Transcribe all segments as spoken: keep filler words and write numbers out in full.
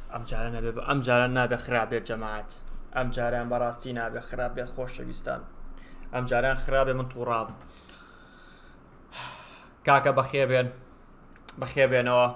ئەم جارە نەبێ ئەم جارە نابێ خراپێت جەماعەت ئەم جاران بەڕاستی نابێ خراپێت خۆشەویستان ئەم جاران خراپێ من تووڕام کاکە بەخێر بێن بەخێر بێنەوە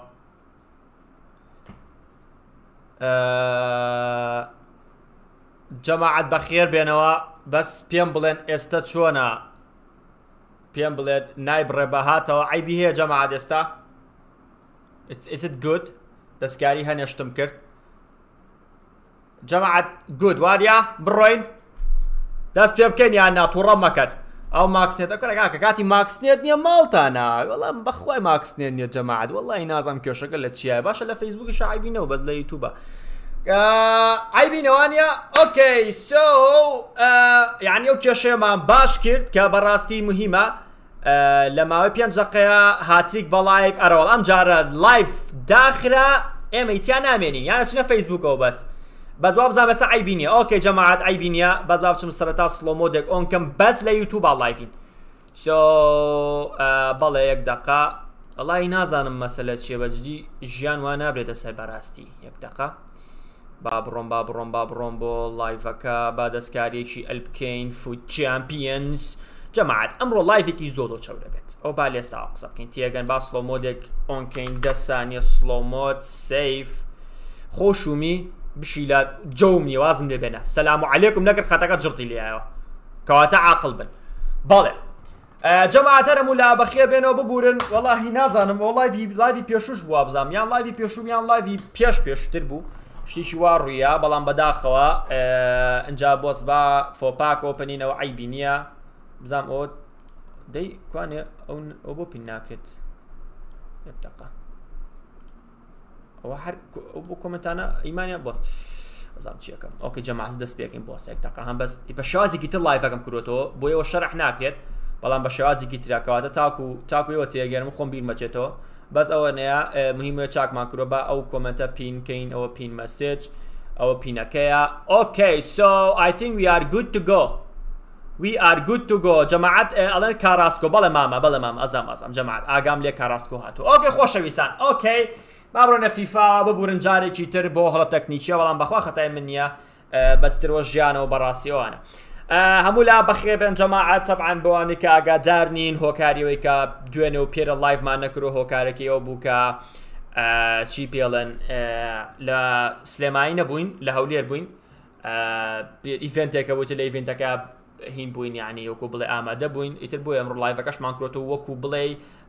جەماعەت بەخێر بێنەوە بەس پێم بڵێن ئێستا چۆنە پێم بڵێت نایبڕێ بەهاتەوە عیبی هەیە جەماعەت ئێستا Is it good دەستکاری هەنێشتم کرد جەماعەت گود واریا بڕۆین دەست پێ بکەین یان ناتووڕە مەکرد ئەو ماکسنێت ئەکەکە کاتی ماکسنێت نییە ماڵتانە وەڵام بەخوای ماکسنێت نییە جەماعەت وەڵی نازانم کێشەکە لە چیایە باشە لە فەیسبووکی عیبینەوە بەس لە یوتیوبە عیبینەوانە ئۆکەی سۆ یعنی ئەو کێشەیەمان باش کرد کە بەڕاستی مهمە لە ماوەی پێنج دقەیە هاتریک بە لایف ئەرەوەڵ ئەم جارە لایف داخرا ئێمە ئیتیان نامێنین یانە چنە فەیسبووکەوە بەس بەس وا بزانم ئێستا عیبی نییە ئۆکەی جەماعەت عیبی نییە بەس با بچم سەرەتا سلۆ مۆدێک ئۆن کەم بەس لە یوتیوبە لایفین سۆ بەڵێ یەک دقە وەڵی نازانم مەسەلە چیە بەجددی ژیان وا نابرێتە سەر بەڕاستی یەک دقە با بڕۆم با بڕۆم با بڕۆم بۆ لایڤەکە با دەستکاریەکی ئەل بکەین فوت چامپیۆنز جەماعەت ئەمڕۆ لایڤێکی زۆر زۆر چەورە بێت ئەو با لێستا قسە بکەین تێگەن با سلۆ مۆدێک ئۆنکەین دە سانیە سلۆ مۆد سیف خۆشومی بشیلە جەوم نیە وازم لێ بێنە سەلام عەلەیکم نەکرد خەتەکە جڕتی لێایەوە کەواتە عاقڵ بن بەڵێ جەماعەت هەرموو لا بەخێر بێنەوە ببورن وەڵاهی نازانم ئەو لایڤی پێشوش بووە بزانم یان لایڤی پێشوم یان لایڤی پێش پێشتر بوو شتێکی وا ڕوویە بەڵام بەداخەوە ئەنجا بۆس با فۆپاک ئۆپنینەوە عیبی نییە بزانم ئەوە دەی کوانێ ئەو بۆ پین ناکرێت یەک دقە ئەوە هەر بۆ کۆمنتانە ئیمانیان بۆست بەزانم چیەکەم ئۆکەی جەماعەت دەست پێکەین بۆست یەک دقە هەم بەس بە شێوازێکی تر لایڤەکەم کردوێتەوە بۆیەوە شەرح ناکرێت بەڵام بە شێوازێکی تراکەواتە تاکو تاکو ئێوە تێگەرم خۆم بیر مەچێتەوە بەس ئەوە نەیە مهمە چاکمان کردوە بە ئەو کۆمنتە پینکەین ئەوە پین مەسیج ئەوە پینەکەیە ئۆکەی سو I think we are good to go We are good to go جەماعەت ئەڵێن کاراسکۆ بەڵێ مامە بەڵێ مام ئەزام ئەزام جەماعەت ئاگام لێ کاراسکۆ هاتووە ئۆکەی خۆشەویستان ئۆکەی با بڕۆنە فیفا ببورن جارێکی تر بۆ هەڵە تەکنیکیە بەڵام بەخوا خەتای من نییە بەسترۆ ژیانەوە بەڕاستیەوانە هەموو لا بەخێر بێن جەماعەت تەبعاً بەوانەی کە ئاگادار نین هۆکاریەوەی کە دوێنێ و پێرە لایڤمان نەکرۆ هۆکارێکی ئەو بوو کە چی پێڵێن لە سلێمانی نەبووین لە هەولێر بووین ئیڤێنتێکە بووتە لە ئیڤێنتەکە هین بووین یعنی وەکو بڵێ ئامادە بووین ئیتر بۆ ئەمڕۆ لایڤەکەشمان کڕۆتەوە وەکو بڵێ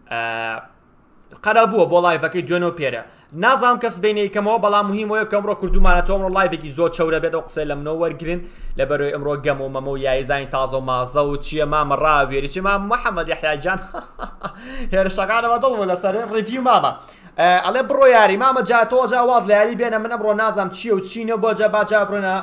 قەرە بووە بۆ لایڤەکەی دوێنە و پێرە نازانم کەس بینەکەمەوە بەڵام مهمەوە کە ئەمڕۆ کردومانە ئەمڕۆ لایڤێکی زۆر چەورە بێت ئەو قسەی لە منەوە وەرگرن لەبەرەوەی ئەمڕۆ گەم و مەمە و یاریزانی تازە و مازە و چییە مامە ڕاوێری چی مام محەممەد یەحیا گیان هێرشەکانەوە دڵمە لەسەر ڕیڤیو مامە ئەڵێ بڕۆ یاری مامە جا تۆ جا واز لە یاری بێنە من ئەمڕۆ نازانم چییە و چینە بۆ جا باجا بڕۆنە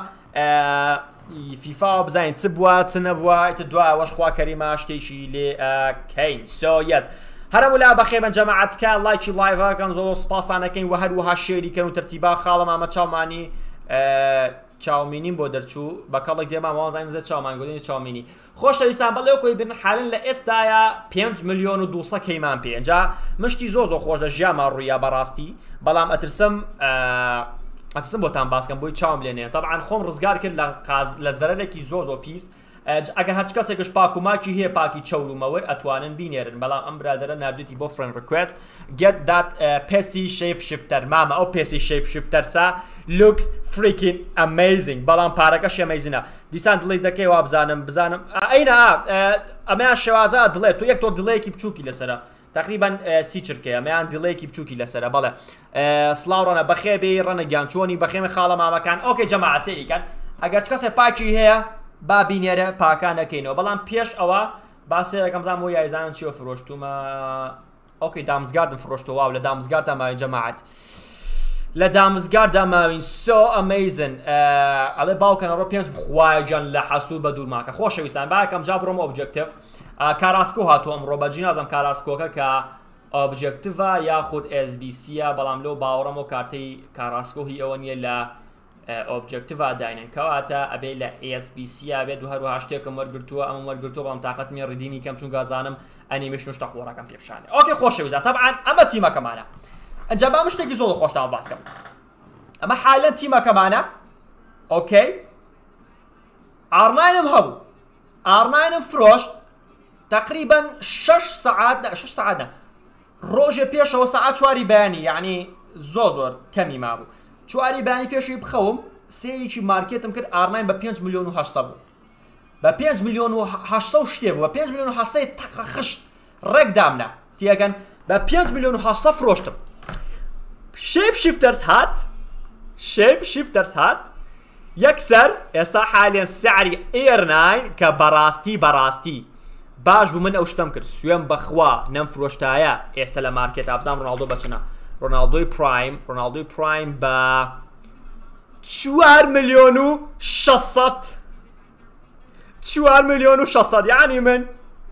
فیفا بزانین چ بووە چ نەبووە ئیتر دوایەوەش خوا کەریمە شتێکی لێ کەین سۆ یەس هەرموو لا بەخێبن جەماعەتکە لایکی لایڤەکەن زۆر سپاسانەکەین و هەروەها شێریکەن و تەرتیبا خاڵە مامە چاومانی چاومینیم بۆ دەرچوو بە کەڵێک دێمە ماوەزانین زە چاومان گۆدێنی چاومینی خۆشەویستان بەڵێ کۆی بن حالن لە ئێستاە پێنج ملیۆن و دووسە کەیمان پێ ئەنجا مشتی زۆر زۆر خۆش لە ژیانمان ڕوویە بەڕاستی بەڵام ئەترسم ئەترسم بۆتان باسکەم بۆی چاوم لێنێ تەبعاً خۆم ڕزگار کرد لە زەرەرێکی زۆر زۆر پیس ئەگەر هەچ کەسێکش پاکوماکی هەیە پاکی چەورومەوەی ئەتوانن بینێرن بەڵام ئەم برادەرە نردێتی بۆ فرند ریکوێست get that پێسی شیپ شیفتەر مامە ئەو پێسی شیپ شیفتەرسا looks freaking amazing بەڵام پارەکەش ئەمەیزنە دیسان دڵی دەکەی وا بزانم بزانم ئەینە ئەمەیان شێوازە دڵێت تو یەک تۆ دڵەیەکی بچووکی لەسەرە تقریبا سی چرکەیە ئەمەیان دڵەیەکی بچووکی لەسەرە بەڵێ سڵاو ڕەنە بەخێبێ ڕەنە گیان چۆنی بەخێمە خاڵە مامەکان ئۆکەی جەماعەت سەیریکەن ئەگەر کەسێک پاکی هەیە با بینێرە پاکانەکەینەوە بەڵام پێش ئەوە باسێکەکەم زانام بۆ یایزانان چیوە فرۆشتومە ئۆکەی دامزگاردن فرۆشتەوە واو لە دامزگاردە ماوەی جەماعەت لە دامزگاردا ماوین سۆ ئەمەیزن ئەڵێ باوکەنەڕۆ پێنج بخوایە گیان لە حەسوود بە دوورماکە خۆشەویستان باکەم جا بڕۆمە ئۆبجێکتیڤ کاراسکۆ هاتووە ئەمڕۆ بەجی نازانم کاراسکۆکە کە ئۆبجێکتیڤە یاخود ئێس بی سیە بەڵام لەو باوەڕەمەوە کارتەی کاراسکۆ هی ئەوە نییە لە ئۆبجێکتیڤ داینن کەواتە ئەبێ لە ئێس بی سیە بێت و هەروەها شتێکم وەرگرتووە ئەمە وەرگرتووە بەڵام تااقەتمی ڕیدیمی کەم چون گازانم ئەنیمێشن شتە خۆڕەکەم پێ بشانێ ئۆکەی خۆشەویستان تەبعاً ئەمە تیمەکەمانە ئەنجا با شتێکی زۆر خۆشتان باس بکەم ئەمە حالەن تیمەکەمانە ئۆکەی ئارناینم هەبوو ئارناینم فرۆشت تقریبا شش ساعات شش ساعات ڕۆژێ پێشەوە ساعات چواری بەیانی یعنی زۆر زۆر کەمی مابوو چواری بەیانی پێشی بخەوم سێریکی مارکێتم کرد ئارناین بە پێنج ملیۆن و هەشتا بوو بە پێنج ملیۆن و هەشتا و شتێ بوو بە پێنج ملیۆن و هەشتای تەقە خشت ڕێک دامنا تێگەن بە پێنج ملیۆن و هەشتا فرۆشتم شێپ شیفتەرز هات شێپ شیفتەرز هات یەکسەر ئێستا حالێن سعری ئێر ناین کە بەڕاستی بەڕاستی باش بوو من ئەو شتم کرد سوێن بەخوا نەمفرۆشتایە ئێستا لە مارکێت ئابزان ڕۆناڵدۆ بەچنە ڕۆناڵدۆی پرایم ڕۆناڵدۆی پرایم بە چوار ملیۆن و شەشسەد چوار ملیۆن و شەشسەد یعنی من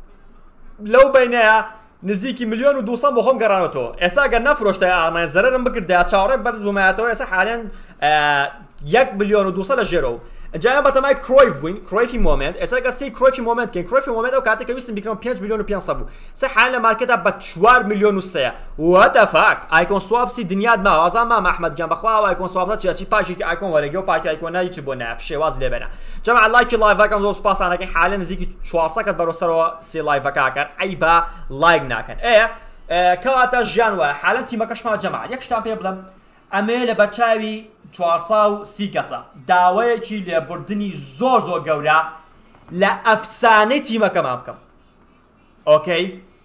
لەو بینەیە نزیکی ملیۆن و دووسەد بۆ خۆم گەڕانەوە ئێستا گەر نەفرۆشتای ئارناین زەرەرم بکرد چاوەڕێ بەرز بوومایەتەوە ئێستا حالێن یەک ملیۆن و دووسەد لە ژێرەوە جایان بەتەمای کرۆیف بووین کرۆیفی مۆمنت ئێستا گە سی کرۆیفی مۆمنت کەین کرۆیفی مۆمنت ئەو کاتێک کە ویستم بیکڕم پێنج ملیۆن و پێنج سەد بوو سە حال لە مارکێتە بە چوار ملیۆن و سەیە وەتە فاک ئایکۆن سوابسی دنیات ماوە ئازان مام ئەحمەد گیان بەخوا ئایکۆن سوابە چی پاشێکی ئایکۆن وەرەگە و پاکی ئایکۆنایی چی بۆ ناف شێواز لێ بێنە جەماعە لایکی لایڤەکەم زۆر سوپاسانەکەی حالە نزیکی چوارسەد کەس بەرەوسەرەوە سێ لایڤەکە کرد ئەی بە لایک ناکەن ئەیە کەواتە ژیان وایە حالەن تیمەکەشمان جەماعە یەک شتان پێ بڵێم ئەمێ لە بەرچاوی چوارسەد و سی کەسە داوایەکی لێبوردنی زۆر زۆر گەورە لە ئەفسانەی تیمەکەمان بکەم ئۆکەی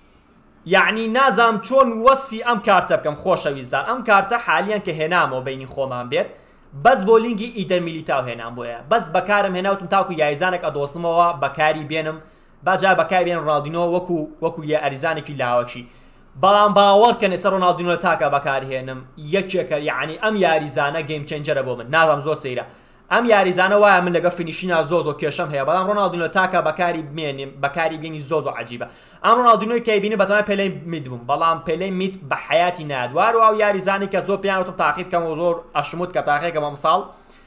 یعنی نازام چۆن وەسفی ئەم کارتە بکەم خۆشەویستان ئەم کارتە حالیان کە هێنامەوە بینی خۆمان بێت بەس بۆ لینگی ئیدەر میلیتاو هێنام بۆیە بەس بەکارم هێناوتم تاکو یاریزانێک ئەدۆسمەوە بەکاری بێنم باجا بەکاری بێن ڕۆناڵدینۆ وەکو وەکو یە ئەریزانێکی لاوەکی بەڵام باوەڕکەن ئێستا ڕۆناڵدینۆ لە تاکە بەکارهێنم یەکێکە یعنی ئەم یاریزانە گەیم چێنجەرە بۆ من نازانم زۆر سەیرە ئەم یاریزانە وایە من لەگە فینیشینا زۆ زۆ کێشەم هەیە بەڵام ڕۆناڵدینۆ تاکە بەکاری بمێنیم بەکاری بێنی زۆ زۆ عەجیبە ئەم ڕۆناڵدینۆی کە بینی بەتەمای پێلەی میت بووم بەڵام پێلەی میت بە حەیاتی نادوار و ئەو یاریزانی کە زۆر پێیانوتم تاقیب بکەم و زۆر ئەشموت کە تاقیەکەمە مەساڵ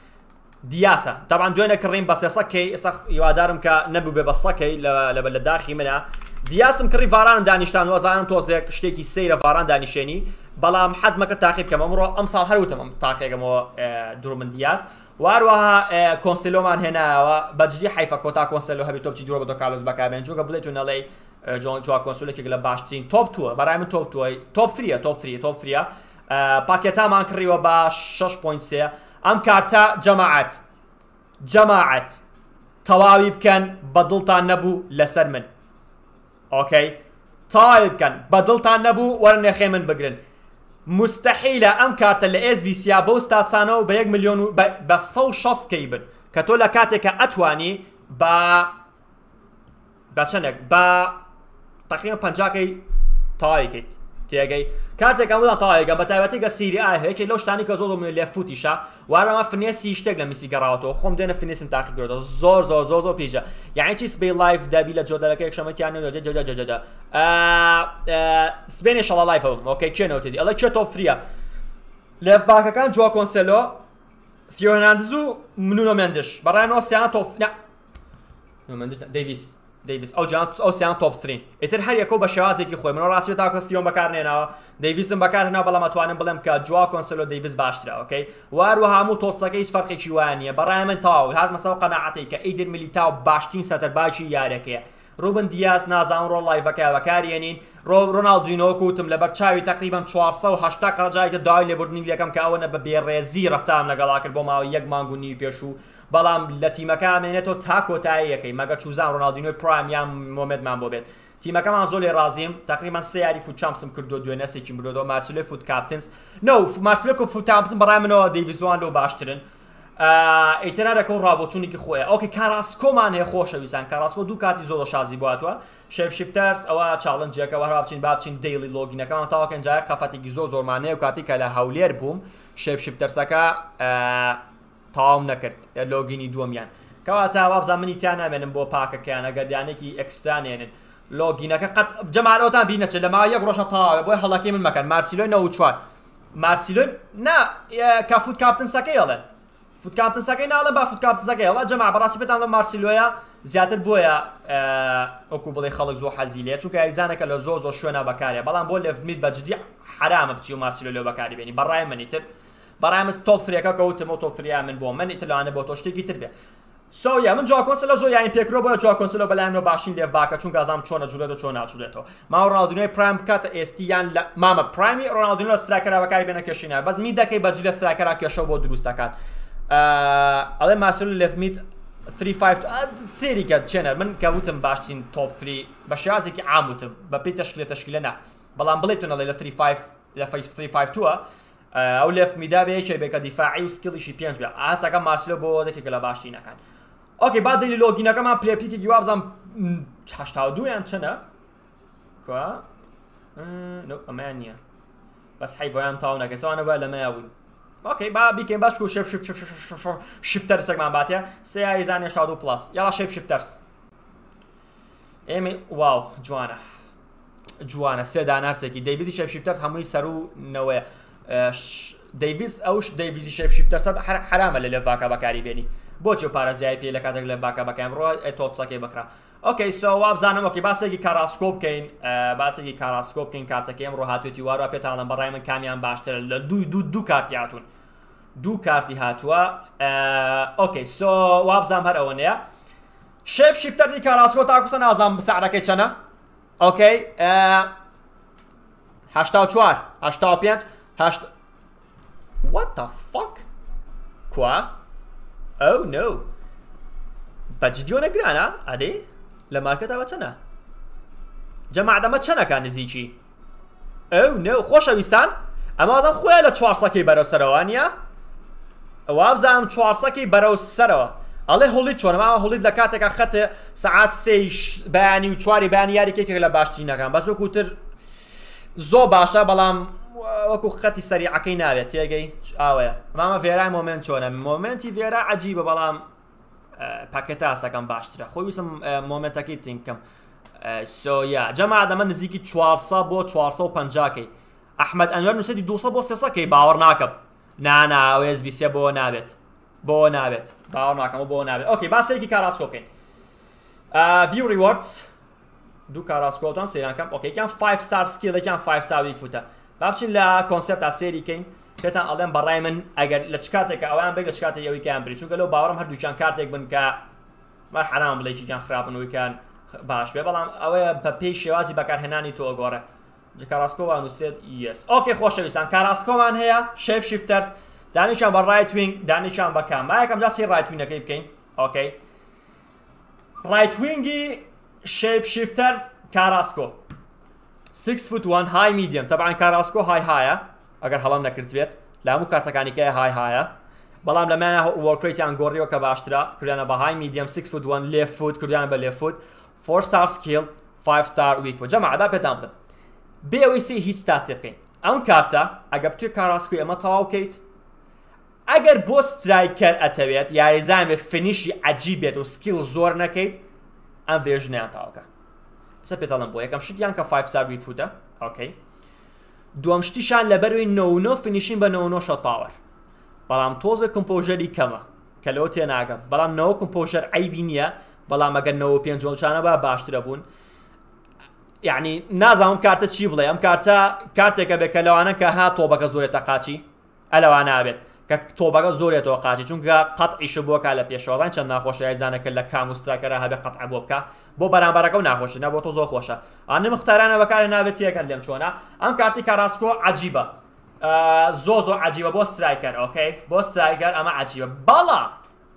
دیاسە طبعا دوێنە کڕیم بە سێسەکەی ئێستا هیوادارم کە نەبوو بێ بە سەکەی لە داخی منە دیاسم کڕی ڤارانم دانیشتان وەزانم تۆزێک شتێکی سەیرە ڤاران دانیشێنی بەڵام حەزمەکە تاقیب بکەم ئەمڕۆ ئەم ساڵ هەروتم ئەم تاقیەکەمەوە دوور من دیاس واروها کۆنسیلۆمان هێناوە بەجددی حیفە کۆتا کۆنسیلۆ هەبی تۆپچی جوۆ بە دۆ کارلۆس بەکاربێن جوگە بڵێت و نەڵێ جووا کۆنسیلۆکێک لە باشترین تۆپ تووە بەڕای من تۆپ تووە تۆپ فریە تۆپ فریە تۆپ فریە پاکێتامان کڕیوە بە شەش پۆینت سێ ئەم کارتە جەماعەت جەماعەت تەواوی بکەن بەدڵتان نەبوو لەسەر من ئۆکەی تاوی بکەن بەدڵتان نەبوو وەرە نێخێ من بگرن مستحیلە ئەم کارتە لە ئێس بی سیا بۆ ستاتسانەوە بە یەک ملیۆن بە سەد و شەست کەی بن کە تۆ لە کاتێکە ئەتوانی بە بە چەندێک بە تەقریبەن پەنجاکەی تاویکەیت تێگەی کارتێک ئەمەدان تاویگە بە تایبەتی گە سیری ئای هەیەکی لەو شتانی کە زۆر لێ فوتیشە وارەمە فنێسی شتێک لە میسی گەڕاوەتەوە خۆم دێنە فنێسم تاقی کردەوە زۆر زۆر زۆر زۆر پیژە یعنی چی سبەی لایف دەبی لە جۆدەرەکە یەکشەمەتیان جەجەجەجەجە سبێنێ شەڵا لایفەوە ئۆکەی چێنەوە تێدی ئەڵە چێ تۆپ فریە لێف باکەکان جوا کۆنسێلۆ فیۆ هێرناندز و منونۆ مێندش بەڕایەوە سیانە تۆپ دەیڤیس دەیڤیس ئەو جان ئەو سیان تۆپترین ئیتر هەر یەکەوە بە شێوازێکی خۆی منەوە ڕاستی تاکە فیۆن بەکارهێناوە دەیڤیسم بەکارهێنا بەڵام ئەتوانم بڵێم کە جوا کۆنسلۆ دەیڤیس باشترە ئۆکەی واروە هەموو تۆتسەکە هیچ فەرقێکی وایە نییە بەڕای من تاو هاتمە سەر قەناعەتی کە ئیدر میلیتاو باشترین سەتەرباجی یارەکەیە ڕوبن دیاس نازان ڕۆ لایڤەکە بەکارهێنین ڕۆناڵدینۆ کوتم لەبەر چاوی تقریبان چوارسەد و هەشتا کەجایکە داوای لێبوردنی یەکەم کە ئەوە بە بێڕێزی ڕەفتارم لەگەڵا کرد بۆ ماوەی یەک مانگ و نیو پێش و بەڵام لە تیمەکە مێنێتەوە تا کۆتاییەکەی مەگە چوزان ڕۆناڵدینۆی پرایم یان مۆمێدمان بۆ بێت تیمەکەمان زۆر لێ ڕازیم تقریبان سێ یاری فوت چامسم کردو دوێ نەسێکی مرۆدەوە مارسیلۆی فوت کاپتنس نو مارسیلۆ فوت کاپتن بەڕای منەوە دەیڤیزوان لەو باشترن ئیترارەکە و ڕابۆچوونێکی خۆیە ئۆکەی کاراسکۆمان هەیە خۆشەویستان کاراسکۆ دوو کاتی زۆر شازی بواتوە شێپ شیفتەرز ئەوە چاڵنجێکەوە هەر بچین با بچین دەیلی لۆگینەکەمان تاواکەن جای خەفەتێکی زۆر زۆرمانەیە و کاتی کە لە هەولێر بووم شێپ شیفتەرسەکە تاوام نەکرد لۆگینی دووەمیان کەواتە وابزان منی تیان نامێنم بۆ پاکەکەیان ئەگەردیانێکی ئەکسترانێنن لۆگینەکە قەت جەمالەوەتان بینەچێت لە ماوەی یەک ڕۆژە تاوە بۆی هەڵەکەی من مەکەن مارسیلۆی نەوە چوار مارسیلۆی نا کە فوت کاپتنسەکەی هەڵێن فوت کاپتنسەکەی ناڵێن با فوت کاپتنسەکەی هەڵە جەما بەڕاستی بێتان لە مارسیلۆیە زیاتر بۆیە ئەوکو بڵێ خەڵک زۆر حەزی لێ چونکە یاریزانێکە لە زۆر زۆر شوێنە بەکارێ بەڵام بۆ لێڤمیت بەجددی حرامە بچی و مارسیلۆ لێ بەکاری بێنی بەڕای منیتر بەڕای من تۆپ سێەکە کەوتمەوە تۆپ سێ من بۆ من ئیترلانە بۆ تۆ شتێکی تر بێ سۆیا من جوا کۆنسلە زۆر یاین پێکرۆ بۆ جوا کۆنسلە بەلایەنەوە باشین لێ باکە چونکە ئازام چۆنە جوولێتەوە چۆن ناچوولێتەوە ماوە ڕاودنەوەی پرایم بکاتە ئێستییان لە مامە پرایمی ڕۆناڵدینۆ لە ستراکەرا بەکاری بێنە کێشینە بەس میدەکەی بەجی لە ستراکەرا کێشە بۆ دروست دەکات ئەڵێ ماسل لێفمیت سێ پێنج سێریکە چێنەر من کەوتم باشترین تۆپ سێ بە شێوازێکی عام وتم بە پێی تەشکیلە تەشکیلە نا بەڵام بڵێتونەڵێ لە سێ پێنج لە سێ پێنج تووە ئەو لێفت میدا بێ یەکێ بێ کە دیفاعی و سکیڵیشی پێنج بێ ئاساکە ماسلۆ بۆ دەکێکە لە باشترینەکان ئۆکێ با دەیلی لۆگینەکەمان پلێپیتی جواب بزانم هەشتا و دوو یان چەندە کوا ئەمەیان نییە بەس حیڤۆیان تاو نەکەی سەوانە بە لەمەیەوی اوكي با بیکەین باش و شف شف شف شفتەرسێکمان باتێ سێ یاریزان هێشتا و دوو پلاس یاڵا شێپ شفتەرس ئێمە واو جوانە جوانە سێ دانارسێکی دەیڤیزی شێپ شفتەرس هەمووی سەر و نەوەیە دەیڤیز ئەوش دەیڤیزی شێپ شفتەرسە حرامە لە لێڤاکە بەکاری بێنی بۆچی و پارێزیای پێ لە کاتێک لە باکە بەکەم ڕۆ تۆپسەکەی بکرا اوكي سو وابزانم اوكي باسێکی کاراسکۆپ بکەین باسێکی کاراسکۆپ بکەین کارتەکە ئەمڕۆ هاتوێتی وارە پێتاڵم بەڕای من کامیان باشترە لە دوو دوو دوو کارتی هاتوون دوو کارتی هاتووە اوكي سو وابزانم هەر ئەوەنەیە شێپ شیفتەری کاراسکۆ تاکوسە نازانم بسعرەکەی چەنە اوكي هەشتا و چوار هەشتا و پێنج هەشت what the fuck کوا oh no بەجددیۆ نەگرانە ئەدێ لە مارکەتەوە چەنە جەماعە دەمە چەنەکە نزیکی ئەو نێو خۆشەویستان ئەمازم خۆیان لە چوارسەکەی بەرەو سەرەوە نییە ئەوە بزانم چوارسەکەی بەرەو سەرەوە ئەڵێ هەوڵی چۆنەماوە هەوڵیت لە کاتێکە خەتە سەعات سێیش بەیانی و چواری بەیانی یاریکێکێک لە باشترینەکان بەس وەکوتر زۆر باشە بەڵام وەکو خەتی سەریعەکەی نابێت تێگەی ئاوەیە مامە ڤێرای مۆمنت چۆنە مۆمنتی ڤێرا عەجیبە بەڵام پاکێتە ئاسەکەم باشترە خۆی ویسم مۆمنتەکەی تیم بکەم سۆیا جەماعە دەمە نزیکی چوارسە بۆ چوارسە و پەنجاکەی ئەحمەد ئەنوەر نووسێتی دووسە بۆ سێسەکەی باوەڕ ناکەم نانا ئەو ئێس بی سێ بۆ نابێت بۆ نابێت باوەڕ ناکەم بۆ نابێت ئۆکەی باسێکی کاراسکۆ بکەین ڤیو ریواردز دوو کاراسکۆتان سێرانکەم ئۆکەی یەکیان پێنج ستار سکیل یەکیان پێنج ستار ویک فوتە با بچین لە کۆنسێپتا سێریکەین پێتان ئەڵێم بەڕای من ئەگەر لە چ کاتێکە ئەویان بێت لە چ کاتێک ئەوەیان بری چونکە لەو باوەڕم هەردووچیان کاتێک بن کە مەر حرام بڵێکیان خراپنەوەیکان باش بێ بەڵام ئەوەیە بە پێی شێوازی بەکارهێنانی تۆ گۆڕە کاراسکۆوان نووسێت یس ئۆکێ خۆشەویستان کاراسکۆمان هەیە شێپ شیفتەرس دانیشان بە ڕایت وینگ دانیشان بە کام مایەکەم جا سێ ڕایت وینگەکەی بکەین ئۆکەی ڕایت وینگی شێپ شیفتەرس کاراسکۆ سیکس فوت وان های میدیەم تەبعاً کاراسکۆ های هایە ئەگەر هەڵام نەکرد بێت لە هەموو کارتەکانیکەیە های هایە بەڵام لەمانە وەرکریتیان گۆڕیەوە کە باشترە کردیانە بە های میدیەم سیکس فوت وان لێف فوت کردیانە بە لێف فوت فۆر ستار سکیل پێنج ستار ویک فوت جەماعەدا پێتان بدەم بێ ئەوەی سێ هیچ تاچێ بکەین ئەم کارتە ئەگەر توی کاراسکۆی ئەمە تەواو بکەیت ئەگەر بۆ سترایکەر ئەتەوێت یاریزانێ فینیشی عەجیب بێت و سکیل زۆر نەکەیت ئەم ڤێژنیان تاوکە سە پێتەڵم بۆ یەکەم شتیان کە پێنج ستار ویک فوتە ئۆکەی دووەم شتیشان لەبەروی نەونۆ فینیشین بە نەونۆ شەت پاوەر بەڵام تۆزە کۆمپۆژەری کەمە کە لەوە تێناگەم بەڵام نەوە کۆمپۆژەر عەیبی نییە بەڵام ئەگەر نەوە پێنجۆڵچانە بە باشترە بوون یعنی نازانم کارتە چی بڵێ ئەم کارتە کارتێکە بێت کە لەوانە کە ها تۆبەکە زۆرێتە قاچی ئەلەوانە نابێت کە تۆبەکە زۆرێتەوە قاچی چونکە قەتعیشە بۆ کا لە پێشەوەڵان چەند ناخۆشە یازانەکە لە کام و ستراکەرە هەبێ قەتع بۆ بکە بۆ بەرامبەرەکە و ناخۆشە نە بۆ تۆ زۆر خۆشە ئەنە مختارانە بەکارە نابێت یەکەن لێم چۆنە ئەم کارتی کاراسکۆ عەجیبە زۆ زۆر عەجیبە بۆ سترایکەر ئۆکەی بۆ سترایکەر ئەمە عەجیبە بەڵام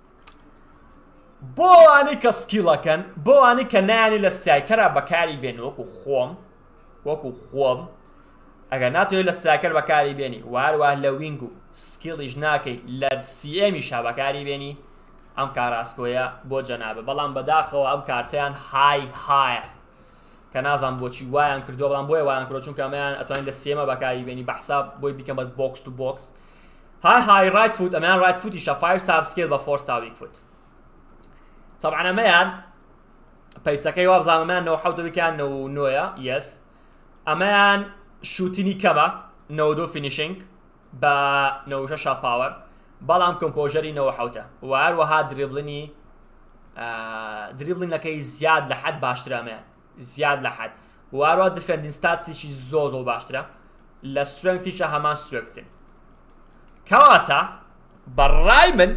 بۆ ئەوانەی کە سکیڵەکەن بۆ ئەوانەی کە نایانی لە سترایکەرە بەکاری بێن وەکو خۆم وەکو خۆم ئەگەر ناتوێت لە سترایکەر بەکاری بێنی واروە لە وینگ و سکیڵیش ناکەی لە سی ئێمیشا بەکاری بێنی ئەم کاراسکۆیە بۆ جەنابە بەڵام بەداخەوە ئەم کارتیان های هایە کە نازانم بۆچی وایان کردووە بەڵام بۆیە وایان کردووە چونکە ئەمەیان ئەتوانین لە سێمە بەکاری بێنی بە حساب بۆی بیکەم بە بۆکس تو بۆکس های های ڕایت فوت ئەمەیان ڕایت فوتیشە پێنج ستار سکیل بە فۆر ستار ویک فوت طبعا ئەمەیان پەیسەکەی وا بزانم ئەمەیان نەوە حەوتەوەیکیان نەوە و نۆیە یەس ئەمەیان شوتینی کەمە نەوە دوو فینیشینگ بە نەوە شەش شات پاوەر بەڵام کۆمپۆژەری نەوە حەوتە و هەروەها دریبڵنی دریبڵینەکەی زیاد لە حەد باشترە ئەمەیان زیاد لە حەد و هەروەها دفێندین ستاتسیشی زۆ زۆر باشترە لە سترێنگتیشە هەمان سترێکتن کەواتە بەڕای من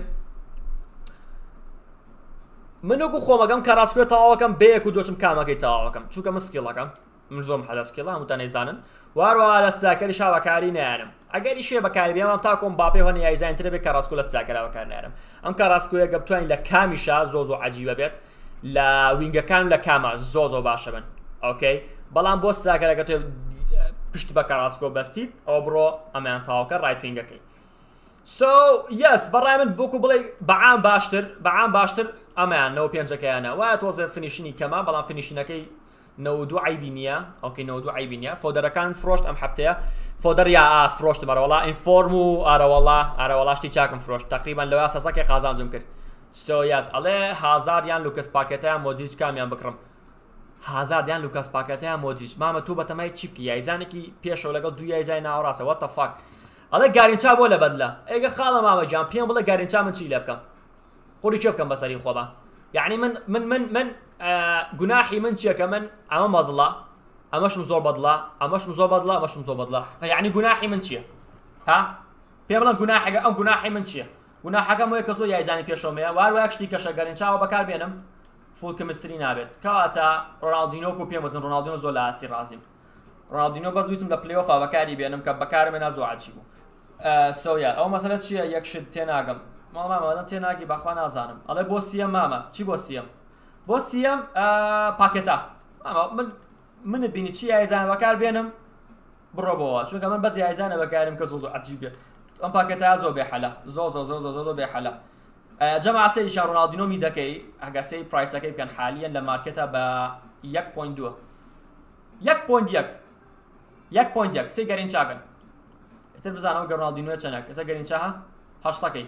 منوەکو خۆمەکەم کە ڕاستگوێ تەواوەکەم بەیەک و دۆچم کامەکەی تەواوەکەم چونکە من سکیڵەکەم من زۆم حەدەسکیڵە هەمووتان نەیزانن واروها لە ستاکەری شا بەکاری نایانم ئەگەری شێ بەکاری بێمەم تا کۆم باپێ هۆنی یایزانترە بێت کە ڕاستگۆ لە ستاکەرا بەکار نایانم ئەم کە ڕاستگوۆیە بتوانین لە کامیشا زۆ زۆ عەجیبە بێت لە وینگەکان لە کامە زۆ زۆ باشە بن ئۆکەی بەڵام بۆ ستاکەرەکە تۆ پشت بە کەڕاستگۆ بەستیت ئەوە بڕۆ ئەمەیان تاواکە ڕایت وینگەکەی سۆ یەس بەڕای من بۆکو بڵێ بەعام باشتر بەعام باشتر ئەمەیان نەوە پێنجەکەیانە وایە تۆزە فنیشنی کەمە بەڵام فنیشنەکەی نەوە دوو عیبی نییە ئۆکەی نەوە دوو عیبی نییە فۆدەرەکان فرۆشت ئەم هەفتەیە فۆدەر یا فرۆشتم ئەرەوەڵا ئینفۆرم و ئارەوەڵا ئارەوەڵاشتی چاکم فرۆشت تقریبان لەوە سەسەکێ قازانجم کرد سۆ یاس ئەڵێ هازاریان لوکەس پاکێتەیە مۆدیچ کامیان بکڕم هازاردیان لوکەس پاکێتەیە مۆدیچ مامە تو بەتەمای چی بکە یایزانێکی پێشەوە لەگەڵ دوو یایزای ناوەڕاستە وات دە فاک ئەڵێ گارینچا بۆ لە بەدلە ئێگە خاڵە مامە جان پێم بڵێ گارینچا من چی لێ بکەم قوڵی چێ بکەم بەسەری خۆبە یعنی من من من من گوناحی من چییە کە من ئەمە مەدڵە ئەمەشم زۆر بەدڵە ئەمەشم زۆر بەدڵە ئەمەشم زۆر بەدڵە یعنی گوناحی من چییە ها پێم بڵێن گوناحەکە ئەم گوناحی من چییە گوناحەکەم وەیە کە زۆر یایزانی پێشەوەمەیە واروایە شتی کەشە گەرینچاوە بەکار بێنم فول کەمستری نابێت کەواتە ڕۆناڵدینۆ و پێم وتن ڕۆناڵدینۆ زۆر لە ئاستی ڕازیم ڕۆناڵدینۆ بەس ویستم لە پلەیۆفا بەکاری بێنم کە بەکارمێنا زۆر عەجیب بوو سۆیا ئەو مەسەلە چییە یەک شت تێناگەم ماڵ مامە ئەدەم تێناگی بەخوا نازانم ئەڵێ بۆ سیەم مامە چی بۆ سیەم بۆ سیەم پاکێتە من منت بینی چی یایزانە بەکار بێنم بڕۆ بۆەوە چونکە من بەس یایزانە بەکارم کە زۆ زۆر عەجیبە ئەم پاکێتە زۆر بێحەلە زۆ زۆ زۆ زۆ زۆر بێحەلە جەماعە سەیریشا ڕۆناڵدینۆ میدەکەی ئەگەسەی پرایسەکەی بکەن حالیەن لە مارکێتە بە یەک پۆینت دوو یەک پۆینت یەک یەک پۆینت یەک سێ گەرینچاکەن ئیتر بزانەوە گە ڕۆناڵدینۆ چەندە کەسە گەرینچاها هەشت سەکەی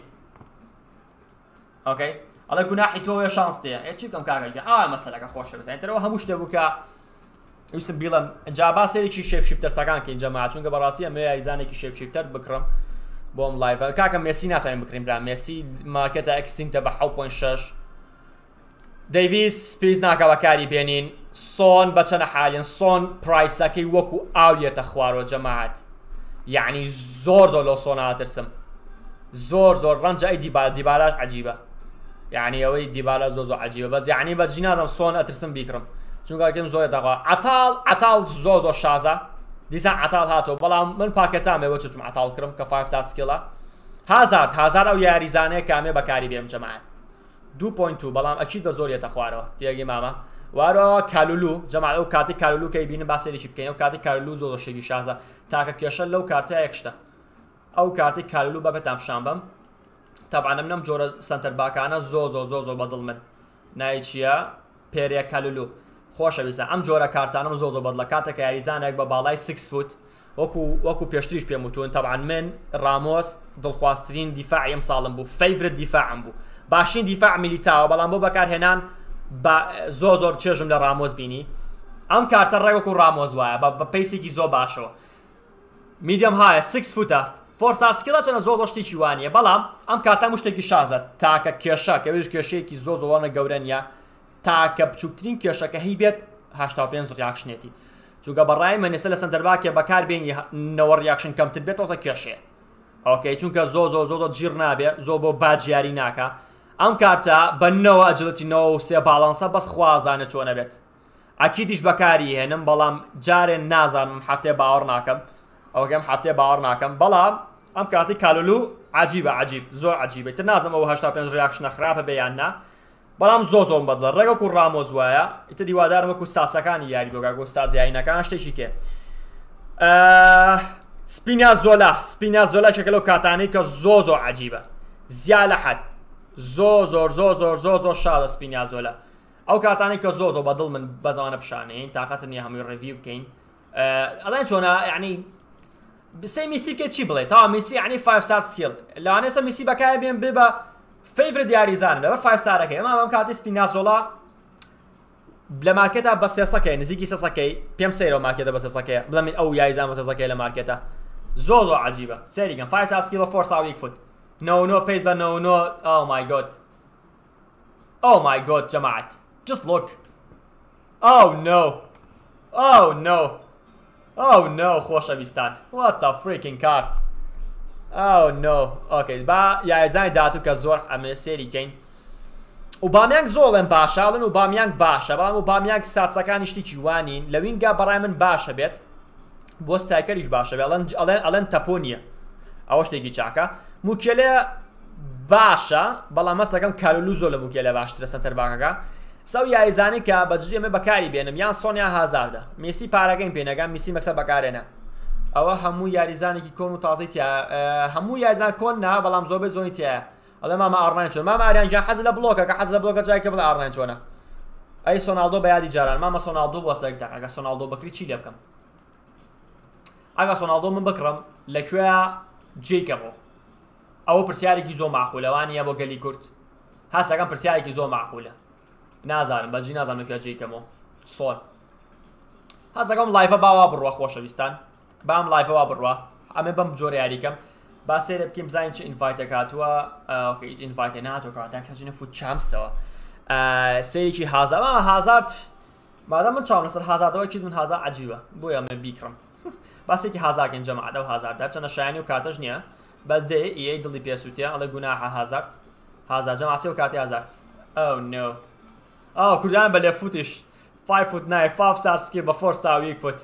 ئۆکەی ئەڵێ گوناحی تۆ شانس تەیە ئێ چی بکەم کاکەگە ئا مەسەلەکە خۆشە بزانین ترەوە هەموو شتێ بوو کە ویستم بیڵم ئەنجا با سێرێکی شێپ شیفتەرسەکان کەین جەماعە چونکە بەڕاستی ئەمە یایزانێکی شێپ شیفتەر بکڕم بۆم لایڤە کاکە مێسی ناتوانین بکڕین برا مێسی مارکێتە ئەکستینگتە بە حەوت پۆینت شەش دەیڤیس پیس ناکە بەکاری بێنین سۆن بە چەنە حالین سۆن پرایسەکەی وەکو ئاویەتە خوارەوە جەماعەت یعنی زۆر زۆر لەو سۆنە ئاترسم زۆر زۆر ڕەنجە ئەی دیبالە دیبالاش عەجیبە یعنی ئەوەی دیبالە زۆر زۆر عەجیبە بەس یعنی بەجی نازەم سۆن ئەترسم بیکڕم چونکە کەم زۆر دەخوا عەتاڵ عەتاڵ زۆر زۆر شازە دیسان عەتاڵ هاتەوە بەڵام من پاکێتامێ چۆم عەتاڵ کڕم کە پێنج ستا سکیڵە هازار هازار ئەو یاریزانەیە کامێ بەکاری بێم جەماعەت دوو پۆینت و بەڵام ئەکید بە زۆریەتە خوارەوە تێگەی مامە وارەوە کالولو جەماعەت ئەو کاتی کالولو کەی بینم با سێریشی بکەین ئەو کاتی کالولو زۆر شێکی شازە تاکە کێشە لەو کارتە یەکشتە ئەو کاتی کالولو بەبێتام شان بم طبعا منم جۆرە سنتەر باکانە زۆر زۆر زۆر زۆر بەدڵ من نای چییە پێرێ کالولو خۆشە بیسە ئەم جۆرە کارتانم زۆر زۆر بەدڵە کاتێکە یاریزانێک بە باڵای شش فوت وەکو وەکو پێشتریش پێم وتون طبعا من ڕامۆس دڵخواستترین دیفاعی ئەم ساڵم بوو فەیڤرت دیفاعم بوو باشین دیفاع میلیتاوە بەڵام بۆ بەکارهێنان زۆر زۆر چێژم لە ڕامۆس بینی ئەم کارتە ڕێ وەکو ڕامۆس وایە بە پەیسێکی زۆر باشەوە میدیەم هایە شش فوتە فۆرستا سکیڵە چەنە زۆر زۆر شتێکی وانیە بەڵام ئەم کاتە شتێکی شازە تاکە کێشە کەوێش کێشەیەکی زۆر زۆرانە گەورە نیە تاکە بچووکترین کێشەکە هی بێت هەشتا و پێنج ریاکشنێتی چونکە بەڕای منێسە لە سەندەرباکێ بەکار بێنی نەوە ریاکشن کەمتر بێت تۆزە کێشەیە ئۆکەی چونکە زۆر زۆر زۆر جیر نابێت زۆر بۆ باجیاری ناکە ئەم کارتە بەنەوە ئەجلەتینەوە و سێ باڵانسە بەس خوازانە چۆنە بێت ئەکیدیش بەکاری هێنم بەڵام جارێن نازانم هەفتێ باوەڕ ناکەم ئەوگەم هەفتێ باوەڕ ناکەم بەڵام ئەم کاتی کالولو عجیبە عجیب زۆر عجیبە تر نازم ئەوە هەشتا و پێنج ریاکشنە خراپە بەیان نا بەڵام زۆر زۆر بەدڵە ڕێگە و ڕامۆز وایە ئیتر دیوادارم وەکو ستاسەکانی یاری بۆگا ستازیینەکان شتێکی کێ سپینیا زۆلا سپینیا زۆلا چێکە لەو کاتانەی کە زۆر زۆر عجیبە زیا لە حەد زۆر زۆر زۆر زۆر زۆر زۆر شادە سپینیا زۆلا ئەو کاتانەی کە زۆر زۆر بەدڵ من بەزانە پیشانەین تااقەتن نیە هەمووی ڕێڤیو بکەین ئەڵێن چۆنە یعنی سێ میسی کە چی بڵێ تا میسی یعنی پێنج ستار سکیل لەوانەیە میسی بەکای بێن بێ بە فەیڤرت دیاریزانم لەبەر پێنج ستارەکەی ئەمە ئەم کاتی سپینیا زۆلا لە مارکێتە بە سێ سەکەی نزیکی سێ سەکەی پێم سەیرەوە مارکێتە بە سێ سەکەیە بڵێ ئەو یاریزان بە سێ سەکەی لە مارکێتە زۆر زۆر عجیبە سێریکەم پێنج ستار سکیل بە فۆرسا و یەک فوت no no pace but no no oh my god oh my god جماعت just look oh no oh no oh no خوشەویستان what the freaking card ئەو نۆ ئۆکەی با یاریزانی داهاتوو کە زۆر ئەمێ سێری کەین ئۆبامیانگ زۆڵێن باشاڵن و بامیانگ باشە بەڵام ئۆبامیانگ ساتسەکانی شتێکی وانین لە وینگا بەڕای من باشە بێت بۆ ستایکەریش باشە بێت ئەڵێن ئەڵێن تەپۆ نییە ئەوە شتێکی چاکە موکێلێ باشە بەڵام مەستەکەم کارولو زۆر لە موکێلە باشترە سەنتەر باکەکە سەو یاریزانی کە بەجێ ئەمە بەکاری بێنم یان سۆنیا هازاردە میسی پارەکەین پێنەگەم میسی مەکسە بەکارێنە ئەوە هەموو یاریزانێکی کۆن و تازەی تیا هەموو یاریزان کۆن نا بەڵام زۆربەی زۆنی تایە ئەڵێ مامە ئاڕناین چۆن مامە ئاریانجا حەز لە بڵۆکە کە حەز لە بڵۆکە جایکە بڵێ ئاڕناین چۆنە ئەی سۆناڵدۆ بە یادی جاران مامە سۆناڵدۆ بۆ سەرکەکە سۆناڵدۆ بکری چی لێ بکەم ئەگە سۆناڵدۆ من بکڕم لەکوێ جێیکەڕۆ ئەوە پرسیارێکی زۆر معقولەوانیە بۆ گەلی کورد هەستەکەم پرسیارێکی زۆر معقولە نازانم بەجی نازانم لەکوێ جێیکەمەوە سۆن هەستەکەم لایفە باوا بڕوە خۆشەویستان بام لایفەوە بڕوە ئەمێ بەم جۆرە یاریکەم با سێرە بکەیم بزانین چه ئینڤایتە کاتووە ئۆکەی ئینڤایتە ناتوە کاتە کەچینە فوت چامسەوە سێریکی هازار مامە هازارد مادام من چاوم لەسەر هازاردەوە کیت من هازار عەجیبە بۆیە ئەمێ بیکڕم باسێکی هازاکەین جەماعەتە و هازاردە چەندە شایانی و کاتەش نییە بەس دێ ئێ دڵی پێسووتیە ئەڵێ گوناحە هازارد هازار جەماعەسێ و کاتی هازارد ئەو نۆ ئەو کوردیان بە لێ فوتیش five foot nine five star skill بە four star weak foot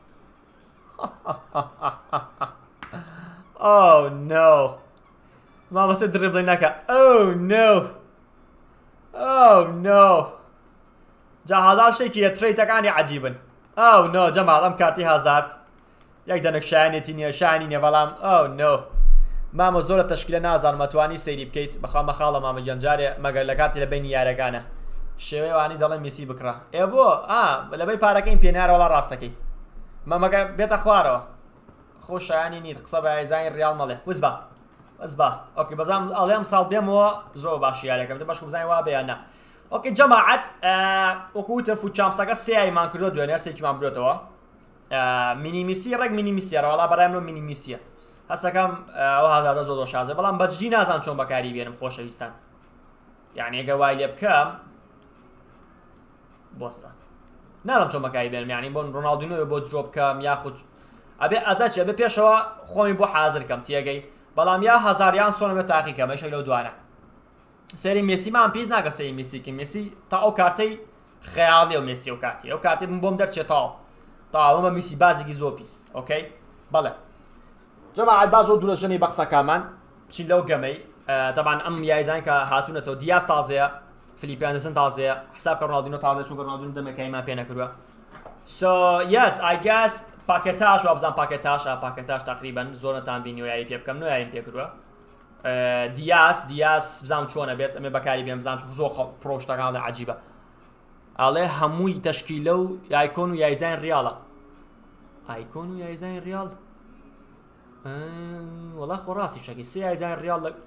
oh no ما بەسێ دریبڵی نەکە oh no oh no جا هازار شتێکیە ترێیتەکانی عەجیبن oh no جەماعەت ئەم کارتی هازارد یەک دەنێک شایەنێتی نییە شایانی نییە بەڵام oh no مامە زۆرە تەشکیلە نازانم مەتوانی سەیری بکەیت بەخوا مەخاڵە مامە گەنجارێ مەگەر لە کاتی لە بینی یارەکانە شێوەیەوانی دەڵێن میسی بکڕە ئێ بۆ ئا لەبەی پارەکەین پێنارەوەڵا ڕاستەکەی مەمەگە بێتە خوارەوە خۆ شایانی نیت قسە بە یاریزانی ڕیال مەڵێ وز بە وز بە ئۆکێ بەڵام ئەڵێم ساڵ بێمەوە زۆر باش یاریەکەم دە باش بزانین وا بەیان نا ئۆکێ جەماعەت وەکو وتە فوت چامسەکە سێ یاریمان کردووە دوێنێ سێکیمان برۆتەوە مینیمیسی ڕێک مینیمیسیەرە وەڵا بەڕای منۆ مینیمیسیە هەستەکەم ئەو هازاردە زۆر زۆر شازە بەڵام بەجددی نازانم چۆن بەکاری بێنم خۆشەویستان یعنی ئەگە وای لێ بکەم بۆستە نازانم چۆن بەکاری بێنم یعنی بۆ ڕۆناڵدینۆ بۆ درۆ بکەم یاخود ئەبێ ئەدەچێ بێ پێشەوە خۆمی بۆ حازرکەم تێگەی بەڵام یا هەزاریان سۆنمە تاقیکەم ئەشەی لەو دوانە سەری مێسیمان پێیز ناکە سەری مێسیکە مێسی تا ئەو کارتەی خەیاڵی و مێسی و کارتی ئەو کارتی من بۆم دەرچێت تاڵ تاوە بە میسی بازێکی زۆر پیس ئۆکەی بەڵێ جەماعەت باز زۆر دوورەژەنی بە قسەکەمان چین لەو گەمەی تەبان ئەم یاریزانی کە هاتوونەتەوە دیاز تازەیە فلیپ ئەندرسن تازەیە حساب کە ڕۆناڵدینۆ تازەیە چونکە ڕۆناڵدینۆ دەمەکەیمان پێ نەکردووە so yes I guess پاکێتاش و بزان پاکێتاشە پاکێتاش تقریبا زۆرتان بینی و یاری پێ بکەم نو یاریم پێ کردووە دیاس دیاس بزانم چۆنە بێت ئەمێ بەکاری بێم بزانم زۆر پرۆشتەکان عەجیبە ئەڵێ هەمووی تەشکیلە و ئایکۆن و یاریزانی ڕیاڵە ئایکۆن و یاریزانی ڕیاڵ وەڵا خۆ ڕاستی شەکی سێ یاریزانی ڕیاڵ لە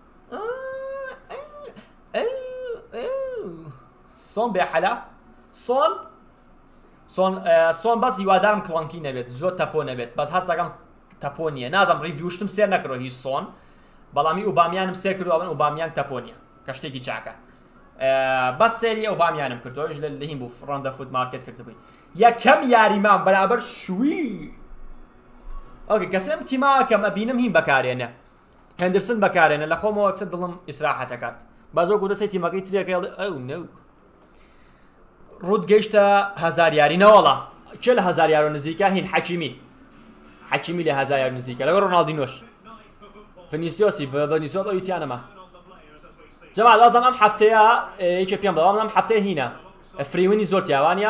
سۆن بێحەلا سۆن سۆن سۆن بەس هیوادارم کڵەنکی نەبێت زۆر تەپۆ نەبێت بەس هەستەکەم تەپۆ نییە نازانم ڕیڤیوشتم سێر نەکڕەوە هیچ سۆن بەڵامی ئۆبامیانم سێر کردو ئەڵێن ئۆبامیان تەپۆ نییە کە شتێکی چاکە بەس سێری ئۆبامیانم کردوەش لە هین بوو ڕەندە فوت مارکێت کردبووی یەکەم یاریمان بەرابەر شووی ئۆکێ کەسێم تیماکەم ئەبینم هین بەکارێنە هەندرسن بەکارێنە لە خۆمەوە کچە دڵم ئیسراحەت دەکات بازۆ گودەسەی تیمەکەی ترێکە ئەو نەو ڕوود گەیشتە هەزار یاری نەوەڵا کێ لە هەزار یار و نزیکە هین حەکیمی حەکیمی لە هەزار یار نزیکە لەگەڵ ڕۆناڵدینۆش ڤینیسیۆسی ڤینیسیۆس ئەوی تیانەما جەماعەت لازم ئەم هەفتەیە یەکێ پێم بڵام ئەم هەفتەیە هینە فریوینی زۆر تیاوانیە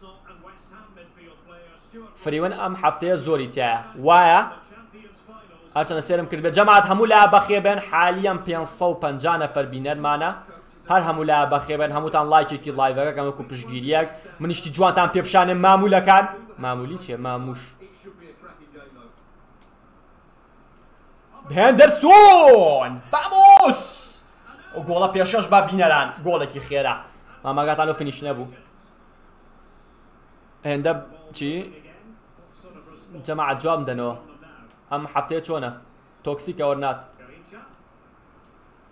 فریون ئەم هەفتەیە زۆری تایە وایە هەرچەندە سێرم کرد بێت جەماعەت هەموو لا بەخێبن حالیان پێنج سەد و پەنجا نەفەر بینەرمانە هەر هەموو لا بەخێبن هەمووتان لایکێکی لایڤەکە وەکو پشتگیریەک منیشتی جوانتان پێ بشانێ مامولەکان مامولی چیە ماموش هێندەرسۆن ڤامۆس ئەو گۆڵە پێشەش با بینەران گۆڵێکی خێرا ماماگاتان لەو فینیش نەبوو هێندە چی جەماعەت جواب بدەنەوە ئەم هەفتەیە چۆنە تۆکسیکە وەرنات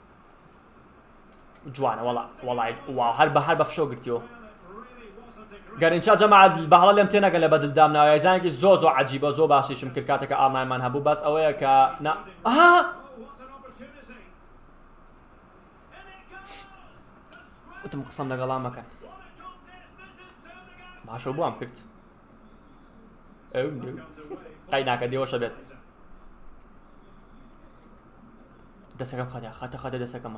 جوانە وەڵا وەڵای واو هەر بە هەر بە فشۆ گرتیەوە گەرنچا جەماعەت بەهەڵە لێم تێنەگەن لە بەدڵدام ناوە یزانێکی زۆر زۆر عەجیبە زۆر باشیشم کرد کاتێککە ئاڵمانیمان هەبوو بەس ئەوەیە کە نا ئاها وتم قسەم لەگەڵا مەکەن باشە بووام کرد ئەو قەی ناکە دێوەشە بێت دەسەکەم خەتە خەتە خەتە دەسەکەمە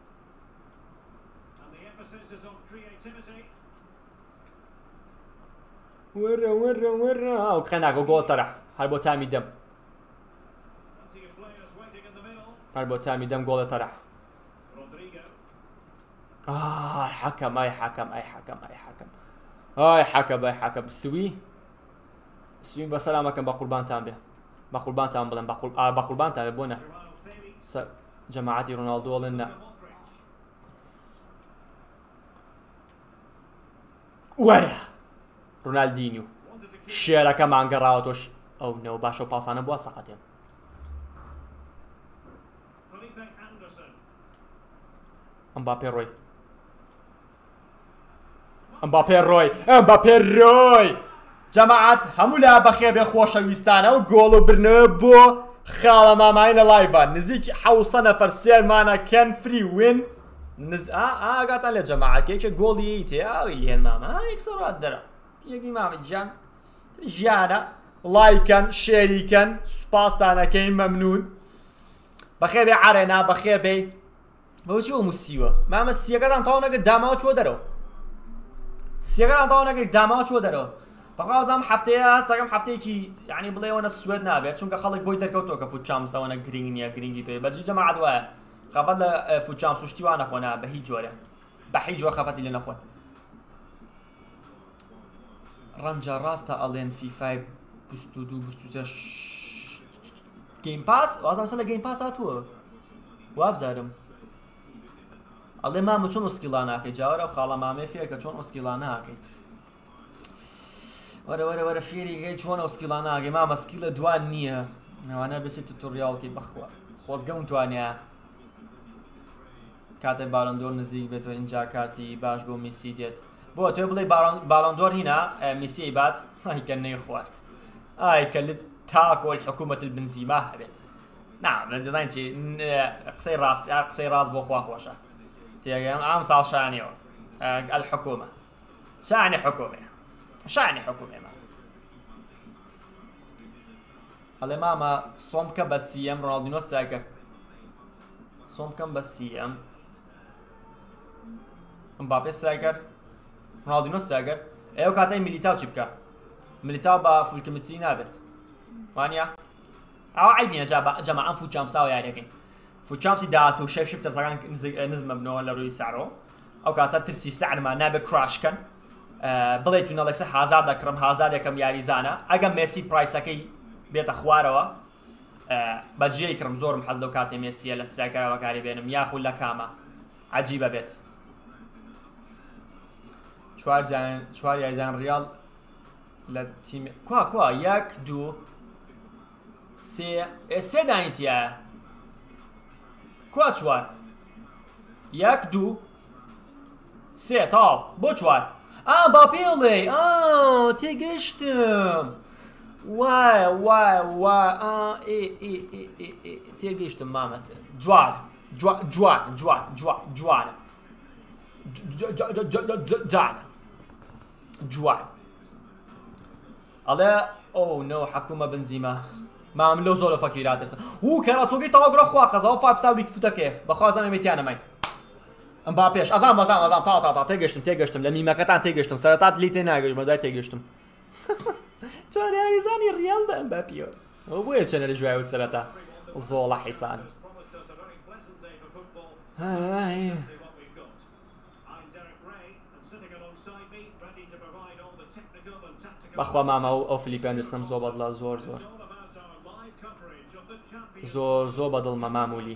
وەرە وەرە وەرە ئەو قەی ناکە گۆڵ تەرە هەر بۆ تامی دەم هەر بۆ تامی دەم گۆڵە تەرە آه حكم أي حكم أي حكم أي حكم أي حكم أي حكم سوي سوي بسلامة كان بقربان تام بقربان تام بلن بقرب آه بقربان تام بونا جماعتي رونالدو لنا ورا رونالدينيو شيرا كمان قراوتوش أو نو باشو باسانا بوا سقطين امبابي روي امبابي روي امبابي روي جماعت همو لا بخير بخوشويستانه و گۆڵ و برنەوە بۆ خاڵە مامای لە لایڤە نزیک حەوسە نەفەر سێرمانە کەن فری وین نز ئاگاتان لێ جەماعەتێکە گۆڵی تێ ئاوی لێن ماما یەکسەڕات دەرە یەکی مامی گیان ژیانە لایکەن شێریکەن سوپاسانەکەین مەمنون بەخێر بێ عەرێنا بەخێر بێ بەوچی ئەو موسیوە مامە سیەکەتان تاوا نەگرت داماوە چوە دەرەوە سیەکەتان تاوا نەگرت داماوە چوە دەرەوە بەخوازم هەفتەیە هەستەکەم هەفتەیەکی یعنی بڵێوەنە سوێد نابێت چونکە خەڵک بۆی دەرکەوتەوە کە فوتچامسەوەنە گرنگ نییە گرنگی پێ بەجی جەماعەت وایە خەفەت لە فوتچام سوشتی وا نەخۆنا بە هیچ جۆرە بە هیچ جۆرە خەفەتی لێ نەخۆن ڕەنجە ڕاستە ئەڵێن فیفای بیست و دوو بیست و سێ گەیم پاس وازم سە لە گەیم پاس هاتووە وابزارم ئەڵێ مامە چۆن ئۆسکیڵا ناکەیت جاوەرە و خاڵە مامێ فێرکە چۆن ئۆسکیڵا ناکەیت وەرە وەرە وەرە فێریگەی چۆن ئۆسکیڵا ناکەی مامە سکیلە دوان نییە ئەوانە بێسی توتۆریاڵکی بەخوا خۆزگەم توانێ کاتێک باڵندۆر نزیک بێتەوە اینجا کارتی باش بۆ میسی دێت بۆ تۆ بڵێ باڵندۆر هینا میسی بات ئایکە نەی خوارد ئایکە لێت تاکۆ الحکومەت البنزیما هەبێت نا دەزانین چی قسەی ڕاست قسەی ڕاست بۆ خوا خۆشە تێگەم ئام ساڵ شانیەوە الحکومە شانی حکومە شانی حکومە هەڵێ مامە سۆم بکە بە سیەم ڕۆناڵدینۆ سترایکە سۆم بکەم بە سیەم ئەمباپێ سترایکەر ڕۆناڵدینۆ سترایکەر ئێوە کاتەی میلیتاو چی بکە میلیتاو بە فولکەمیستری نابێت وانە ئەوە عیب نییە جەماعەت ئەم فوتچامساوە یاریەکەین فوتچامسی داهات و شەیف شفتەرسەکان نزمە بنەوە لە ڕووی سارۆ ئەو کاتە ترسی سەعرمان نابێت کراشکەن بڵێ تونەڵێکسە هازار دەکڕم هازار یەکەم یاریزانە ئەگەم مێسی پرایسەکەی بێتە خوارەوە بەجێی کڕم زۆرم حەز لەو کاتێ مێسیە لە سترایکەرەوە کاری بێنم یاخود لە کامە عەجیبە بێت چوار یاریزان ڕیاڵ لە تیم کوا کوا یەک دوو سێ سێ دانیتیایە کوا چوار یەک دوو سێ تاڵ بۆ چوار ئا با پێڵێ ئا تێگەیشتم وای وای وای تێگەیشتم مامەت جوان جوان جوان جوان جوانە جوانە جوان ئەڵێ ئەو نەوە حکومە بنزیمە مام لەو زۆر لە فەکیراترسە و کەراتۆگەی تەواگرە خوا قەزەوە فایف ستا ویک فوتەکێ بەخوازانە مێتیانەمای ئەم با پێش ئەزام بەزام ئەزام تا تا تا تێگەشتم تێگەشتم لە میمەکەتان تێگەشتم سەرەتات لی تێ ناگەشت بەدای تێگەشتم چۆن یاریزانی ڕیال بە ئەمباپیۆ ئەو بۆیە چەنەری ژوایوت سەرەتا زۆڵە حیسان بەخوا مامە ئەو فلیپیان دەستم زۆر بەدڵە زۆر زۆر زۆر زۆر بەدڵمە مامولی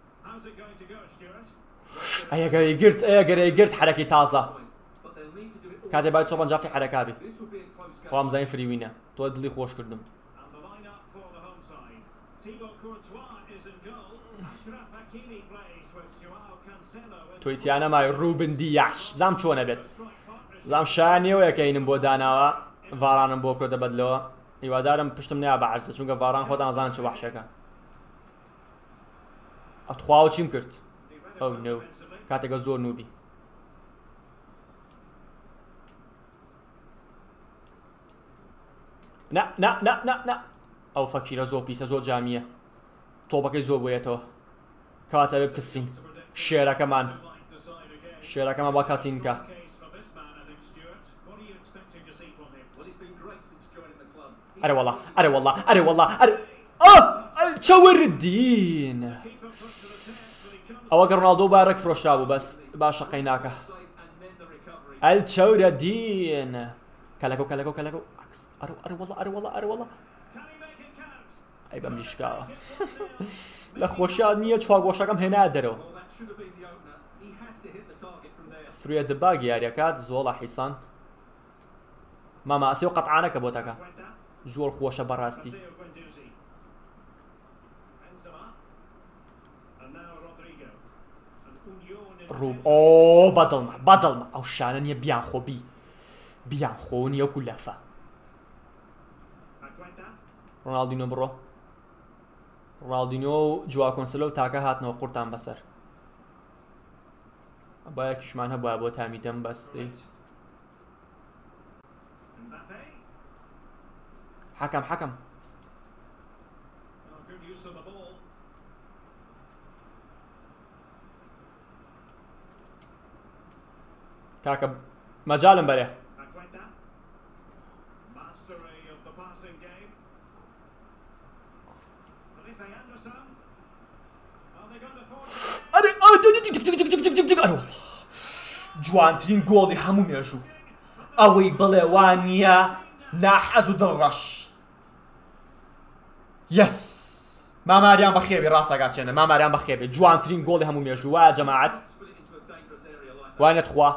ئەگەری گرت ئەگەری گرت حرەکی تازە کاتێ باید چۆ پەنجافی حرەکابی خۆم زانین فریوینە تۆ دڵی خۆش کردم تۆی تیانە مای ڕووبن دیاش بزانم چۆنە بێت زام شانیەوە یەکەینم بۆ داناوە ڤارانم بۆ کرۆ دەبەدلەوە هیوادارم پشتم نیا بە عەرزە چونکە ڤاران خۆتان نازانن چ وەحشەکە ئەتخواوە چیم کرد ئەو نۆ کاتێکە زۆر نوبی نا نا نا نا نا ئەو فەکیرە زۆر پیسە زۆر جامیە تۆپەکەی زۆر بۆیەتەوە کاتە بێ بترسین شێرەکەمان شێرەکەمان با کاتینکە ئەرێ وەڵا ئەرێ وەڵا ئەرێ وەڵا ئەرێ چاوەڕدین ئەوە گە ڕۆناڵدۆ بارەک فرۆشرا بوو بەس باشە قەیناکە ئەلچەورەدین کەلەکە و کەلەکە و کەلەکە و ئەرێ ئەرێ وەڵا ئەرێ وەڵا ئەرێ وەڵا ئەی بەم لیشکاوە لە خۆشیان نییە چوارگۆشەکەم هێنایە دەرەوە فرێ دباگ یاریەکات زۆڵە حیسان ماما ئەسێ و قەتعانەکە بۆ تاکە زۆر خۆشە بەڕاستی ڕوو ئۆ بەدڵمە بەدڵمە ئەو شانە نییە بیان خۆبی بیان خۆ نییەکو لەفە ڕۆناڵدینۆ بڕۆ ڕۆناڵدینۆ و جوا کۆنسلە و تاکە هاتنەوە قورتان بەسەر با یەکیشمان هەبووە بۆ تامی دەم بەستەی حەکەم حەکەم کاکە مەجالم بەرێ جوانترین گۆڵی هەموو مێژوو ئەوەی بڵێ وان نییە ناحەز و دڵڕەش یەس ماماریان بەخێبێ ڕاستەکات چێنە ماماریان بەخێبێ جوانترین گۆڵی هەموو مێژوو وایە جەماعەت وانێت خوا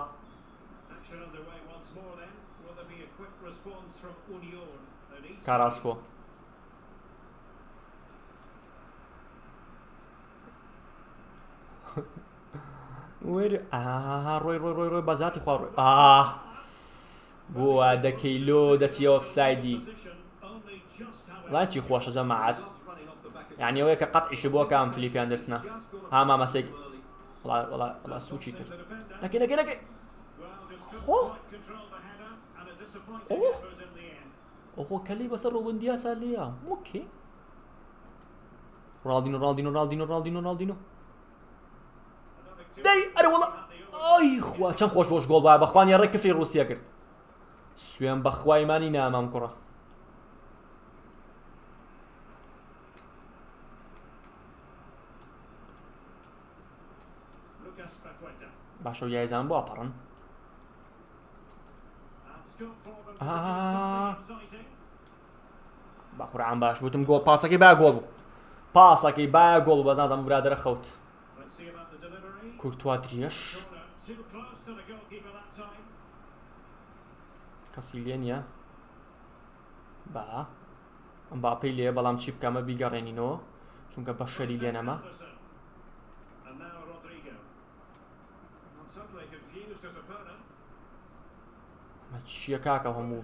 کاراسکۆ وێر ئا ڕۆی ڕۆی ڕۆی ڕۆی بەزاتی خوا ڕۆی ئا بۆ دەکەیلۆ دەچی ئۆفسایدی وڵای خۆشە جەماعەت یعنی ئەوەیە کە قەتعیشی بۆ کام فلیپی ئەندرسنە ها مامەسێک وڵای وڵای وڵای سوچی کرد نەکەی نەکەی نەکەی خۆ ئۆخۆ کەلی بەسەر ڕۆبندیا سا لێیە ئۆکێ ڕاڵدینۆ ڕاڵدینۆ ڕاڵدینۆ ڕاڵدینۆ ڕاڵدینۆ دەی ئەرێ وەڵا ئای خوا چەند خۆش بۆش گۆڵ بایە بەخوان یاڕێ کفری ڕووسیا کرد سوێن بەخوایمانی نامام کوڕە باشە و یایزان بۆ ئەپەڕن باخورعان باش وتم گۆڵ پاسەکەی با گۆڵ بوو پاسەکەی با گۆڵ بوو بەزانزانم برادرە خەوت کورتوا درێژ کەسی لێ نییە با ئەم باپەی لێ بەڵام چی بکەمە بیگەڕێنینەوە چونکە بە شەری لێ نەما مە چییە کاکە هەموو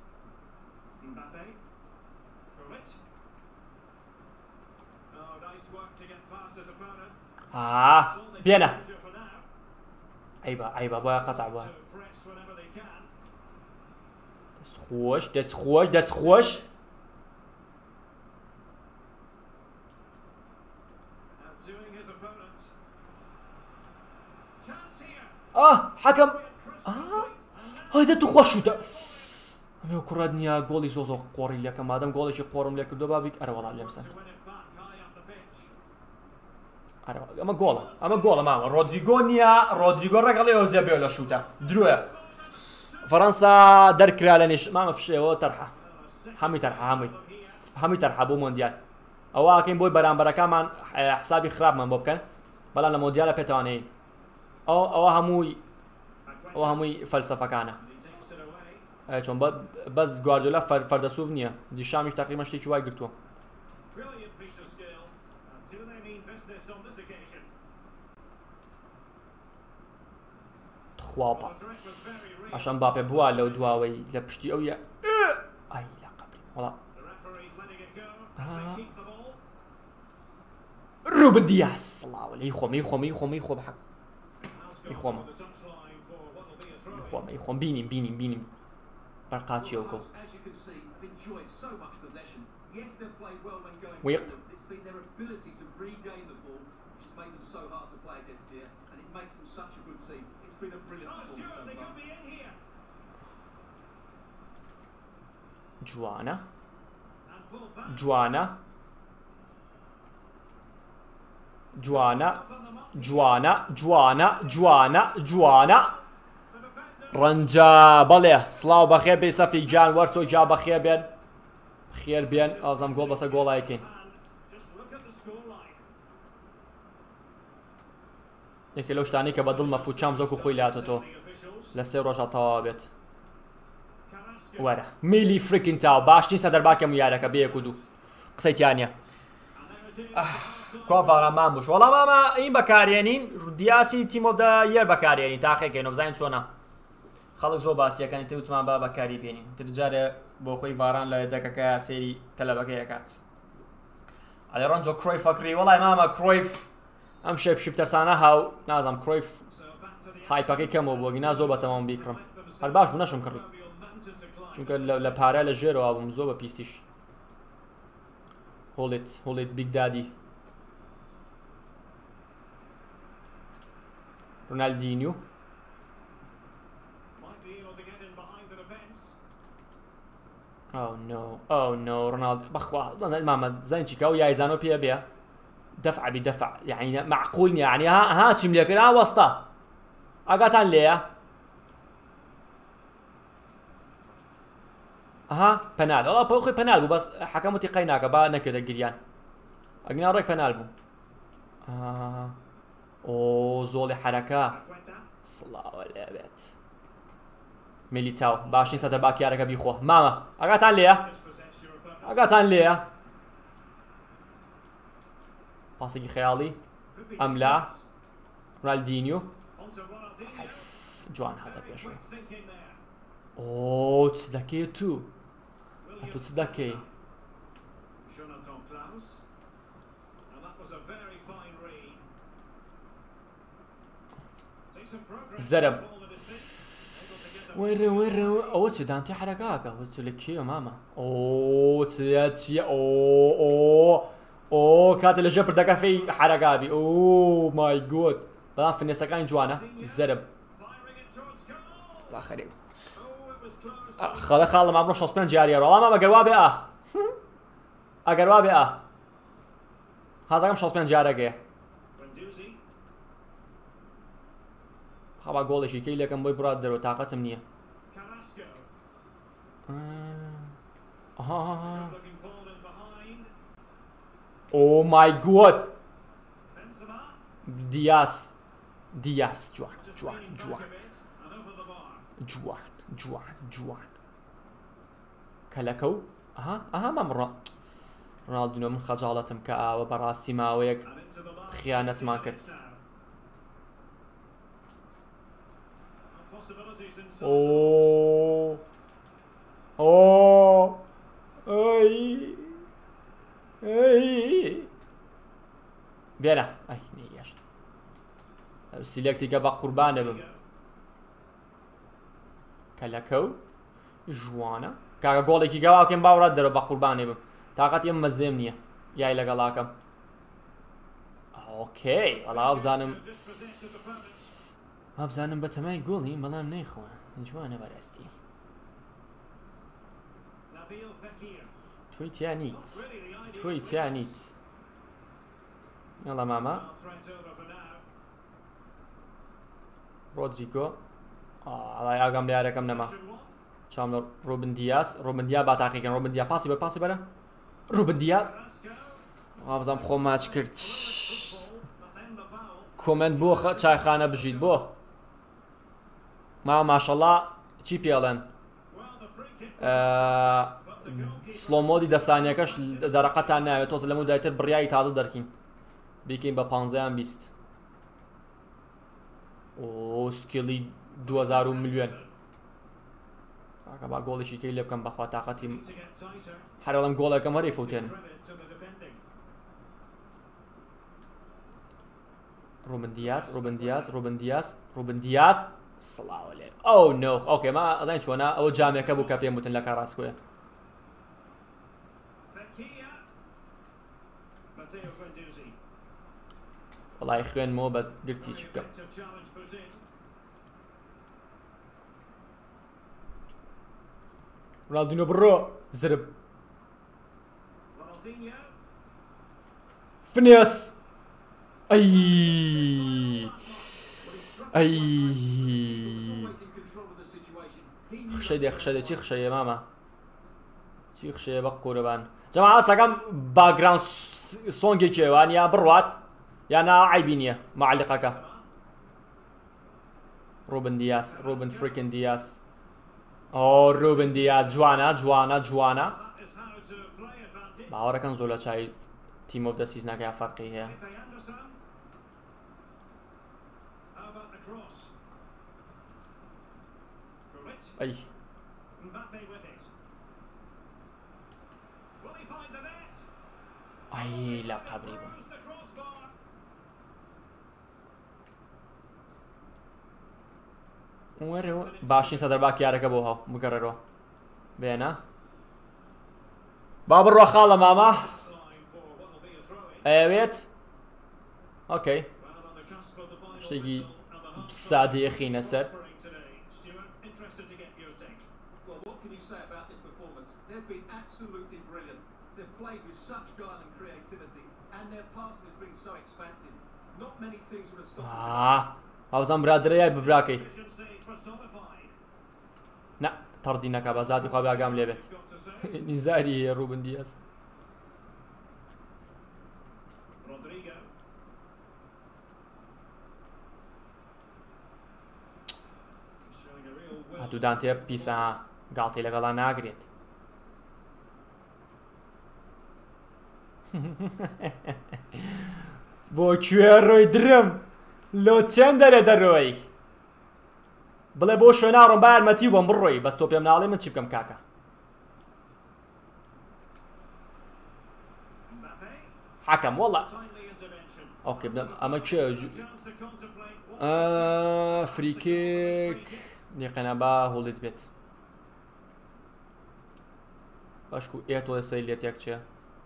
ها بێنە ئەیبا ئەیبا بۆیە قەتع بووە دەست خۆش دەست خۆش دەست خۆش ئا حەکەم هەی دە تو خۆش شوتە ئەمێ کوڕەت نییە گۆڵی زۆ زۆر قۆڕی لەکە مادەم گۆڵێکی قۆڕم لێ کردو بابیک ئەرە وەڵام لێم سەر ئەمە گۆڵە ئەمە گۆڵە ماوە ڕۆدریگۆ نییە ڕۆدریگۆ ڕێگەڵێ ئەوزە بێ لە شوتە درۆیە فەڕەنسا دەرکرا لە نێش مامە فشێەوە تەرحە هەمووی تەرحە هەمووی هەمووی تەرحە بۆ مۆندیال ئەوە ئاکەین بۆی بەرامبەرەکەمان حسابی خراپمان بۆ بکەن بەڵام لە مۆندیالە پێتوانین ئەو ئەوە هەمووی ئەوە هەمووی فەلسەفەکانە چۆن بەس گواردیۆلا فەردەسوور نییە دیشامیش تەقریبەن شتێکی وای گرتووە خواپە ئەشەم باپێ بووە لەو دواوەی لە پشتی ئەو ئای لە قەبری وەڵا روبن دیاس سڵاوە لەی خۆمی خۆمی خۆمی خۆ بحەق خۆمە خۆمە خۆم بینیم بینیم بینیم بەرقاچی ئەو کۆ ویق جوانە جوانە جوانە جوانە جوانە جوانە جوانە ڕەنجە بەڵێ سڵاو بەخێر بێ سەفی جان وەرسۆ جا بەخێر بێن خێر بێن ئازام گۆڵ بەسە گۆڵایکەین یەکێ لەو شتانەی کە بە دڵ مەفوت چام زۆک و خۆی لاتۆ لە سێ ڕۆژە تەواو بێت وەرە میلی فریکین تاو باشترین سەدەرباکەم یارەکە بە یەک و دوو قسەی تیانە کوا ڤاران بوش وەڵام مامە ئین بەکارێنین دیاسی تیمۆدا یەر بەکارێنین تاقیەکەین بزانین چۆنە خەڵک زۆر باسیەکانی تێوتمان با بەکاری بێنین ترجارێ بۆ خۆی ڤاران لە دەکەکە سێری تەلەبەکەی ئەکات ئەلێ ڕەنجۆ کرۆیف فەکری وەڵای مامە کرۆیف ئەم شێپ شیفتەرسانە هاو نازام کرۆیف هایپەکەی کەمەوە بۆگی نا زۆر بەتەمام بیکڕم هەر باش بوو نەشم کڕی چونکە لە پارە لە ژێرەوە بووم زۆر بە پیسیش هۆڵێت هۆڵێت بیگ دادی رونالدینیو Oh no, oh no, رونالدو بخوا ماما زين شيكاو يا زانو بيا بيا دفع بدفع يعني معقول يعني ها ها تشم لك ها وسطه اقاتان ليه اها بنال والله بوخي بنال بو بس حكموا تقيناك با نكده جريان اقنا رايك بنال بو اه او زولي حركه صلاة ولا بيت ميليتاو باشين ساتر باكي يارك بيخو ماما اقاتان ليه اقاتان ليه باسيكي خيالي ام لا رونالدينيو جوان هذا بيشو اوه تصدقي تو اتو تصدقي زرب وين وين اوه تدانتي حركاك وتلك يا ماما اوه تياتي اوه اوه اوه كانت اللي جبر دقا في حركابي اوه ماي جود بلان في النساقين جوانا زرب لا خريب خلا خلا ما بروش شوسبان جاريه والله ما قروابي اه اقروابي اه هذا كم شوسبان جاريه خبا گۆڵێکی کەی لەکەم بۆی بڕات دەرەوە تااقەتم نییە ئۆ مای گۆد دیاس دیاس جوان جوان جوان جوان جوان جوان کەلەکە و ئەها ئەها مەمڕە ڕۆناڵدینۆ من خەجاڵەتم کە ئاوە بەڕاستی ماوەیەک خیانەتمان کرد Oh, oh, ay, ay. بينا اي نيش سيلكتي كبا قربانه بم كلاكو جوانا كاغا جولكي كاوا كم باورا در با قربانه بم طاقت يم مزمنيه ياي لغلاكم اوكي والله بزانم ابزانم بتماي قولي بەڵام نەیخوا جوانە بەڕاستی تۆی تیا نیت تۆی تیا نیت یاڵا ماما رۆدریگۆ ئاڵای ئاگام لە یارەکەم نەما چام لە ڕۆبن دیاس ڕۆبن دیا با تاقیکەن ڕۆبن دیا پاسی بە پاسی بەرە ڕۆبن دیاس وابزانم خۆم ماچ کرد کۆمنت بۆ چایخانە بژیت بۆ ما ماشاءالله چی پێڵێن سلۆمۆدی دە سانیەکەش دەرەقەتان ناوێت تۆز لەمە دایتر بڕیایی تازە دەرکین بیکەین بە پانزەیان بیست ئۆ سکیڵی دوهزار ملیۆن با گۆڵێکی کەی لێ بکەم بەخوا تااقەتی هەرەڵم گۆڵەکەم هەرێ فوتێن ڕوبن دیاز ڕوبن دیاز ڕوبن دیاز ڕوبن دیاز سڵاوە لێ ئەو نۆخ ئۆکێ ما ئەڵێن چۆنە ئەوە جامێکە بوو کە پێم وتن لە کاڕاستکۆیە وڵای خوێنمەوە بەس گرتی چ بکەم رونالدینۆ بڕۆ زرب فنێس ئەی ئەی خشەی دێ خشە دێ چی خشەیە مامە چی خشەیە بە قوربان جەماعە سەکەم باگراوند سۆنگێکێوان یا بڕوات یانا عیبی نییە معلیقەکە ڕوبن دیاز ڕوبن فریکن دیاز ئۆ ڕوبن دیاز جوانە جوانە جوانە باوەڕەکەن زۆر لە چای تیم ئۆف دە سیزنەکە یا فەرقی هەیە ئەی ئەی لە قەبری بووم وەرەوە باشین سەدەر با کیارەکە بۆ هەڵ بگەڕێرەوە بێنە با بڕۆ خاڵە ماما ئەوێت ئۆکەی شتێکی سادەیە خینە سەر هاوزان برادرەیە ببراکەی نە تەڕدی نەکا بە زاتی خوا باگام لێ بێت نیزاری هەیە ڕوبن دیاز هەتوودان تێ پیسە گاڵتەی لەگەڵا ناگرێت بۆ کوێ ڕۆی درم لۆ چەند دەرێ دەڕۆی بڵێ بۆ شوێنە ڕۆم با یارمەتی بۆم بڕۆی بەس تۆ پێم ناڵێ من چی بکەم کاکە حەکەم وەڵا ئۆکێ ئەمە کێ فریکێک دیقەنە با هۆڵیت بێت باشکو ئێتۆ سەی لێت یەک چێ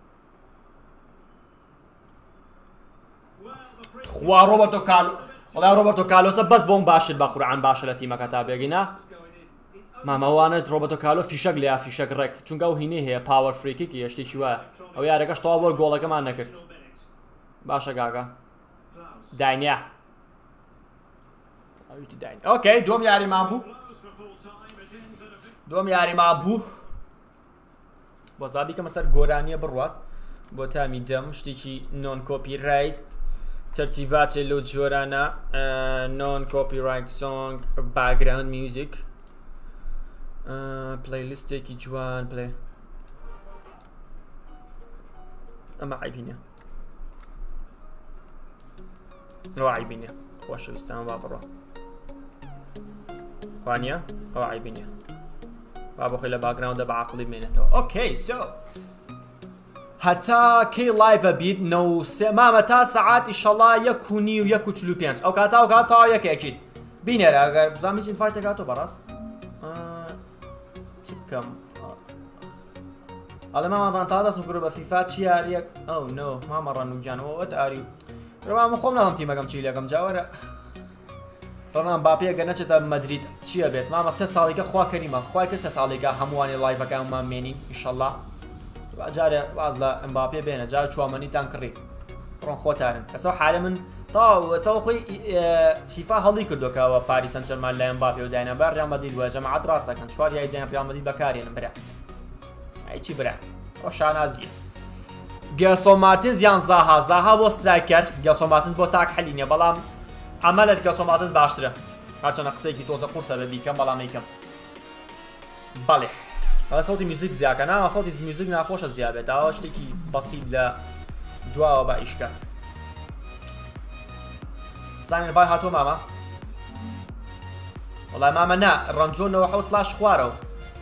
خوا ڕۆبەرتۆ کارلۆ وڵای ڕۆبەرتۆ کارلۆسە بەس بۆم باشت بە قورعان باشە لە تیمەکە تا بێگینە مامەوانت ڕۆبەرتۆ کارلۆ فیشەک لێ فیشەک ڕێک چونکە ئەو هینەی هەیە پاوەر فریکێکی هێشتێکی وایە ئەو یارەکەش تەواو بۆ گۆڵەکەمان نەکرد باشە گاگا داینیا ئۆکەی دووەم یاریمان بوو دووەم یاریمان بوو بۆس با بیکەمە سەر گۆرانیە بڕوات بۆ تامی دەم شتێکی نۆن کۆپی ڕایت تەرتیباتێ لەو جۆرانە نۆن کۆپی ڕایت سۆنگ باگراوند میوزیک پلەیلیستێکی جوان پلێ ئەمە عیبینە ئەوە عیبینە خۆشەویستان با بڕۆ وانە ئەوە عیبینە با بۆ خۆی لە باگراوندە بە عەقڵی بمێنێتەوە ئۆکەی سۆ هەتا کەی لایڤە بیت نەوسێ مامە تا سەعات ئیشەڵا یەک و نی و یەک و چل و پێنج ئەو کاتا و کاتەوە یەکێکیت بینێرە ئەگەر بزانیت ئینفایت دەکاتەوە بەڕاست چ بکەم ئەڵێ مامەڕان تا دەستم کورە بە فیفا چی یاریەک ئەو نۆ مامەڕان نوجانەوە ئەت ئاری ڕەوا من خۆم ناڵم تیمەکەم چی لەکەم جاوەرە ڕۆنان باپێ گە نەچێتە مەدرید چییە بێت مامە سێ ساڵێکە خوا کەریمە خوای کرد سێ ساڵێکە هەمووانی لایڤەکانمان مێنین ئیشەڵڵا جارێ باز لە ئەمباپێ بێنە جار چوامەنیتان کڕی ڕۆن خۆتارن کەسەوە حالە من تاوەچەوە خۆی فیفا هەڵی کردوکەوە پاریس سەن ژەرمان لە ئەمباپێ و داینە بەر ڕیال مەدرید وە جەماعەت ڕاستەکەن چوار یای زیان ڕیال مەدرید بەکارێنن برا هیچی برا ئەو شانازیە گێلسۆن مارتینز یان زاها زاها بۆ سترایکەر گێلسۆن مارتینز بۆ تاک حەلی نییە بەڵام ئەمەلت گێلسۆن مارتینز باشترە هەرچەندە قسەیەکی تۆزە قورسە بە بیکەم بەڵام یکەم بەڵێ ئەڵە سەوتی میوزیک زیاکە ناوە سەوتی میوزیک ناخۆشە زیاد بێت ئەوە شتێکی بەسیط لە دواوە بە ئیشکات زانین ڤای هاتووە مامە وڵای مامە نا ڕەنجۆنەوە حەوت سلاش خوارەوە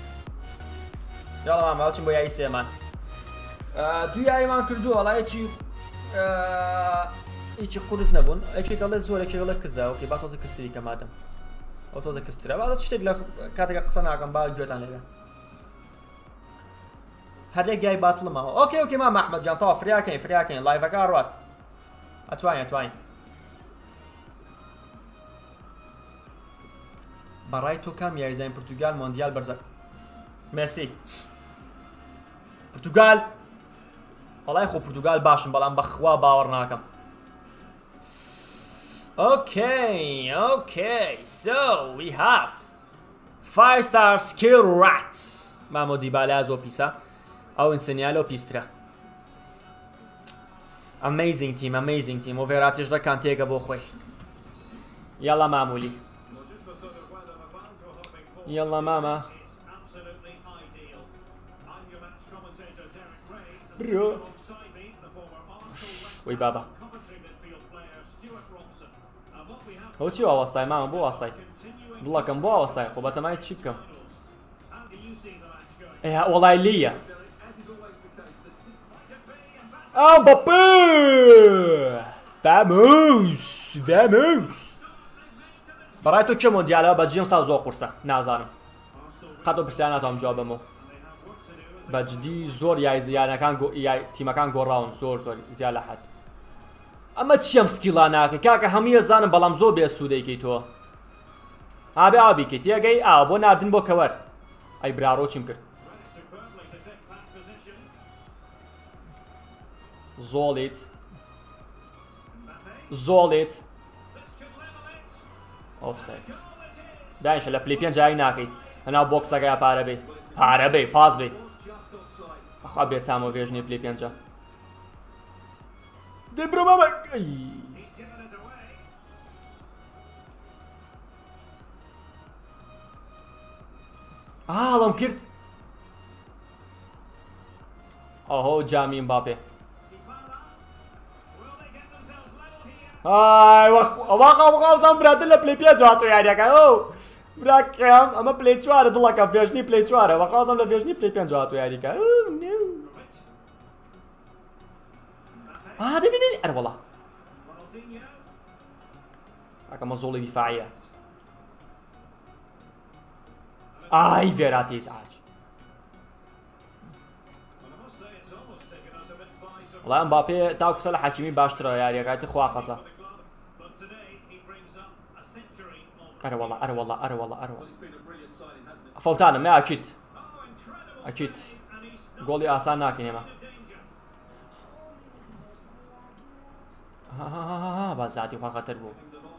یاڵە مامە هەڵچین بۆ یایی سێمان دوو یاریمان کردووە وەڵایەکی هیچی قورس نەبوون ئەکی گەڵێ زۆر ئەکی گەڵێ کزاوەکەی با تۆزە کستری کەماتم ئەو تۆزە کسترە با شتێک لە کاتێکە قسە ناکەم با گوێتان لێبێ هەرێک یای باتڵمەوە ئۆکێ ئۆکێ مام ئەحمەد جان تەواو فریاکەین فریاکەین لایڤەکە ڕات ئەتوانین ئەتوانین بەڕای تۆ کام یاریزانین پورتوگال مۆندیال بەرزە مێسی پورتوگال وەڵای خۆ پورتوگال باشم بەڵام بەخوا باوەڕ ناکەم Okay, okay, so we have five star skill rat. Mamo Dybala zo pisa. Au insegnato pistra. Amazing team, amazing team. O Verratti da Cantega bo khoi. Yalla mamuli. Yalla mama. Bro. Oi baba. هو چی ئاوەستای مامە بۆ وەستای دڵەکەم بۆ ئاوەستای خۆ بەتەمای چی بکەم ئێ وەڵای لیە ئەو بەپێ داموس داموس بەڕای تۆ کێ مۆندیالەوە بەجددی ئەم ساڵ زۆر قورسە نازانم قەت پرسیان ناتوانم جواب بەمەوە بەجددی زۆر یاریزیانەکان تیمەکان گۆڕاون زۆر زۆر زیاد لە حەد ئەمە چیەم سکیڵا ناکە کاکە هەموویە زانم بەڵام زۆر بێ سوودەیکەی تۆ ئابێ ئابیکەی تێگەی ئاو بۆ ناردن بۆ کەوەر ئەی براڕۆ چیم کرد زۆڵیت زۆڵیت ئۆفساید دانیشە لە پلەی پێنج جای ناکەیت هەناو بۆکسەکەیە پارە بێ پارە بێ پاس بێ بەخوا بێت چامەوە وێژنی پلەی پێنجە دەبرە مامە ئاڵم کرد ئەهۆ جامی ئەمباپێ ئای وەقاوەقاوزان براتر لە پلەی پێنج هاتۆ یاریەکە ئەو براکەم ئەمە پلەی چوارە دڵەکە فێژنی پلەی چوارە وەقاوزم لە فێژنی پلەی پێنج هاتۆ یاریەکە آه دي دي دي أنا والله أكمل زولي دفاعية آي فيراتي إزعاج والله مبابي تاو كسل حكيمي باشترا يا قاعد تخوا قصة أنا والله أنا والله أنا والله أنا والله فوتانا ما أكيد أكيد قولي آسان ناكن يما ها ها ها ها بازاتي خوا خطر بو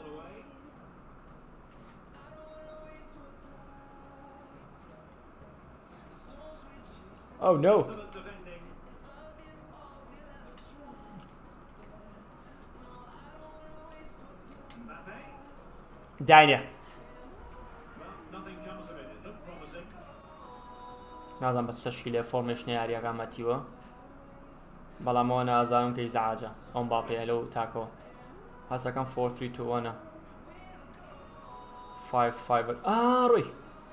Oh no داینێ نازانم بە چ تەشکیلێ فۆرمێشنە یاریەکان مەتیوە بەڵام ئەوە نازانم کە ئیزعاجە ئەم باپەیە لەو تاکەوە هەستەکەم فۆر تری تو وانە فایڤ فایڤ ئا ڕۆی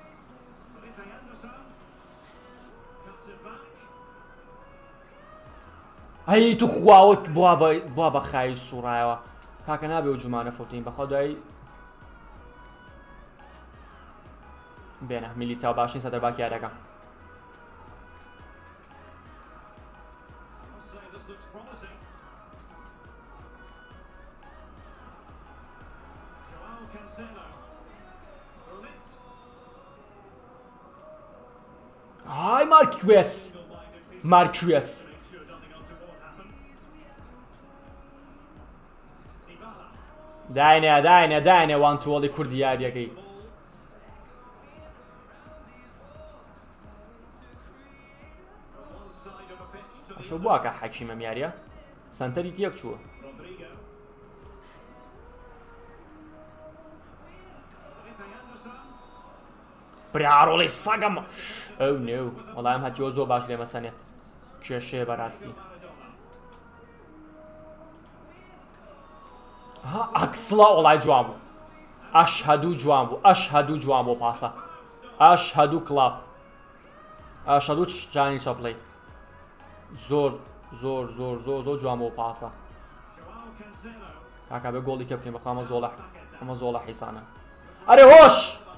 ئەی تو خواوەت بوا بە خای سوڕایەوە کاکە نابێ و جومانە فۆتین بەخوا دوایی بێنە میلیتاو باشین سەدەرباکی یاریەکە Hi Marquez Marquez داینێ داینێ داینێ وان تۆڵی کوردی یاریەکەی ئەشۆ بواکە حەکیمەم یاریە سەنتەری تێک چووە براڕۆڵی سەگەم ئەو نێو وەڵام هەتیوە زۆر باش لێمە سەنێت کێشەیە بەڕاستی ها ئەکسڵا وەڵای جوان بوو ئەشهەدوو جوان بوو ئەشهەدوو جوان بۆ پاسە ئەشهەدوو کڵاپ ئەشهەدوو جانی چەپڵەی زۆر زۆر زۆر زۆر زۆر جوان بۆ پاسە کاکا بێ گۆڵی کە بکەین بەخوا ئەمە زۆڵە ئەمە زۆڵە حیسانە ئەرێ هۆش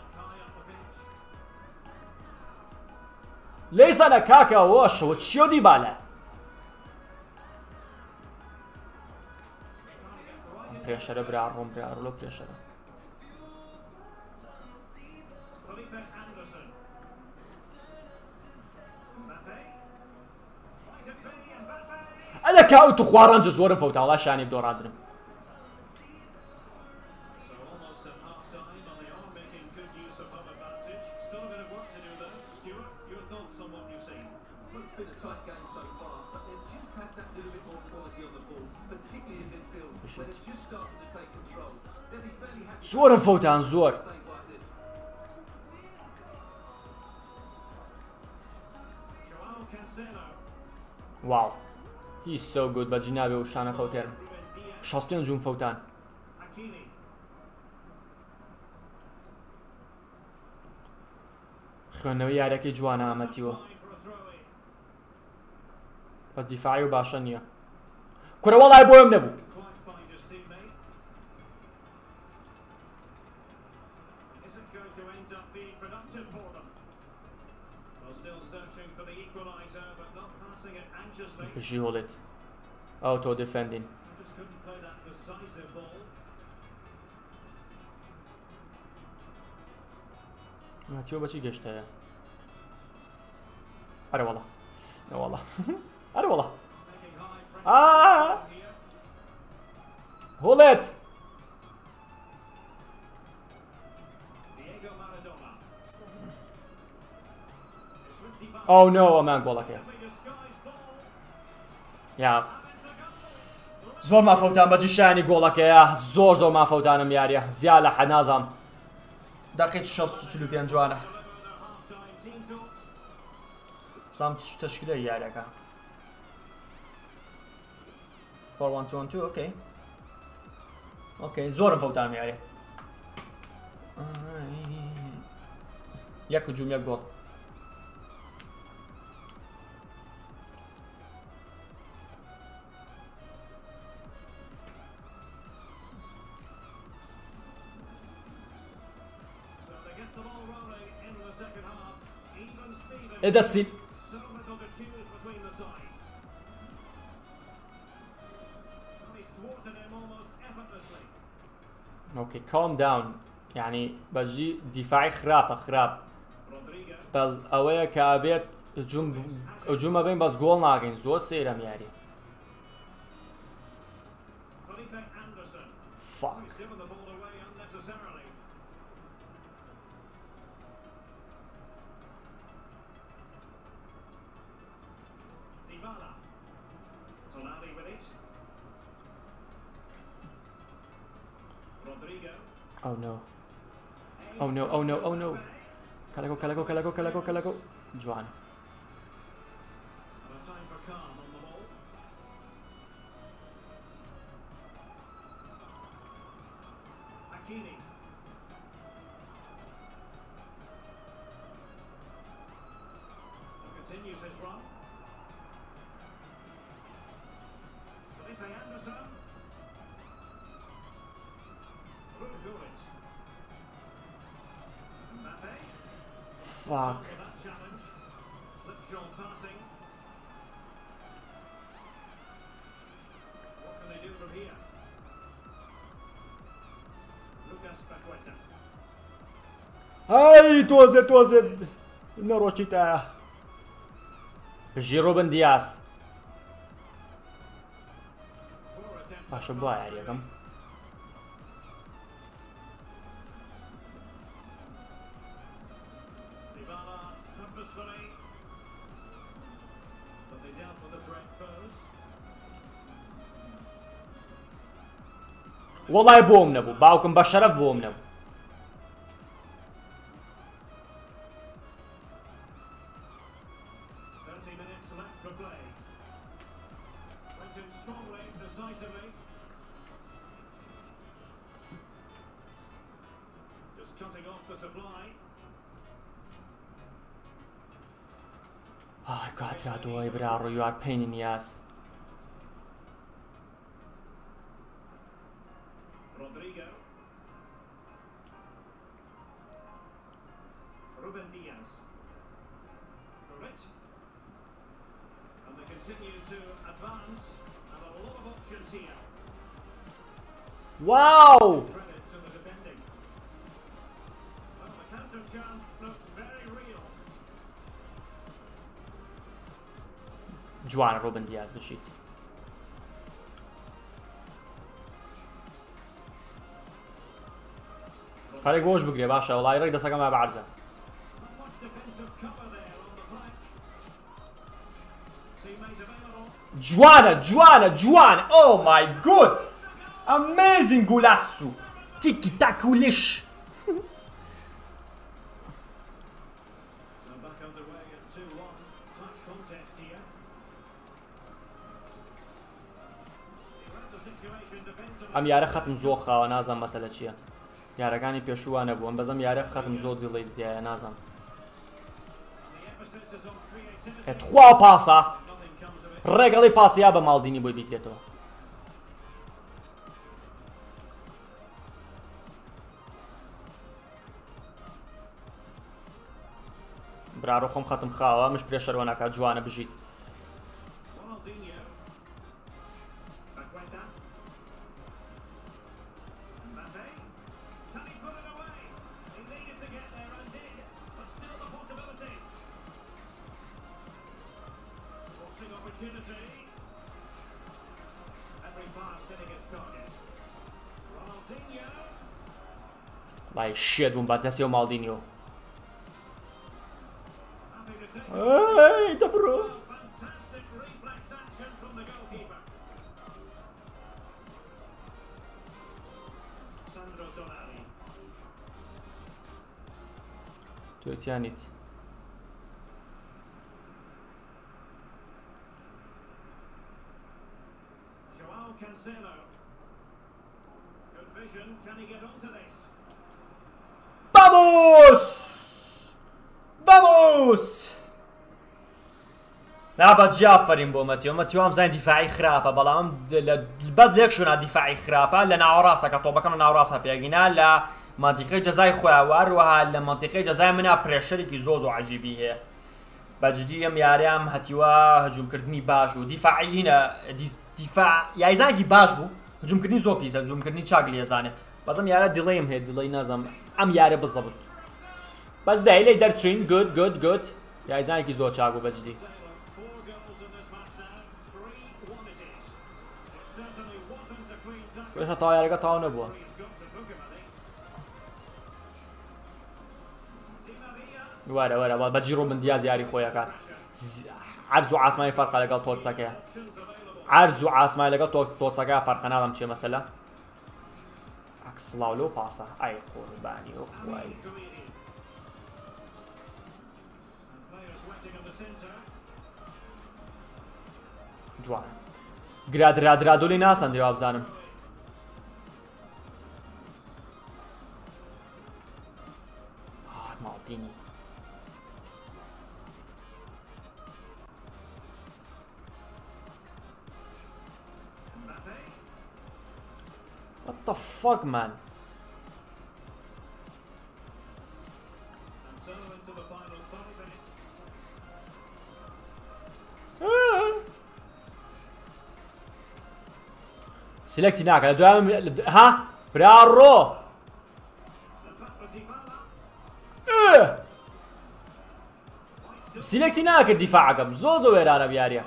لەیسەنە کاکە هۆشەوە چیۆ دیبالە پرێشەرە برا ڕۆم برا ڕۆڵە پرێشەرە ئەلە کاوت و خواڕەنجە زۆرم فەوتان وڵای شانی بدۆڕاندرم زۆرم فەوتان زۆر واو هیچ سۆ گوت بەجی نابێ و شانە فەوتێرم شەستێن جوون فەوتان خوێندنەوەی یاریەکەی جوانە ئامەتیوە بەس دیفاعی و باشە نییە کورە وەڵای بۆم نەبوو پشی هۆڵێت ئەو تۆ دفێندین ماتیۆ بەچی گەشتەیە ئەرە وەڵا نەوەڵا ئەرە وەڵا هۆڵێت ئەو نەوە ئەمان گۆڵەکەیە یا زۆر مافەوتان بەجی شانی گۆڵەکەیە زۆر زۆر مافەوتانم یاریە زیاد لە حەنازام دەقیقی شەست و چل و پێنج جوانە بزانم تەشکیلە یاریەکە فۆر وان تو وان تو ئۆکەی ئۆکەی زۆرم فەوتانم یاریە یەک هجووم یەک گۆڵ Edassil. Okay, calm down. يعني بجي دفاعي خرابة خراب. بل أويا كابيت هجوم هجوم بين بس جول ناقين زور سيرم يعني. Fuck. Oh no. Oh no, oh no, oh no. Calago, calago, calago, calago, calago. Juan. Continues his run. Felipe Anderson. Fuck. Ai, toze, toze. Norocita. Giroben Diaz. Așa baia e cam. والله بوم نبو باوكم بشرف بوم نبو Oh God, Radoi, Bravo, you are pain in the ass. Rodrigo. Ruben Diaz. Correct. And they continue to advance. And a lot of options here. Wow! Credit to the defending. Well, the counter chance looks very real. جوان روبن دیاز بشید. خليك گوش بگیره باشه والله ڕێک دەسەکەم بەعرزە. جوانە جوانە جوان oh my god amazing golaço tiki taku lish. ئەم یارە خەتم زۆر خاوە نازانم مەسەلە چییە. یارەکانی پێشووە نەبوو ئەم بەزەم یارە خەتم زۆر دڵی دیایە نازانم. خوا پاسە ڕێگەڵی پاسیا بە ماڵدینی بۆی بیکرێتەوە. برارۆ خۆم خەتم خاوە مش پرێشەرەوە ناکات جوانە بژیت. Like shit bun batese o Maldinho. Hey, da bro. Tu тянет. Joao Cancelo. Good vision. Can he get onto this? Vamos! Vamos! لعبة جافرين بو ماتيو ماتيو هم زين دفاعي خرافة بلام بس ليك شو دفاعي خرافة لنا عراسة كطوبة كانوا عراسة بيجينا لا منطقة جزاي خوار وها لمنطقة جزاي منها بريشر كي زوزو عجيبي هي بجدي ام ياريام هتيوا هجوم كردني باش ودفاعي هنا دفاع يا زاني باش بو هجوم كردني زو بيس هجوم كردني شاغلي زاني بازم يارا ديليم هي ديلي نازم ام يارا بالضبط بس ده لي درتشين جود جود جود يا زاني كي زو شاغو بجدي وش طاير قطعوا نبوه وارا وارا بجي روبن دياز ياري خويا كات عرض وعاصمه فرق على قال توتساكا عرض وعاصمه على قال توتساكا فرق نادم شي مثلا عكس لاولو باسا اي قرباني اخوي جوان جراد راد رادولي ناس اندري وابزانم اه مالديني What the fuck, man? سيلكت هناك دوام ها برارو ايه سيلكت هناك الدفاع عقب زوزو ويرانا بياريا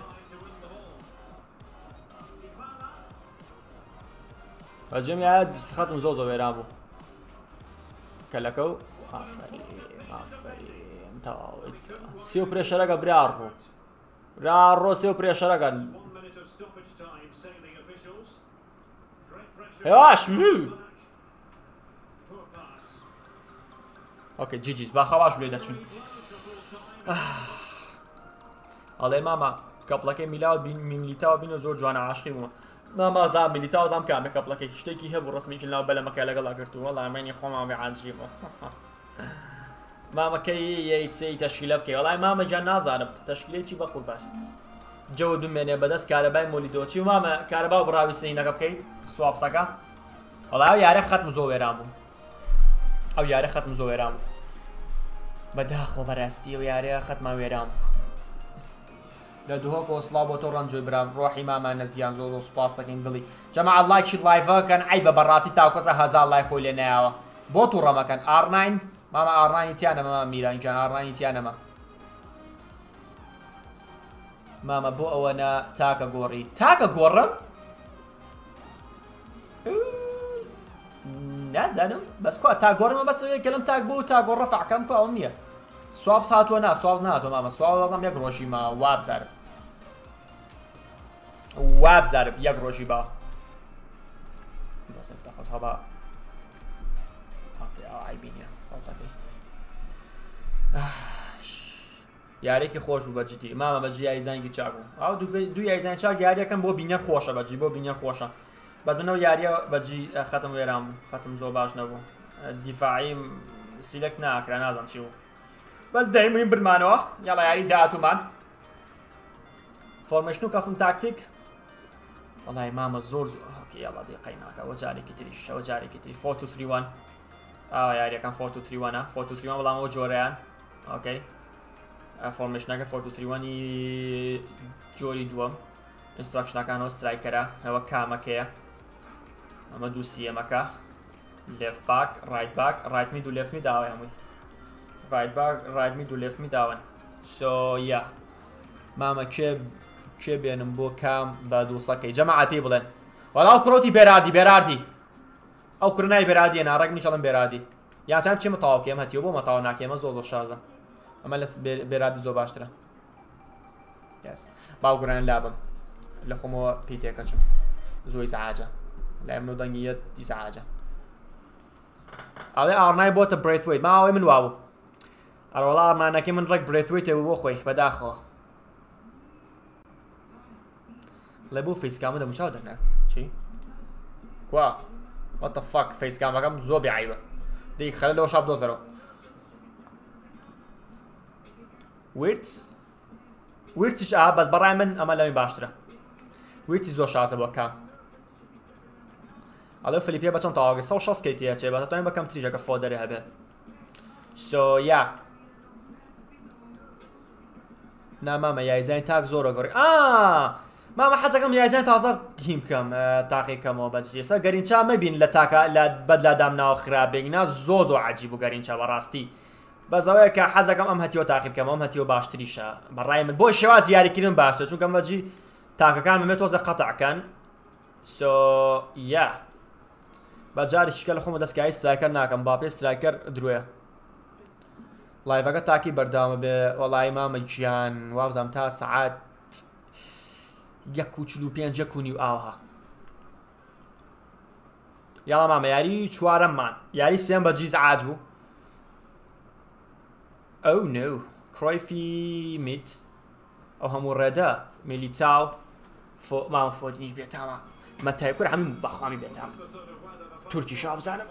الجميع ختم زوزو ويرابو كلكو افري افري تاو سيو بريشراغا برارو برارو سيو بريشراغا يواش مو اوكي جي جي باخواش بلي داشون الله ماما قبلك ميلاد بين ميليتاو بينو زور جوانا عاشقي مامازان میلیتاو زام کامێکە بڵەکێکی شتێکی هەبوو ڕسمیکی ناو بەلەمەکە لەگەڵا گرتووە وەڵامێنی خۆمان بێ عاجیبەوە مامەکەی یەیچەی تەشکیلە بکەی وەڵای مامە گیان نازانم تەشکیلێکی بە قوربان جەوە دومێنێ بەدەست کارەبای مۆلیدۆچی و مامە کارەبا و بڕاوی سینەکە بکەیت سوابسەکە وەڵای یارە خەتم زۆ وێران بوو ئەو یارە خەتم زۆ وێران بوو بەداخۆ بەڕاستی و یارەیە خەتمان وێران بوو لە دووهۆ کۆسڵاو بۆ تۆ ڕەنجۆی برام ڕۆحی مامان نەزیان زۆر سوپاس دەکەین دڵی جەماعەت لایکی لایڤەکەن ئەی بە بەڕاستی تاوکەسە هەزار لای خۆی لێ نایەوە بۆ تووڕەمەکەن ئار ناین ماما ئارنانی تیانەمە ماما میرانگیان ئارنانی تیانەمە ماما بۆ ئەوەنە تاکە گۆڕی تاکە گۆڕم نازانم بەس کوا تا گۆڕمە بەسەوەیە کە لەم تاک بوو تا گۆڕە فەعکەم کە ئەو نییە سوابس هاتووە نا سوابس نهاتوە مامە سواب دەڵام یەک ڕۆژی ما وابزارم وابزارم یەک ڕۆژی با بەسم تەخەت هەبا ئۆکێ ئەو عیبی نییە سەڵتەکەی یارێکی خۆش بوو بەجددی مامە بەجی یاریزانێکی چاک بوو ئەو دوو یاریزانی چاک یاریەکەم بۆ بینەر خۆشە بەجی بۆ بینەر خۆشە بەس منەوە یاریە بەجی خەتم وێران بوو خەتم زۆر باش نەبوو دیفاعیم سیلەک ناکرا نازانم چی بوو بەس دەیمین برمانەوە یاڵا یاری داهاتوومان فۆرمێشن و کەسم تاکتیک وەڵای مامە زۆر زۆر یاڵا دقەی ناکە وە جارێکی تریش ئەوە جارێکی تری فۆر تو ثری وان ئاوا یاریەکان فۆر تو ثری وانە فۆر تو ثری وان بەڵام ئەوە جۆرەیان ئۆکەی فۆرمێشنەکە فۆر تو ثری وانی جۆری دووەم ئینستراکشنەکانەوە سترایکەرە ئەوە کامەکەیە ئەمە دوو سیەمەکە لێفت باک ڕایت باک ڕایت مید و لێفت مید داوای هەمووی ڕایت باک ڕایت مید و لێفت مید داون سۆ یا مامە کێ کێ بێنم بۆ کام بە دووسەکەی جەماعەت پێی بڵێن وەڵا ئەو کوڕۆتی بێراردی بێراردی ئەو کوڕنای بێراردیە ناڕێک میشەڵم بێراردی یاتان بچێمە تەواوکێم هەتیەوە بۆ مەتاوا ناکێمە زۆر زۆر شازە ئەمە لە بێراردی زۆر باشترە باوگوران لابم لە خۆمەوە پێی تێکەچم زۆری سەعاجە لای منۆ دەنگیەت دیسەعاجە ئەڵێ ئاڕنای بۆتە برێتوێت ماوەی من وابوو ئەڕۆڵا ئارمانەکەی من ڕێک برێتوێتەوە بۆ خۆی بەداخەوە لە بۆ فیسکامە دەمو چاو دەرنا چی؟ کوا وات فاک فیسکامەکەم زۆر بێعیبە دەی خەلە لەوە شاب دۆزەرەوە ویرتس ویرتیش ئا بەس بەڕای من ئەمە لەوی باشترە ویرتی زۆر شازە بۆ کام ئەڵێ فلیپێ بە چەند تاواگە سەد و شەست کەی تێچێ بە تەتوانین بەکەم تریژەکە فۆ دەرێ هەبێت سۆ یا نا مامە یاریزانی تاک زۆرە گەڕی ئا مامە حەزەکەم یاریزانی تازە هیم بکەم تاقیکەمەوە بەجێ ئێستا گەرینچا مەبین لە تاکە لە بەدلادام ناوە خراپێکنا زۆ زۆ عەجیب و گەرینچا بەڕاستی بەزەوەیە کە حەزەکەم ئەم هەتیەوە تاقی بکەم ئەم هەتیەوە باشتریشە بەڕای من بۆی شێواز یاریکردن باشتر چونکە بەجی تاکەکان مەمێت تۆزە قەتەعکەن سۆ یا بەجارێکیکە لە خۆمە دەستکایی سترایکەر ناکەم باپێ سترایکەر درۆیە لایڤەکە تاکی بەردامە بێ وەڵای مامە گیان وابزانم تا سەعات یەک و چل و پێنج یەک و نیو ئاوها یاڵا مامە یاری چوارەممان یاری سێم بەجی سەعات بوو ئەو نو کرۆیفی میت ئەو هەموو ڕێدە میلیتاو مامە فۆدینیش بێتامە مەتای کورە هەموو بەخوامی بێتام تورکی شا بزانم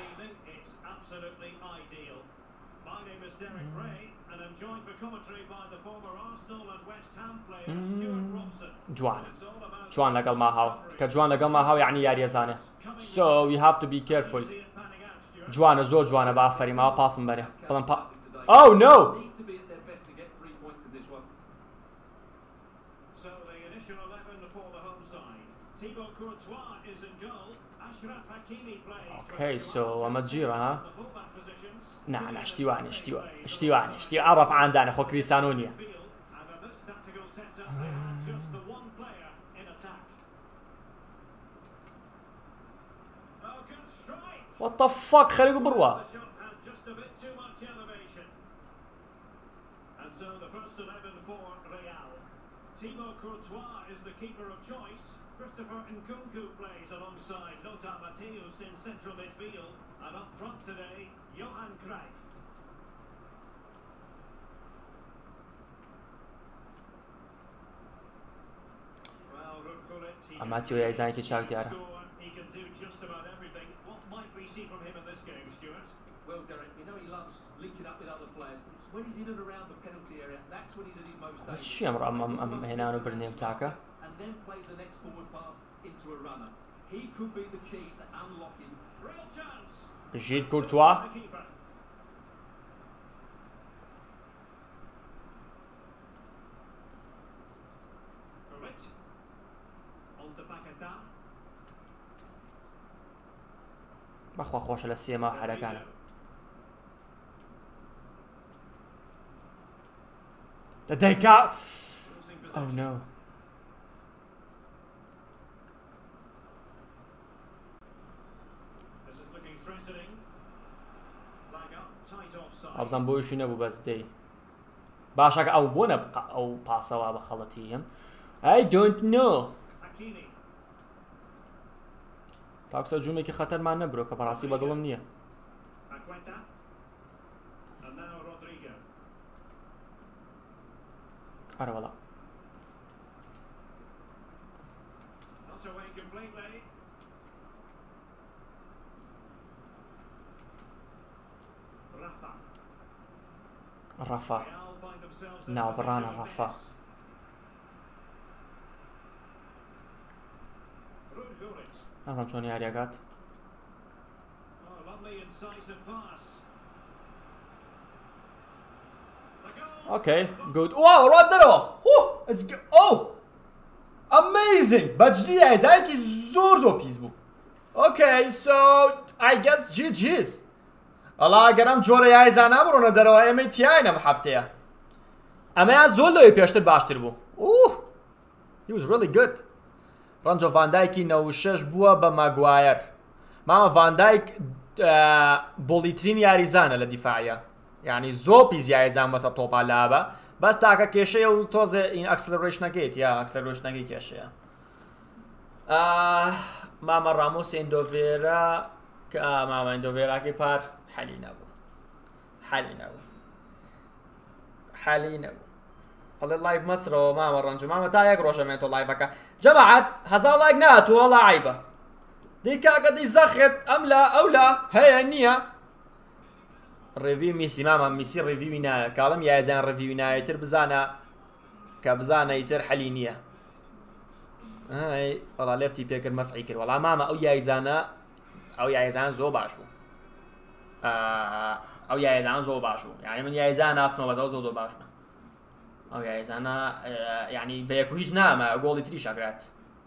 جوانە جوان لەگەڵ ما هاو کە جوان لەگەڵ ما هاو یعنی یاریەزانە so you have to be careful جوانە زۆر جوانە بە ئافەری ماوە پاسم بەرێ بڵم پا oh no okay so ئەمە جیرە ها نا نا شتیوانە شتیوانە شتیوانە شتی ئەڕەف ئاندانە خۆ کریسانۆ نییە what the fuck خەریکو بڕوە Thibaut Courtois is the keeper of choice. Christopher Nkunku plays alongside Lothar Matthäus in central midfield, and up front today, Johan Cruyff. Well, ئەما تیۆ یاریزانێکی چاک دیارە. He can do just about everything. What might we see from him in this game, Stuart? Well, Derek, we know he loves linking up with other players, but it's when he's in and around the penalty area, that's when he's at his most dangerous. چی ئەمڕۆ ئەم ئەم هێنان و برنێم تاکە؟ And then plays the next forward pass into a runner. He could be the key to unlocking. Real chance. بژیر کورتوا. The keeper. Correct. On to Paquetá. بەخوا خۆشە لە سێما حەرەکانە. دەدایکا. Oh no. This is looking threatening. Flag up, tight offside. ئەبزان بۆیشی نەبوو بەس دەی. باشەکە ئەو بۆ نە ئەو پاسەوە بە خەڵەتیم. I don't know. Hakimi. تاکسە جومێکی خەتەرمان نەبرۆ کە بەڕاستی بەدڵم نییە. Paquetá. And now Rodrigo. ئەرە وەڵا. Not away completely. Rafa. ڕەفا. Real find themselves in ناوبڕانە position of ڕەفا. menace. Rudguric. نازانم چۆن یاریەکات. Oh, lovely incisive pass. The goal. Okay, good. Wow, ڕات دەرەوە. It's go oh! Amazing! بەجددی یاریزانێکی زۆر زۆر پیس بوو. Okay, so I guess G G's. ئەڵا ئەگەرم جۆرە یاریزانە بڕۆنە دەرەوە ئێمە تیاین ئەم هەفتەیە. ئەمەیان زۆر لەوەی پێشتر باشتر بوو. Ooh! He was really good. ڕەنجۆ ڤاندایکی نەوە شەش بووە بە ماگوایر. مامە ڤاندایک بۆڵیترین یاریزانە لە دیفاعیە. یعنی زۆر پیس یاریزان بەسە تۆپا لابە. بەس تاکە کێشەیە و تۆزە ئین ئەکسلڕێشنەکەیت یا ئەکسلڕێشنەکەی کێشەیە. مامە ڕامۆس ئێندۆڤێرا کە مامە ئێندۆڤێراکەی پار حەلی نەبوو. حەلی نەبوو. حەلی نەبوو. هەڵێ لایڤ مەسرەوە مامە ڕەنجۆ مامە تا یەک ڕۆژەمێتۆ لایڤەکە. جەماعەت هەزار لایک ناتوە وەڵا عیبە. دەی کاکە دەی زەخێت ئەم لا ئەو لا هەیە نییە. ڕێڤی میسی مامە میسی ڕێڤیوی نایە کاڵم یاریزان ڕێڤیوی نایەتر بزانە کە بزانە ئیتر حەلی نییە. وەڵا لێفتی پێکرد مەفعی کرد وەڵا مامە ئەو یاریزانە ئەو یاریزان زۆر باش بوو. ئەو یاریزان زۆر باش بوو. یعنی من یاریزان ناسمە بەزەوە زۆر زۆر باش بوو. ئەو یاریزانە یعنی بە یەک و هیچ نامە گۆڵی تری شەگرات.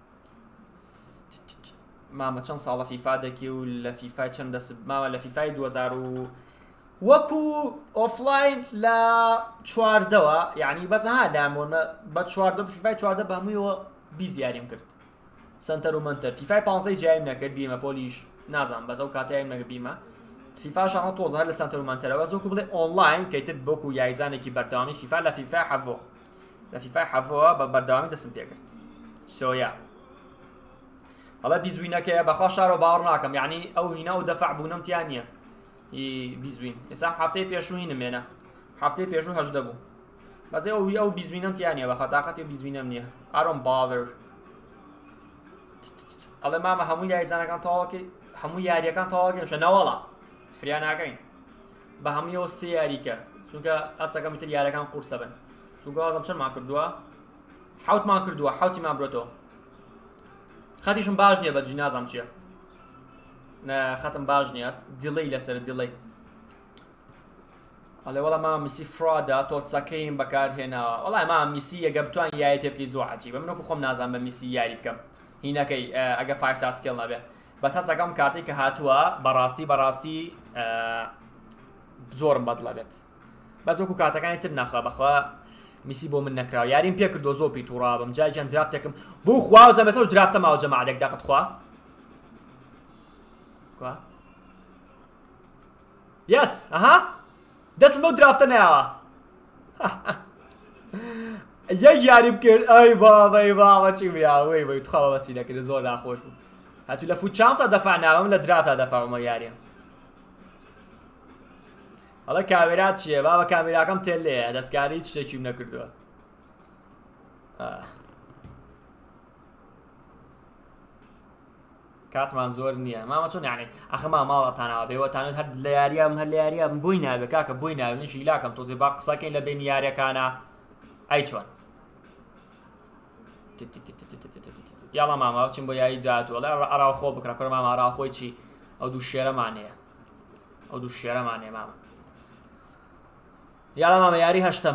مامە چەند ساڵە فیفا دەکی و لە فیفای چەند دەست مامە لە فیفای دوو هەزار و وەکو ئۆفلاین لە چواردەوە یعنی بەزەها لامۆنە بە چواردە فیفای چواردە بە هەموویەوە بیست یاریم کرد. سنتەر و منتەر فیفای پانزەی جایم نەکرد بیمە پۆلیش نازانم بەزە و کاتەیەم نەکرد بیمە. فیفاشانە تۆزە هەر لە سنتەر و منتەرەوە زۆکو بڵێ ئۆنلاین کەیتر بۆکو یاریزانێکی بەردەوامی فیفا لە فیفای حەڤۆ لە فیفای حەڤۆوە بە بەردەوامی دەستم پێ کرد. سۆیا هەڵە بیزوینەکەیە بەخوا شارۆ باوەڕ ناکەم یعنی ئەو هینا و دەفع بوونەم تیان نییە. بیزوین ئێستا هەفتەی پێشوو هینم هێنا هەفتەی پێشوو هەژدە بوو بەزێ ئەو ئەو بیزوینەم تیان نییە بەخوا تاقەتی بیزوینەم نییە. ئارۆم باڵر ئەڵێ مامە هەموو یاریزانەکان تەواوەکەی هەموو یاریەکان تەواوەکەی شە نەوەڵا فریان ناکەین بە هەموویەوە سێ یاریکە چونکە ئەستەکەم تر یاریەکان قورسە بن چونکە وازم چەندمان کردووە حەوتمان کردووە حەوتیمان برۆتەوە. خەتیشم باش نییە بەجی نازانم چییە خەتم باش نییە دیڵەی لەسەر دیڵەی. ئەڵێ وەڵا مامە میسی فرادە تۆچەکەیم بەکارهێناوە وەڵای مامە میسی ئەگە بتوان یاری پێ بکەی زۆر عەجیبە منۆکو خۆم نازانم بە میسی یاری بکەم هینەکەی ئەگە فایڤ ستار سکیل نەبێ بەس هەستەکەم کاتێک کە هاتووە بەڕاستی بەڕاستی زۆرم بەدڵە بێت بەس وەکو کاتەکانی تر نەخوا بەخوا میسی بۆ من نەکراوە یاریم پێ کردو زۆر پێی تووڕا بم جایجان درافتێکم بۆ خواوەزە مەسەوە درافتە ماوە جەماعەتێک داقت خوا خوا یەس ئەها دەستم بەو درافتە نەیاوە یەک یاری بکرد ئەی بابە ئەی بابە چی بیاوەی بەی تخوا بەسی نەکرد زۆر ناخۆش بوو هاتوو لە فوت چامسا دەفع ناوەم لە درافتا دەفعمە یاریە. هەڵە کامێرات چییە بابە کامێراکەم تێل لێیە دەستکاری هیچ شتێکیم نەکردووە. کاتمان زۆر نییە مامە چۆن یعنی ئەخە ما ماڵەتانەوە بێوەتانت هەر لە یاریام هەر لە یاریام بووی نابێ کاکە بووی ناوێ نیشی لاکەم تۆزێ با قسەکەین لە بین یاریەکانە ئەی چۆن یاڵا مامە بچین بۆ یاری دواتوە لە ئەراوخۆ بکرا کڕ مامە ئەراوخۆی چی ئەو دوو شێرەمانەیە ئەو دوو شێرەمانێ مامە یاڵا مامە یاری هەشتم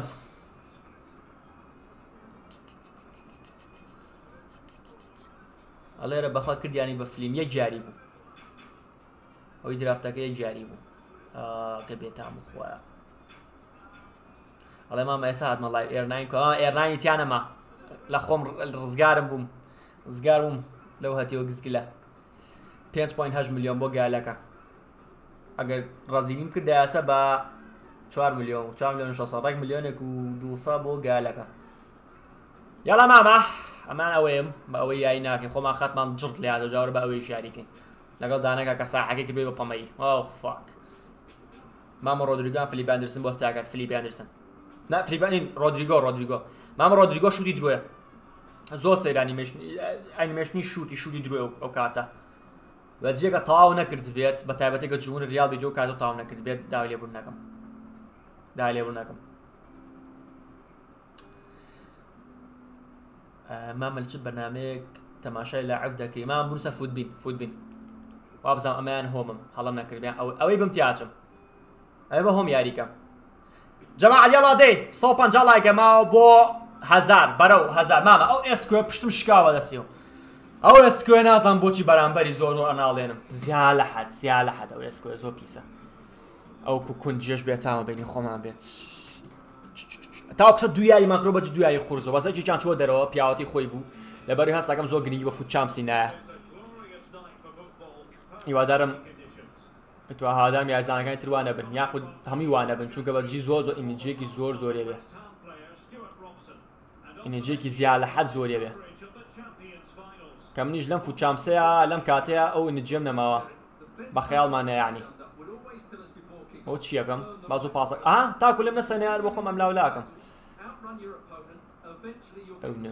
ئەلێرە بەخوا کردیانی بە فلیم یەک جاری بوو ئەوی درافتەکە یەک جاری بوو کە بێتام خۆیە ئەڵێ مامە ئێستا هاتمە لای ئێرناین ئێرنانی تیانەما لە خۆم ڕزگارم بووم ڕزگار بووم لەو هەتیەوە گزگلە پێنج پۆینت هەشت ملیۆن بۆ گالەکە ئەگەر ڕازینیم کردایاسە بە چوار ملیۆن چوار ملیۆن شەشسەد ڕێک ملیۆنێک و دووسە بۆ گالەکە یاڵا مامە ئەمان ئەوەیەم بە ئەوەی یایی ناکەین خۆمان خەتمان جڕت لە یادە جاوەڕ بە ئەوەی شاریکەین لەگەڵ دانەکە کە ساحەکەی کردوێ بە پەمەی ئۆ فاک مامە ڕۆدریگۆیان فلیپ ئەندرسن بۆ ستاکەر فلیپ ئەندرسن نا فلیپ ڕۆدریگۆ ڕۆدریگۆ مامە ڕۆدریگۆ شوتی درۆیە زۆر سەیر ئەنیمێشنی شوتی شوتی درۆی ئەو کاتە بە جێگە تەواو نەکرد بێت بە تایبەتێکە جوون ریال ڤیدیۆ کاتۆ تەواو نەکرد بێت داوای لێبوون نەکەم داوای لێبوون نەکەم مامە لە چ بەرنامەیەک تەماشای لاعب دەکەی مام بوونسە فوتبین فوتبین وا بزانم ئەمەیان هۆمم هەڵم نەکردیان ئەوەی بم تیاچم ئەوێ بە هۆم یاریکەم جەماعەت یاڵا دەی سەد و پەنجا لایکە ماوە بۆ هەزار بەرەو هەزار مامە ئەو ئێسکوێ پشتم شکاوە دەسیەوە ئەو ئێسکوێ نازانم بۆچی بەرامبەری زۆر زۆر ئەناڵێنم زیا لە حەد زیا لە حەد ئەو ئێسکوێ زۆر پیسە ئەو کوکوندجێش بێتامە بینی خۆمان بێت تا قسە دویاری ماکرۆ بەجی دویایی قورزەوە بەسەکی چیان چوە دەرەوە پیاوەتی خۆی بوو لەبەری هەستەکەم زۆر گرنگی بە فوت چامسی نایە هیوادارم تو هادام یارزانەکانی تر وانە بن یاخود هەمووی وانە بن چونکە بەجی زۆر زۆر ئیمێجێکی زۆر زۆرێ بێ ئیمێجێکی زیاد لە حەد زۆرێ بێ کە منیش لەم فوت چامسەیە لەم کاتەیە ئەو ئینجێم نەماوە بە خەیاڵمان نەیانی ئەو چیەکەم بازوو پاسەک ئا تاکو لەم نەسەنیار بۆ خۆم ئەم لاولاکەم ئەو نو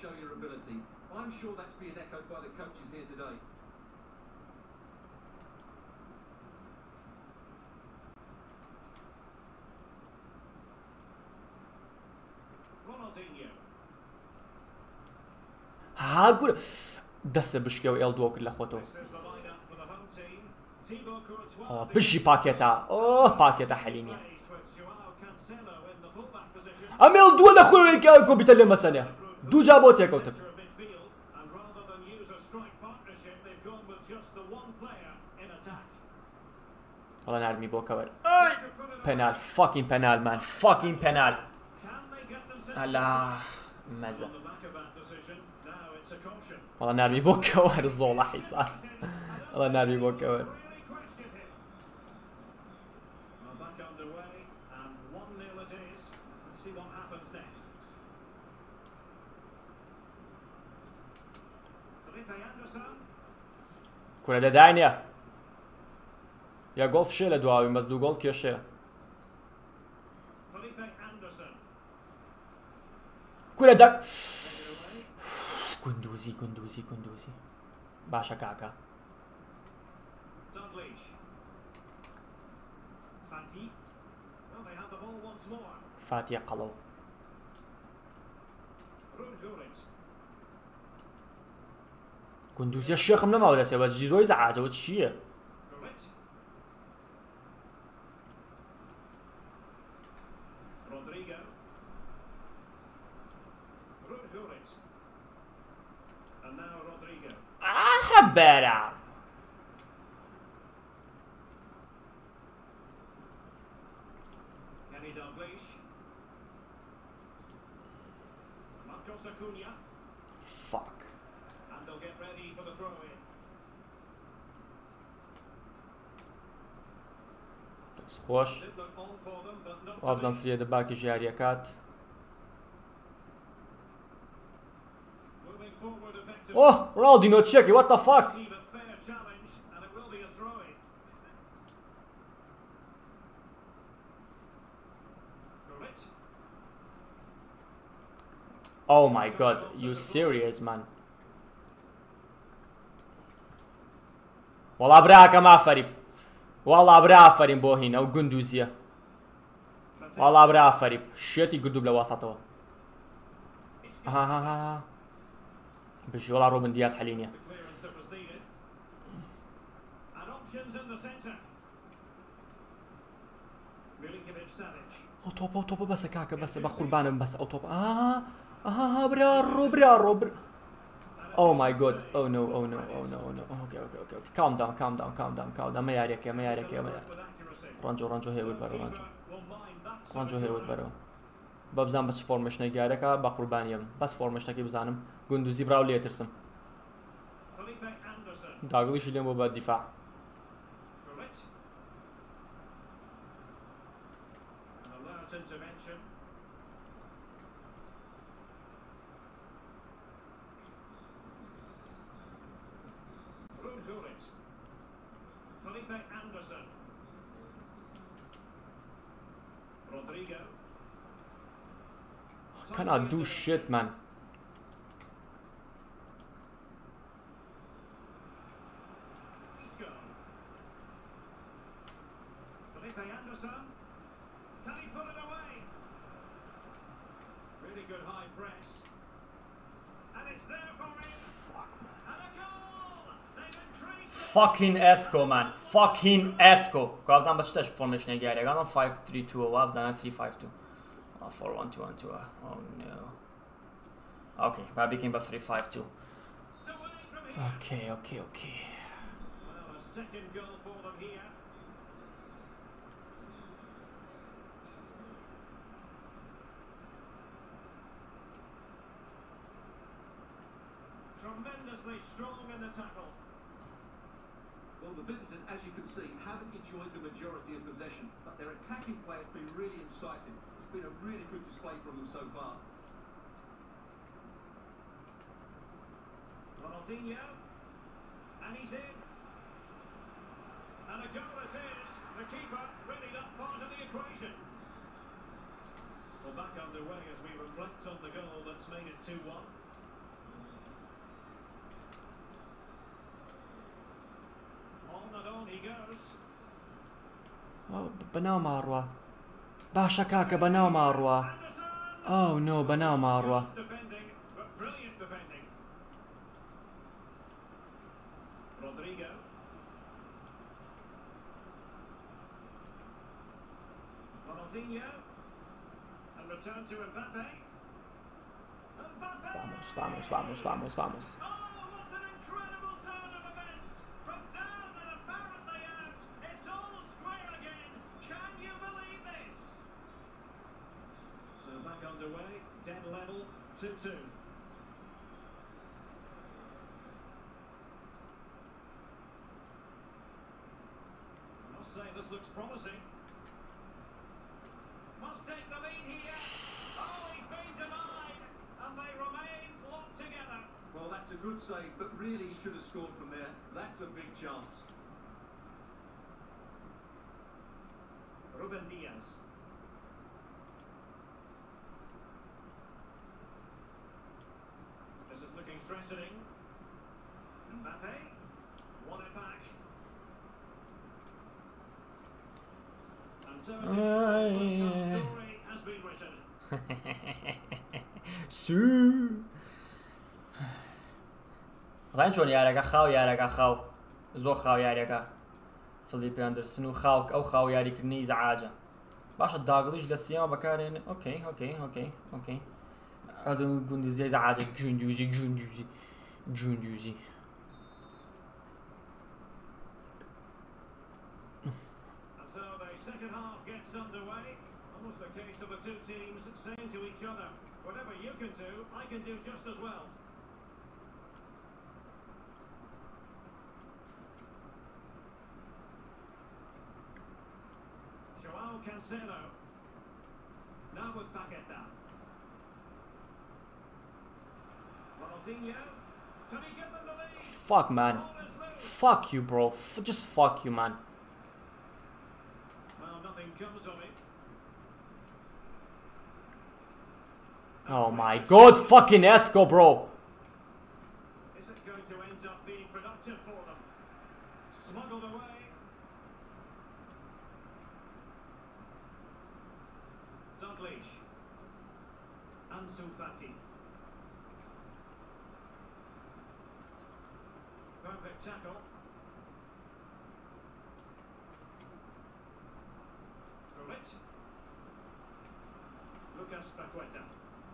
ها گورە دەستە بشکێ و ئێڵ دووە کرد لە خۆتەوە بشی پاکێتە ئۆ پاکێتە حەلینیە ئەم ئێڵ دووە لە خۆی کۆمپیوتەر لێ مەسەنێ دوو جا بۆ تێکەوتم وەڵا نارمی بۆ کەوەر پەنال فاکین پەنال مان فاکین پەنال ئەلا مەزە وەڵا نارمی بۆ کەوەر زۆڵە حیسان وەڵا نارمی بۆ کەوەر کورە دەدانە یا گۆڵ شێ لە دواوی بەس دوو گۆڵ کێشەیە کورە دەک گوندوزی گوندوزی گوندوزی باشە کاکە فاتیە قەڵەو گوندوزیە شێخم نەماوە دەسێ بە جیرۆی زەعاجەوە چییە بەرە fuck خۆش وابدەم فرێدە باکی ژیاریەکات Oh, Ronaldinho check it, what the fuck? Oh my god, you serious man? والله براكە مافەریب والله برا ئافەرین بۆ هین ئەو گوندوزیە والله برا ئافەریب شێتی گردوو لە واسەتەوە ئاها بژی وڵا ڕۆبن دیاز حەلی نییە ئەو تۆپە ئەو تۆپە بەسە کاکە بەسە بە قوربانم بەسە ئەو تۆپە ئاها ئاها برا ڕۆ برا ڕۆ برا Oh my god, oh no, oh no, oh no, oh no, okay, okay, okay, okay, calm down, calm down, calm down, calm down, ما ياريك ما ياريك ما ياريك رانجو رانجو هيول برو رانجو رانجو هيول برو ببزان بس فورمش نگارك با قربانيم بس فورمش نگي بزانم گندوزي براو لي ترسم داغليش اليوم بو بالدفاع Felipe Anderson. Rodrigo. Cannot do shit, man. Isco. Felipe Anderson. Can he put it away? Really good high press. And it's there for him. Fuck, man. And a goal! They've increased. Fucking Esco, man. Fucking Esco. Gabzan bă citești formation egare. Gabzan five three two oh, gabzan three five two. Oh, four one two one two. Oh no. Okay, that became about three five two. Okay, okay, okay. Well, a second goal for them here. Tremendously strong in the tackle. Well, the visitors, as you can see, haven't enjoyed the majority of possession, but their attacking play has been really incisive. It's been a really good display from them so far. Ronaldinho, and he's in. And a goal it is. The keeper really not part of the equation. Well, back underway as we reflect on the goal that's made it two one. On and on he goes. Oh, بناو ماروا. باشا كاكا بناو ماروا. Anderson! Oh no, بناو ماروا. Just defending, but brilliant defending. Rodrigo. Ronaldinho. And return to Mbappe. Mbappe! Vamos, vamos, vamos, vamos, vamos. Oh, what an incredible turn of events! From down and apparently out, it's all square again. Can you believe this? So back underway, dead level, two two. I must say this looks promising. Must take the lead here. Oh, he's been denied, and they remain locked together. Well, that's a good save, but really he should have scored from there. That's a big chance. Ruben Diaz. This is looking threatening. Mbappe won it back. And so it is. The story has been written. Su. غاين شلون يارك خاو يارك خاو زو خاو يارك فيليب اندرسون وخاو او خاو يارك ني زعاجه باش الداغليش للسيما بكارين اوكي اوكي اوكي اوكي هذا جوندوزي زعاجه جوندوزي جوندوزي جوندوزي And so the second half gets underway. Almost a case of the two teams saying to each other, whatever you can do, I can do just as well. Joao Cancelo. Now with Paqueta. Ronaldinho. Can he give them the lead? Fuck man. Ball is loose. Fuck you bro. F just fuck you man. Well, nothing comes of it. Oh my god, fucking Esco bro. Is it going to end up being productive for them? Smart Dalglish. Ansu Fati. Perfect tackle. Gullit. Lucas Paqueta.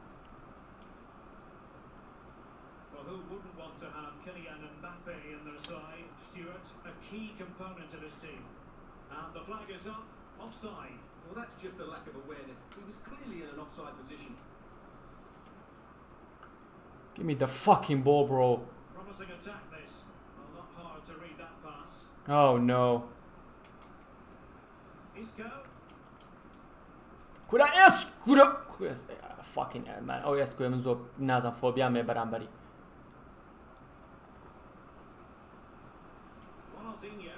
Well, who wouldn't want to have Kylian Mbappe in their side? Stuart, a key component of his team. And the flag is up. Offside. Well, that's just a lack of awareness. He was clearly in an offside position. Give me the fucking ball, bro. Promising attack this. Well, not hard to read that pass. Oh no. Isco. Kura es kura. Fucking man. Oh yes, kura من زود نازم فوبیا می برانبری. Ronaldinho.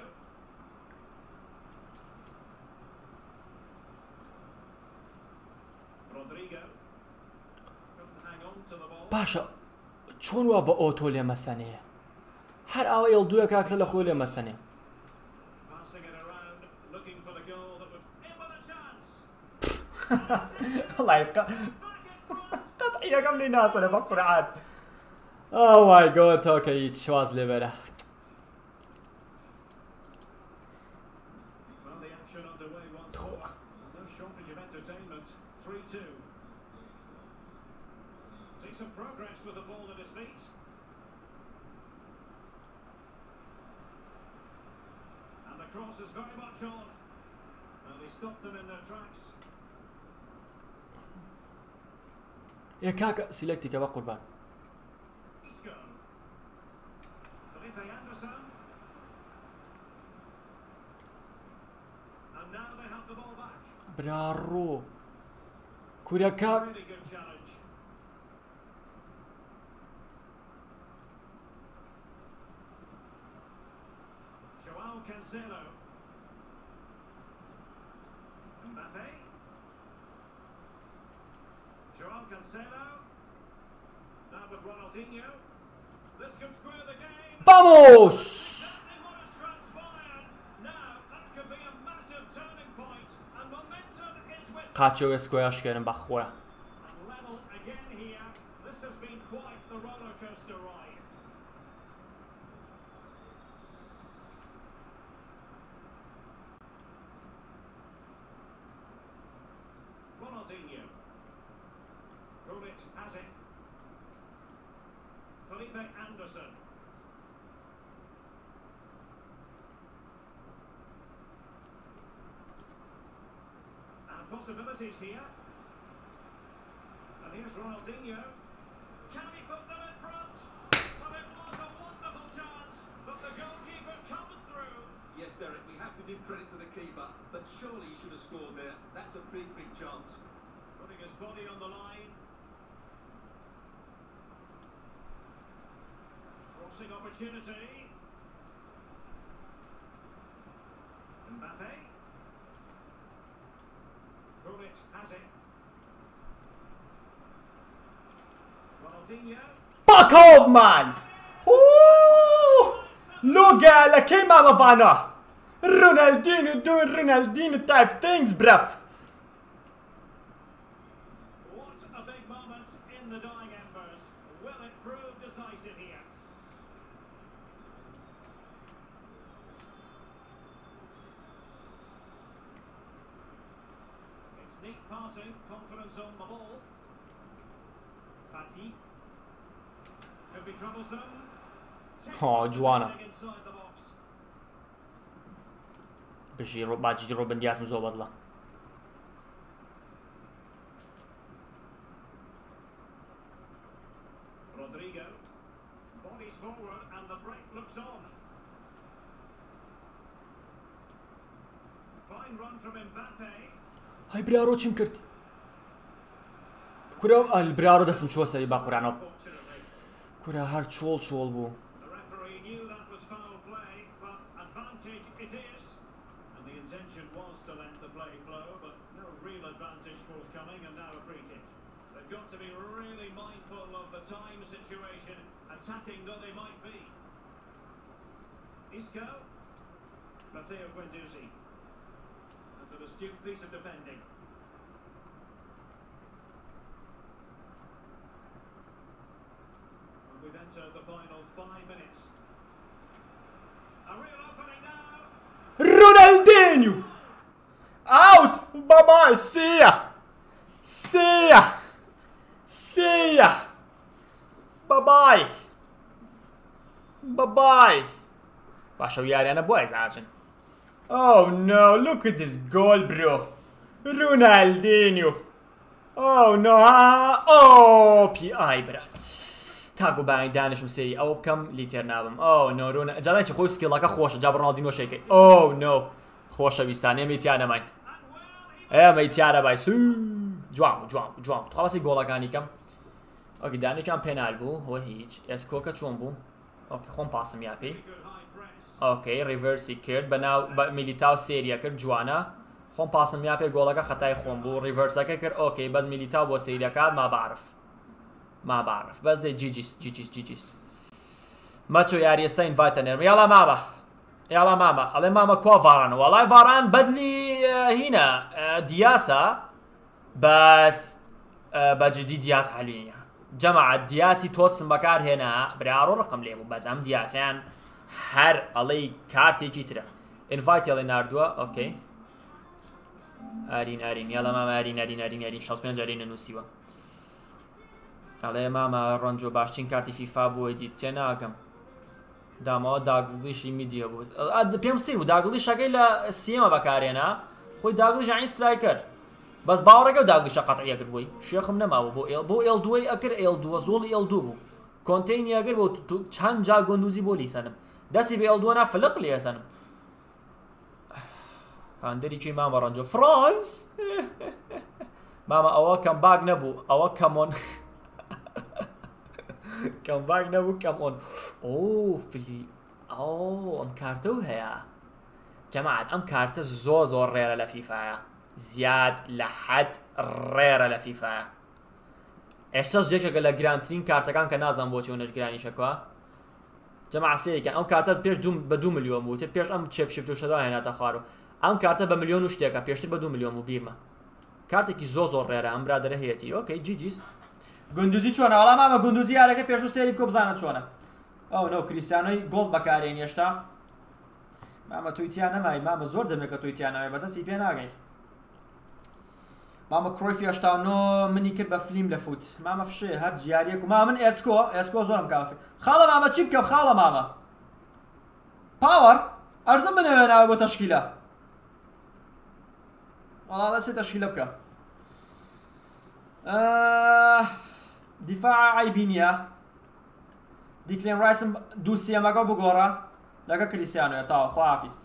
Rodrigo. Couldn't hang on to the ball. باشا چون وا با اوتو لی مسنه هر او ال دو یک اکسل خو لی مسنه Passing it around, looking for the goal that would in with a chance. والله Back in front. قطعيه كم لي ناس انا بفكر عاد. Oh my god, okay, it was level. Well, the action underway once more. No shortage of entertainment. three two. See some progress with the ball at his feet. And the cross is very much on. And they stopped them in their tracks. يا كاكا سيلكتي كبا قربان. Isco. Felipe Anderson. And now they have the ball back. برارو كوريا كاك. Really good challenge. Joao Cancelo. Mbappe. Joao Cancelo. Now with Ronaldinho. This could square the game. Vamos! Exactly what has transpired. Now that could be a massive turning point, and momentum is with قاچو اسكواش كان بخورا. and level again here. This has been quite the roller coaster ride. Ronaldinho. Gullit has it. Felipe Anderson. And possibilities here. And here's Ronaldinho. Can he put them in front? Well, it was a wonderful chance, but the goalkeeper comes through. Yes, Derek, we have to give credit to the keeper, but surely he should have scored there. That's a big, big chance. Putting his body on the line. Crossing opportunity. Mbappe. Gullit has it. Ronaldinho. Fuck off, man! Ooh! Luga la كيما ما فانا. رونالدينو doing Ronaldinho type things, bruv. What a big moment in the dying embers. Will it prove decisive here? It's neat passing, confidence on the ball. Fati. Could be troublesome. Oh, Joanna. Inside the box. بشي رو باجي روبن دياس مزوب الله. Rodrigo. Bodies forward and the break looks on. Fine run from Mbappe. هاي بريارو چیم کرد؟ كورا البريارو دستم شو سري باقور عنو. Fortunately, كورا هر چول چول بو. the referee knew that was foul play, but advantage it is. And the intention was to let the play flow, but no real advantage forthcoming, and now a free kick. They've got to be really mindful of the time situation, attacking though they might be. Isco. Matteo Guendouzi. That's an astute piece of defending. enter the final five minutes. A real opening now. Ronaldinho! Out! Bye-bye! See ya! See ya! See ya! Bye-bye! Bye-bye! باشا وياري أنا بوايز عاجن. Oh no! Look at this goal, bro! Ronaldinho! Oh no! Oh! P I برا. تاقو باعي دانش مسيري أو بكم ليتر نابم. Oh no! رونا جالين شو خوش سكيلك خوش جاب رونالدينو شيكي. Oh no! خوش بيستاني ميتيانا ماي. إيه ميتيانا باي سو. جوام جوام جوام. تخلصي جولا كاني كم. أوكي دانش كان بينال بو هو هيج. اسكوكا شون بو. أوكي خون باسم يابي. اوكي ريفرسي كرد بناو ميليتاو سيريا كرد جوانا خون باسم يابي جولاكا خطاي خون بو ريفرسا كرد اوكي بس ميليتاو بو سيريا كاد ما بعرف ما بعرف بس دي جيجيس جيجيس جيجيس ماتشو ياري استا انفايتنر يلا ماما يلا ماما الله ماما كوا فاران والله فاران بدلي هنا دياسا بس بجدي دياس حاليا جماعة دياسي توتس مكار هنا بريارو رقم ليبو بس ام دياسان هر علي كارتي ترى انفايت يلا ناردوا اوكي ارين ارين يلا ماما ارين ارين ارين ارين شخص بيان جارين نوسيوا علي ماما رانجو باشتين كارتي فيفا بو اديت تناكم داما داغليش ميديا بو اد بيم سي داغليش اگه سيما بكارينا خو داغليش عين سترايكر بس باورك داغليش قطعيه كدوي شيخم نما بو ال بو ال دوي اكر ال دو زول ال دو بو كونتيني اگر بو چند جا گندوزی بولی سنم دستی به ال دو انا فلق لي سنم هندري كي ماما رانجو فرانس ماما اوا كم باغ نبو اوا كمون كم باغ نبو كمون اوه فيلي اوه ام كارتو هيا جماعة ام كارتو زو زو ريرة لفيفا زياد لحد ريرة لفيفا احساس جيكا قال جرانترين كارتا كان كنازم بوتي ونش جراني شكوا جماعة سيري كان ام كارتا بيش دوم بدو مليون بوتي بيش ام تشيف شفتو شدا هنا تخارو ام كارتا بمليون وشتيكا بيشتر بدو مليون بو بيرما كارتا كي زو زور ريرا ام برادر هيتي اوكي جي جيز گندوزی چونه حالا ماما گندوزی هرکه پیشو سری بکو بزنه چونه او نو کریستیانوی گولد بکارین یشتا ماما تویتیا نمایی ماما زور دمه که تویتیا نمایی بس سی پی ناگی ماما کرویف یشتا نو منی کرد با فیلم لفوت ماما فشه هر جیاریه کو ماما من اسکو اسکو زورم کافی خاله ماما چی بکب خاله ماما باور ارزم بنوینه با تشکیله والله سی تشکیله بکب آه دفاع عيبينيا ديكلين رايس دوسيا ماغا بوغورا لقا كريستيانو يا تاو خوافيس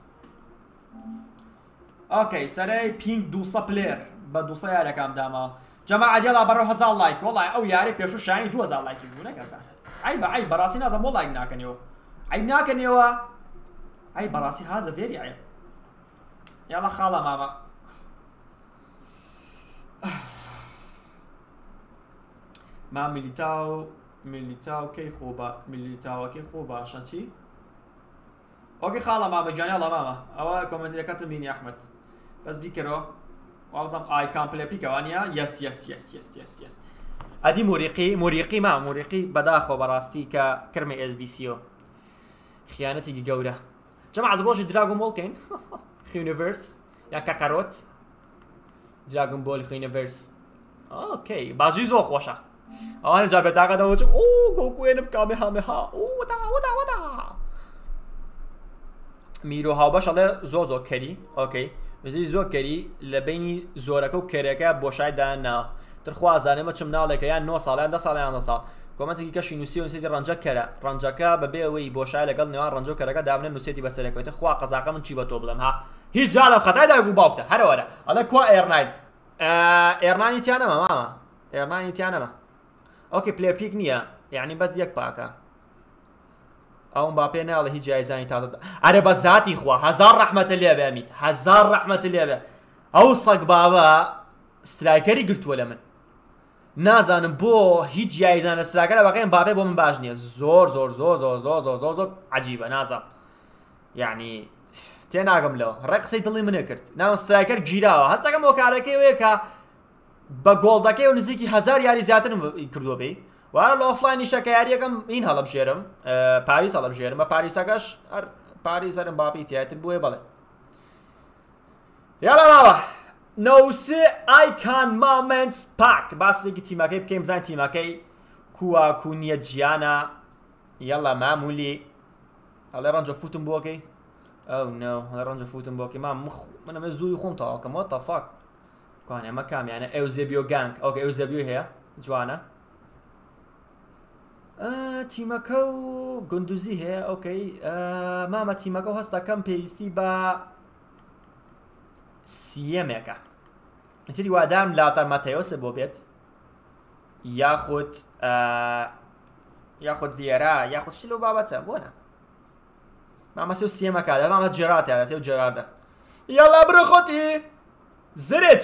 اوكي سري بينك دوسا بلير بدوسا ياري كام داما جماعة يلا برو هزار لايك والله او ياري بيشو شايني دو هزار لايك يزونه كذا عيب عيب براسي نازم والله عيب ناكنيو عيب ناكنيو عيب براسي هذا فيري عيب يلا خاله ماما ما ميليتاو ميليتاو كي خوبا ميليتاو كي خوبا عشان شي اوكي خاله ماما جاني الله ماما او كومنت كاتب مين يا احمد بس بيكرو وازم اي كان بلاي بيكوانيا يس يس يس يس يس يس ادي مريقي مريقي ما مريقي بداخو براستي ك كرمي اس بي سيو خيانتي جوده جماعه دروج دراغون بول كاين يونيفرس يا كاكاروت دراغون بول يونيفرس اوكي بازي زو خوشا آن جا بتاعه داو چه اوه گوکو اینم کامهامها اوه دا ودا ودا میرو هاوباش الله زوزو کری اوکی بدی زو کری لبینی زورکو کریکا بوشای دانا ترخوا زانه ما چم ناله که یا نو سال ده سال یا سال کومنت کی کشی نوسی و سیتی رنجا کرا رنجا کا ببی وی بوشای لگل نوار رنجو کرا دابن نوسیتی بسره کوته خوا قزاقه من چی با تو بلم ها هیچ جالب خطای دا گو باوته هر وره الله کو ایرناین ایرنانی تیانا ماما ایرنانی تیانا ما اوكي بلاير بيك نيا يعني بس يك باكا او مبابي نال هي جايزاني تاتا انا بس ذاتي اخوا هزار رحمه الله بامين هزار رحمه الله با اوصق بابا سترايكري قلت ولا من نازانم بو هي جايزان سترايكر باقي مبابي بو من باجنيه زور زور زور زور زور زور زور, زور عجيبه نازم يعني تناقم له رقصي دلي من كرت نام سترايكر جيراوا هسه كم وكاركي ويكا با گولداکه و نزدیکی هزار یاری زیاتر کردو بی وارە لە ئۆفلاینی شەکە یاریەکەم این هەڵەبژێرم پاریس هەڵەبژێرم بە پاریسەکەش هەر پاریس هەرم باپی تیاتر بۆیە بڵێ یاڵا ماوە نەوسێ ئایکان مامنتس پاک باسێکی تیمەکەی بکەیم بزانین تیمەکەی کووە کو نییە گیانە یاڵا مامولی هەڵێ ڕەنجە فوتم بۆکەی ئەو نە هەڵێ ڕەنجە فوتم بۆکەی مام منەمە زووی خۆم تەواوکەم وات دە فاک کوان ئەمە کامیانە ئێوزێبیۆ گانگ ئەوکە ئێوزێبیۆ هەیە جوانە تیمەکە و گوندوزی هەیە ئۆکەی مامە تیمەکە و هەستەکەم پێویستی بە سیەمێکە ئەتری وادام لاتەر ماتەیۆسە بۆ بێت یاخود یاخود ڤیێرا یاخود شتی لەو بابەتە بۆنە مامە سێ و سیەمەکە دە مامە جێراتە سێ و جێراردە یاڵا برە خۆتی زرێچ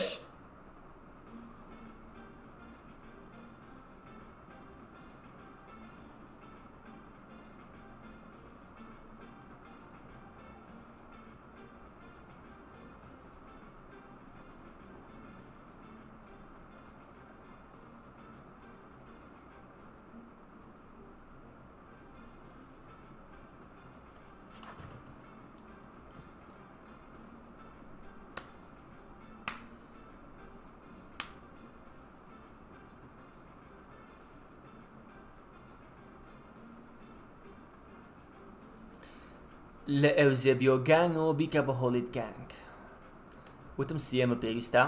لە ئەوزێبیۆ گانگەوە بیکە بە هۆڵیت گانگ وتم سیەمە پێویستە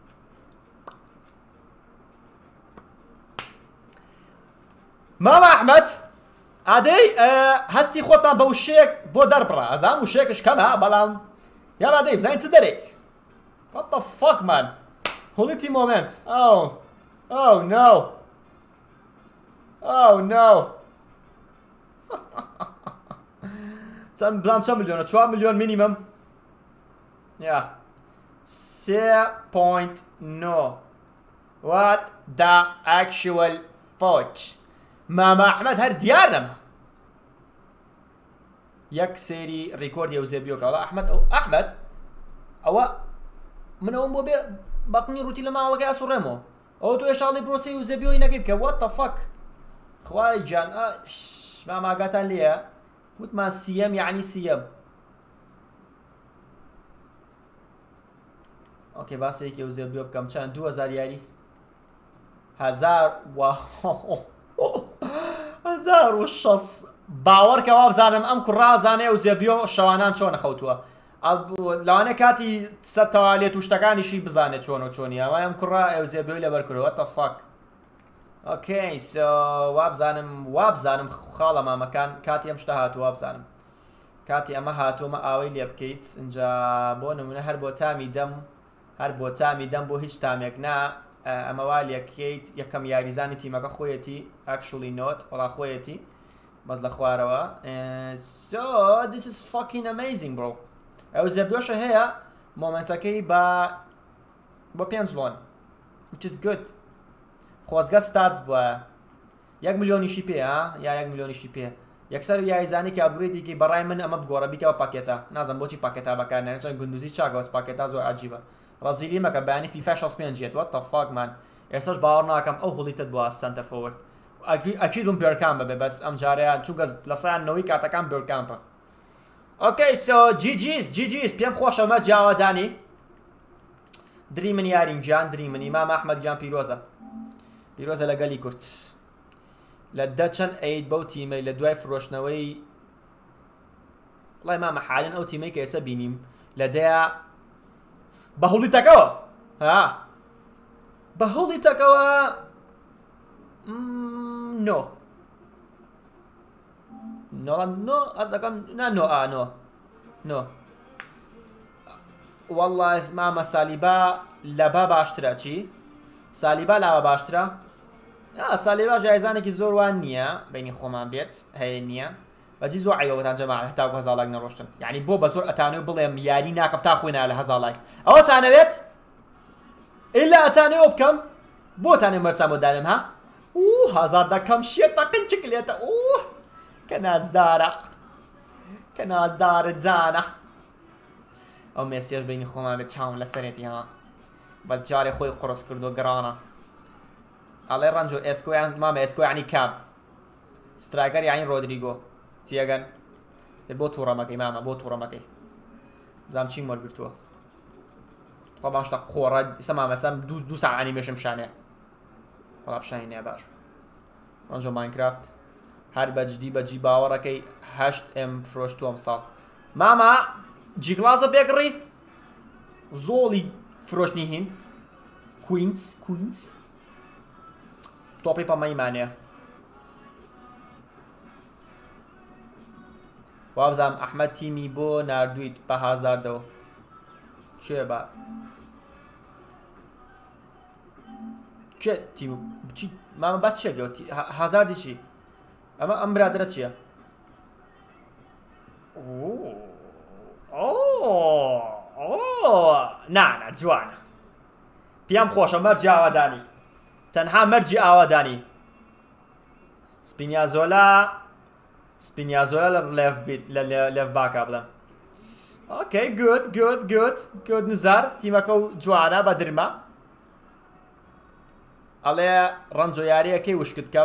مامە ئەحمەد ئادەی هەستی خۆتان بە وشەیەک بۆ دەربڕە ئەزانم وشەیەکش کەمە بەڵام یاڵا دەی بزانین چ دەرێک what the fuck man هۆڵیتی مۆمنت oh oh no oh no بلام چەند ملیۆنە چوار ملیۆن مینیمەم یا سێ پۆینت نۆ what the actual fuck مامە ئەحمەد هەر دیار نەما یەک سێری ڕیکۆردی ئەوزێبیۆکە وەڵا ئەحمەد ئەحمەد ئەوە من ئەوم بۆ بێ بەقنی ڕووتی لە ماڵەکەی ئەسوڕێمەوە ئەوە تۆ ئێشاڵی پرۆسی ئەوزێبیۆی نەکەی بکە what the fuck خوای گیان مامە ئاگاتان لێیە وتمان سیەم یعنی سیەم ئۆکێ باسێکی ئەوزێبیۆ بکەم چەند دوو هەزار یاری هەزار هەزار و شەش باوەڕکەوا بزانم ئەم کوڕازانێ ئەوزێبیۆ شەوانان چۆنە خەوتووە لەوانەیە کاتی سەرتەوالێت و شتەکانیشی بزانێت چۆن و چۆنی ئەوە ئەم کوڕا ئەوزێبیۆی لەبەر کردەوە what the fuck ئۆکەی سۆ وابزانم وابزانم خاڵە مامەکان کاتی ئەم شتە هاتووە وابزانم کاتی ئەمە هاتوومە ئاوەی لێ بکەیت اینجا بۆ نمونە هەر بۆ تامی دەم هەر بۆ تامی دەم بۆ هیچ تامێک نا ئەمە وا لێکەیت یەکەم یاریزانی تیمەکە خۆیەتی ئەکشولی نۆت وەڵا خۆیەتی بەس لە خوارەوە so this is fucking amazing bro ئەوزێبیۆشە هەیە مۆمنتەکەی بە بۆ پێنج لۆن which is good خۆزگە ستاتس بووە یەک ملیۆنیشی پێ یا یەک ملیۆنیشی پێ یەکسەر یاریزانی کە ئەبروێتێکی بەڕای من ئەمە بگۆڕە بیکەوە پاکێتە نازم بۆچی پاکێتا بەکارنێنێت چۆن گوندوزی چاکەوەس پاکێتا زۆر عجیبە ڕەزیلی مەکە بەیانی فیفا شەست و پێنج جێت what the fuck man ئێستاش باوەڕ ناکەم ئەو هەڵیتت بووە سنتەر فۆرد ئەکید بم بێرکام ببێ بەس ئەم جارەیە چونکە لە سایانەوەی کاتەکان بێرکامپە ئۆکەی سۆ جی جیز جی جیز پێم خۆشەمە جیاوادانی دری من یارین گیان دری منی مام ئەحمەد گیان پیرۆزە پیرۆزە لەگەلی کورت لە دە چەند ئەید بەو تیمەی لە دوای فرۆشتنەوەی وڵای مامە حالن ئەو تیمەی کە ئێستا بینیم لە دەیە بە هەوڵیتەکەوە ها بە هەوڵیتەکەوە نۆ نۆ نۆ ئەدەکەم نا نۆ ئا نۆ نۆ وەڵڵای مامە سالیبا لەبا باشترە چی سالیبا لاوە باشترە سالیبا جایزانێکی زۆر وان نییە بینی خۆمان بێت هەیە نییە بەجی زۆر عیبەوەتان جەماعەت هەتا هەزاڵێک نەڕۆشتن یعنی بۆ بە زۆر ئەتانەوێ بڵێم یاری ناکەم تا خۆینە لە هەزاڵێک ئەوە تانەوێت ئیلا ئەتانەوێ بکەم بۆتانێ مەرچام بۆ دانم ها اوه هزار دەکەم شێتە قنچک لێتە اوه کە نازدارە کە نازدارە جانە ئەو مێسێژ بینی خۆمان بێت چاوم لەسەرێتی ها بەس جارێ خۆی قڕس کردو گەڕانە ئەڵێ ڕەنجۆ ئێسکۆیان مامە ئێسکۆ یعنی کام سترایکەر یانی ڕۆدریگۆ تێگەن بۆ تووڕەمەکەی مامە بۆ تووڕەمەکەی بزانام چیم وەرگرتووە خۆ باشتە قۆڕە ئێستا مامەسەم دوو ساعانی مێشم شانێ بەڵا پیشانی نێ باش ڕەنجۆ ماینکرافت هەر بەجددی بەجی باوەڕەکەی هەشت ئێم فرۆشتووەم ساڵ ماما جی کلاسە پێکڕی زۆڵی فرۆشتنی هین کوینس کوینس تۆپی پەمەیمانێ وابزانم ئەحمەد تیمی بۆ ناردوویت بە هازاردەوە کێ بە کێ تیم بچی مامە بەس چێگەوە هازاردی چی ئەمە ئەم برادرە چییە نانە جوانە پێم خۆشە مەرجی ئاوادانی تەنها مەرجی ئاوادانی سپینیازۆلا سپینیازۆلا لە لێف بیت لە لێف باکە بڵێم ئۆکەی گوت گوت گوت گوت نزار تیمەکە و جوانە بە درمە ئەڵێ ڕەنجۆ یاریەکەی وشکت کەم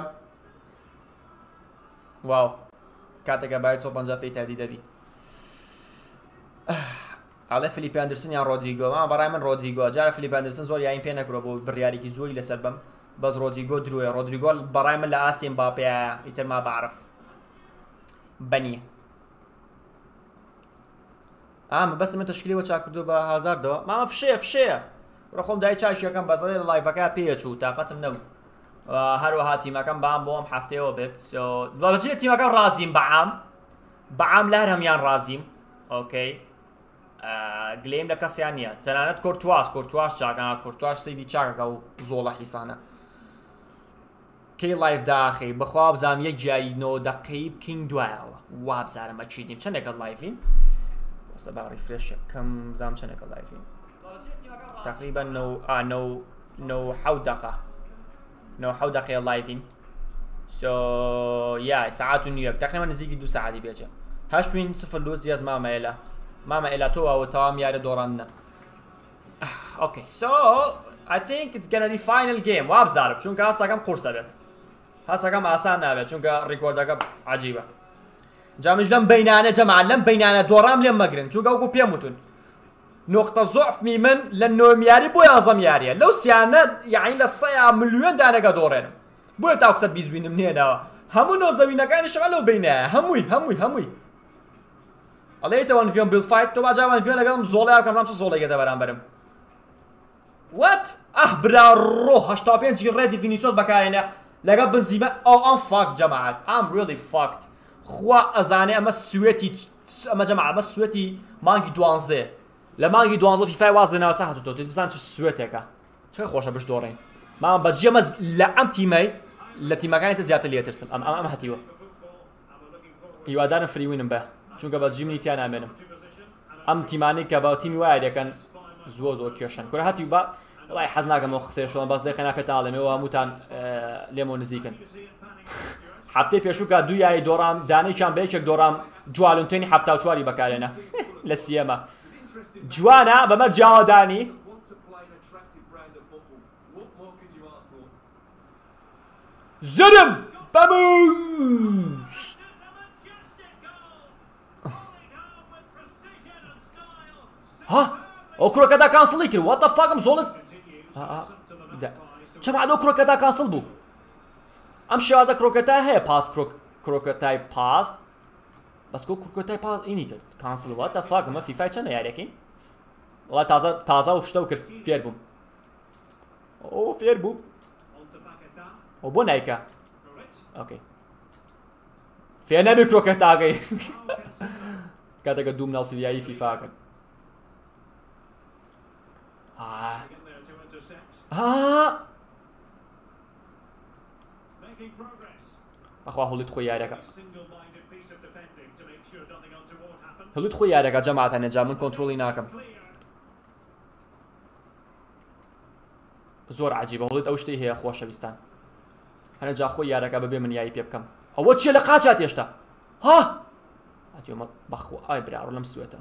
واو کاتێکە باید سۆ پەنجا فەی تادی دەبی ئەڵێ فلیپ ئەندرسن یان ڕۆدریگۆ مام بەڕای من ڕۆدریگۆ جارە فلیپ ئەندرسن زۆر یاین پێ نەکرۆ بۆ بڕیارێکی زۆری لەسەر بم بەس ڕۆدریگۆ درۆیە ڕۆدریگۆ بەڕای من لە ئاستی ئەمباپێیە ئیتر ما بەعرف بەنیە ئامە بەس من تەشکیلەوە چا کردو بە هازاردەوە مامە فشەیە فشەیە ڕۆ خۆم دای چاکیەکەم بەزەڵێ لە لایڤەکە پێچوو تاقەتم نەبوو هەروەها تیمەکەم بام بۆم هەفتەیەوە بێت بەڵەجێ تیمەکەم ڕازیم بەعام بەعام لە هەر هەمیان ڕازیم ئۆکەی گلێم لە کەسیان نییە تەنانەت کورتواش کورتواش چاکانە کورتواش سەیدی چاکەکە و زۆڵە حیسانە کەی لایڤ داخی بەخوا بزانم یەک جیاریەوە دەقەی بکەین دوایەوە وا بزانم چی دیم چەندێکە لایڤین ئێستا با ریفرێش کەم بزانم چەندێکە لایڤین تقریبا نەو حەوت دەقە نەو حەوت دەقەیە لایڤین سۆ یای سەعات و نیوەک تقریبا نزیکی دوو سەعاتی بێجە هەشتوین سفر لوز دیاز مامە ئێلا مامە ئێلا تۆوە تەوام یارە دۆڕاندنە ئۆکەی سۆ I think it's gonna be final game وا بزانم چونکە هەستەکەم قورسە بێت هەستەکەم ئاسان نابێت چونکە ڕیکۆردەکە عەجیبە جامش لەم بەینانە جەماعەت لەم بەینانە دۆڕام لێم مەگرن چونکە وەکو پێم وتون نقطە ضعفمی من لە نۆم یاری بۆ یازەم یاریە لەو سیانە یعنی لە سەیا ملیۆن دانەکە دۆڕێنم بۆیە تا قسە بیزوینم نێنەوە هەموو نۆزدەوینەکانی شەغە لەو بەینایە هەمووی هەمووی هەمووی ئەڵێیتەوە نڤێن بیلفایت تۆ باجاوان نڤێن لەگەڵم زۆڵەیە بکەم چ زۆڵێکێتە بەرامبەرم وات ئەه برا ڕۆ هەشتا پێنجی ڕێدی ڤینیسیۆس بەکارێنە لەگەڵ بنزیمە ئەو ئەم فاکت جەماعەت ئەم really fucked خوا ئەزانێ ئەمە سوێتی ئەمە جەماعەت ئەمە سوێتی مانگی دوانزێ لە مانگی دوانزە فیفای وازە ناوسە هاتوتۆ تۆ بزان چ سوێتێکە چه خۆشە بشدۆڕین مام بەجێ ئەمە لە ئەم تیمەی لە تیمەکانیتە زیاتر لێترسم ئەم ئەم هەتیوە هیوادارم فریوینم بە چونکە بەجێ منی تیان نامێنم ئەم تیمانی کە بە تیمی وایە دەکەن زۆر زۆر کێشن کورە هەتی بە وڵای حەز ناکەمەوە قسەیشەوە بەس دەکەنا پێتاڵێمەوە هەمووتان لێمەوە نزیکن هەفتەی پێشووکە دوو یای دۆڕام دانەیەکیان بە یەکێک دۆڕام جوالونتێنی هەفتا و چواری بەکارێنە لە سیەمە جوانە بەمە جیاوادانی زرم بەمووس ها ئەو کوڕەکەدا کانسڵی کرد وات دە فاکم زۆڵت چەماعەت ئەو کوڕەکەدا کانسڵ بوو ئەم شێوازە کڕۆکەتای هەیە پاس کڕۆکەتای پاس بەسکۆ کوڕکەتای پاس ئینی کرد کانسڵ وات دە فاک ئەمە فیفای چەندە یاریەکەین وڵای تازە تازە و شتە و کرد فێر بووم ئەو فێر بوو ئەو بۆ نایکە ئۆکەی فێر نەبی کڕۆکەتاکەی کاتێکە دوو مناڵ فیڤایی فیفاکەن بەخوا هەوڵیت خۆی یاریەکە هەوڵیت خۆی یاریەکە جەماعەتە نەجا من کۆنتڕۆڵی ناکەم زۆر عەجیبە هەوڵیت ئەو شتەی هەیە خۆشەویستان هەنەجا خۆی یاریەکە بەبێ من یایی پێ بکەم ئەوە چیە لە قاچات هێشتا ها ئەتیۆمە بەخوا ئای براڕۆ لەم سوێتە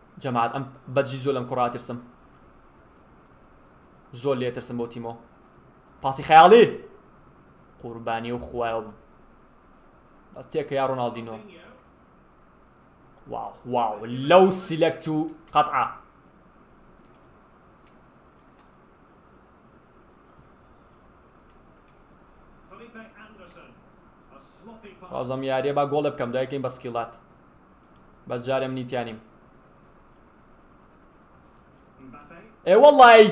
جەماعەت ئەم بەجی زۆر لەم کوڕا ترسم زۆر لێ ترسم بۆ تیمۆ پاسی خەیاڵی قوربانی و خوایەوە بم بەس تێکە یا ڕۆناڵدینۆ واو واو لەو سیلەکت و قەتعە خوازم یاریە با گۆڵە بکەم دایکەین بە سکیڵات بەس جارێم نیتیانیم ئێ وەڵڵای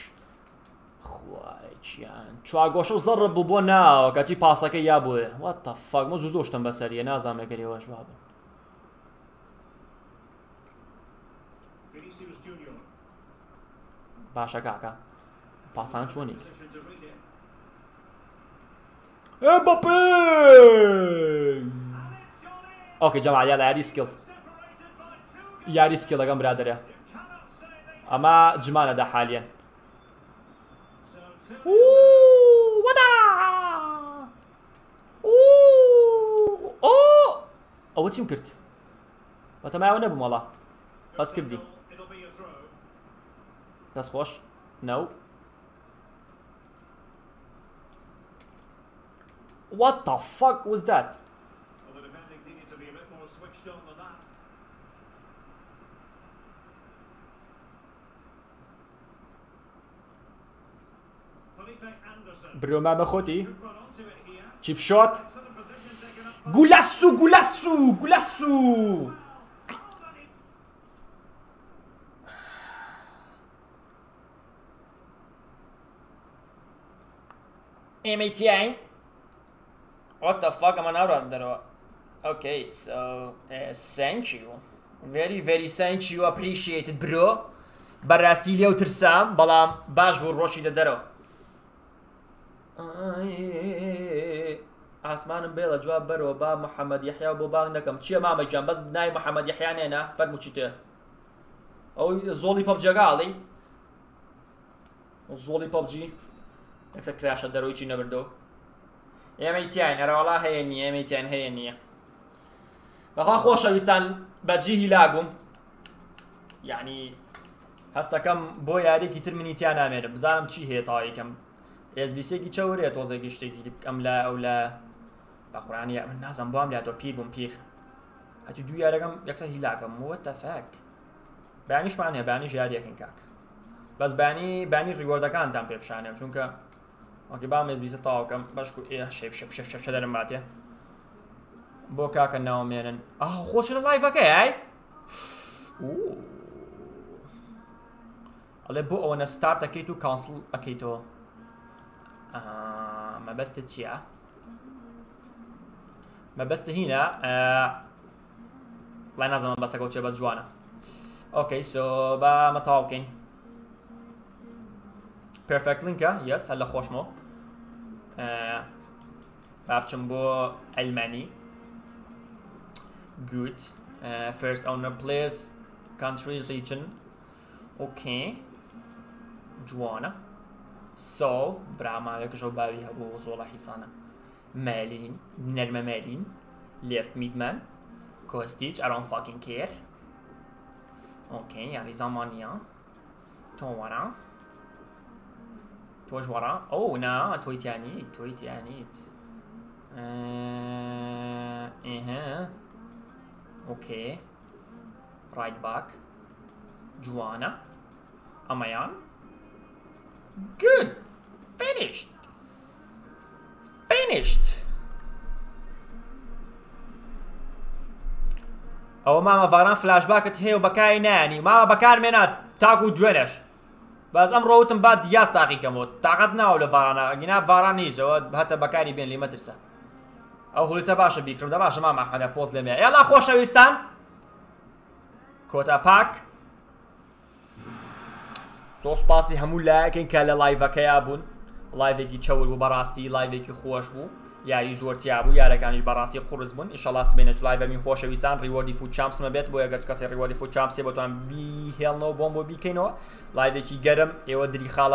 خوایکیان چواگۆشە و زەڕە بوو بۆ ناوە کەچی پاسەکە یا بووێ وات تە فەک مە زوو زۆشتم بەسەریە نازانێکەرەوە ژوابن باشە کاکە پاسان چۆنی ئەمباپێ ئۆکێ جەماعە یالا یاری سکیڵ یاری سکیڵ دەگەم برادەرە ئەمە جمانەدا حالیان وەدا ئەوە چیم کرد بەتەمایەوە نەبووم وەڵا بەس کردی دەست خۆش نەو What the fuck was that? Well, the defending needed to be a bit more switched on than that. Felipe Anderson. برۆمە بەخۆتی Could run onto it here. چیپ شۆت Excellent position taken up by گولاسو گولاسو گولاسو ئێمەیتیان What the fuck am I now under? Okay, so uh, thank you. Very very thank you, appreciated bro. براستی لێو ترسام بەڵام باش بوو ڕۆشی دەدەرەوە. ئاسمانم بێڵە جواب بەرەوە با محەممەد یەحیا بۆ باغ نەکەم چییە مامەجان بەس نای محەممەد یەحیانێنە فەرموو چی تێ ئەو زۆڵی پەبجەگاڵی زۆڵی پەبجی یەکسەر کراشە دەرەوەی چی نەبردەوە ئێمەیتیان هەراوەڵا هەیە نییە ئێمەیتیان هەیە نییە بەخوا خۆشەویستان بەجی هیلاگوم یعنی هەستەکەم بۆ یاریێکی تر منیتیان نامێرم بزانم چی هەیە تاویکەم ئێسبیسێکی چاورێت تۆزێکی شتێکی بکەم لە ئەو لە بە قورانی من نازم بۆم لاتۆ پیر بووم پیر هەتی دوو یارەکەم یەکسەر هیلاکەم وەتە فەک بەیانیشمان هەیە بەیانیش یاریەکەن کاک بەس بەیانی بەیانی ڕیوەردەکانتان پێ پیشانێ چونکە وەکی بام ئێسبیسە تاوەکەم بەشکو ئێ شێف شێف شێف شێف دەرم باتێ بۆ کاکە ناوەمێنن ئاو خۆشە لە لایڤەکەی ئای ئەڵێ بۆ ئەوەنە ستارت ئەەکەیت و کانسڵ ئەەکەیتەوە مەبەستە چییە؟ مەبەستە هینە وڵای نازانم بەسەکە چێ بەس جوانە ئۆکەی سۆ با مە تاوا بکەین پێرفێکت لینکە یەس هەر لە خۆشمەوە با بچم بۆ ئەلمانی good uh, first owner players country region okay جوانە so براماوێکەشەو باوی هەبوو زۆڵە حیسانە مالین نەرمە مالین left midman Kostic I don't fucking care okay یعنی زامانیە تۆ وەرە تۆش وەرە ئەو نا تۆی تیانیت تۆی تیانیت ئێهە اوكي رايت باك جوانا أميان good finished finished أو ماما فاران فلاش باكت هي وبكاي ناني ماما بكار منات تاكو دوينش بس أم روتن بعد دياس دقيقة موت تعقدنا ولا فارانا جناب فارانيز أو حتى بكاري بين لي ما ترسى ئەو هوڵتە باشە بیکڕم دە باشە مام ئەحمەدە پۆست لێمێ یاڵا خۆشەویستان کۆتا پاک زۆر سوپاسی هەموو لایەکەین کە لە لایڤەکەیا بوون لایڤێکی چەور بوو بەڕاستی لایڤێکی خۆش بوو یاری زۆرتیا بوو یارەکانیش بەڕاستی قورس بوون ئینشەڵا سبێنێت لایڤەمی خۆشەویستان ڕیوەردی فوت چامسمە بێت بۆ یەگەر کەسی ڕیوەردی فوت چامسێ بۆتان بیهێڵنەوە بۆم بۆ بیکەینەوە لایڤێکی گەرم ئێوە دری خاڵە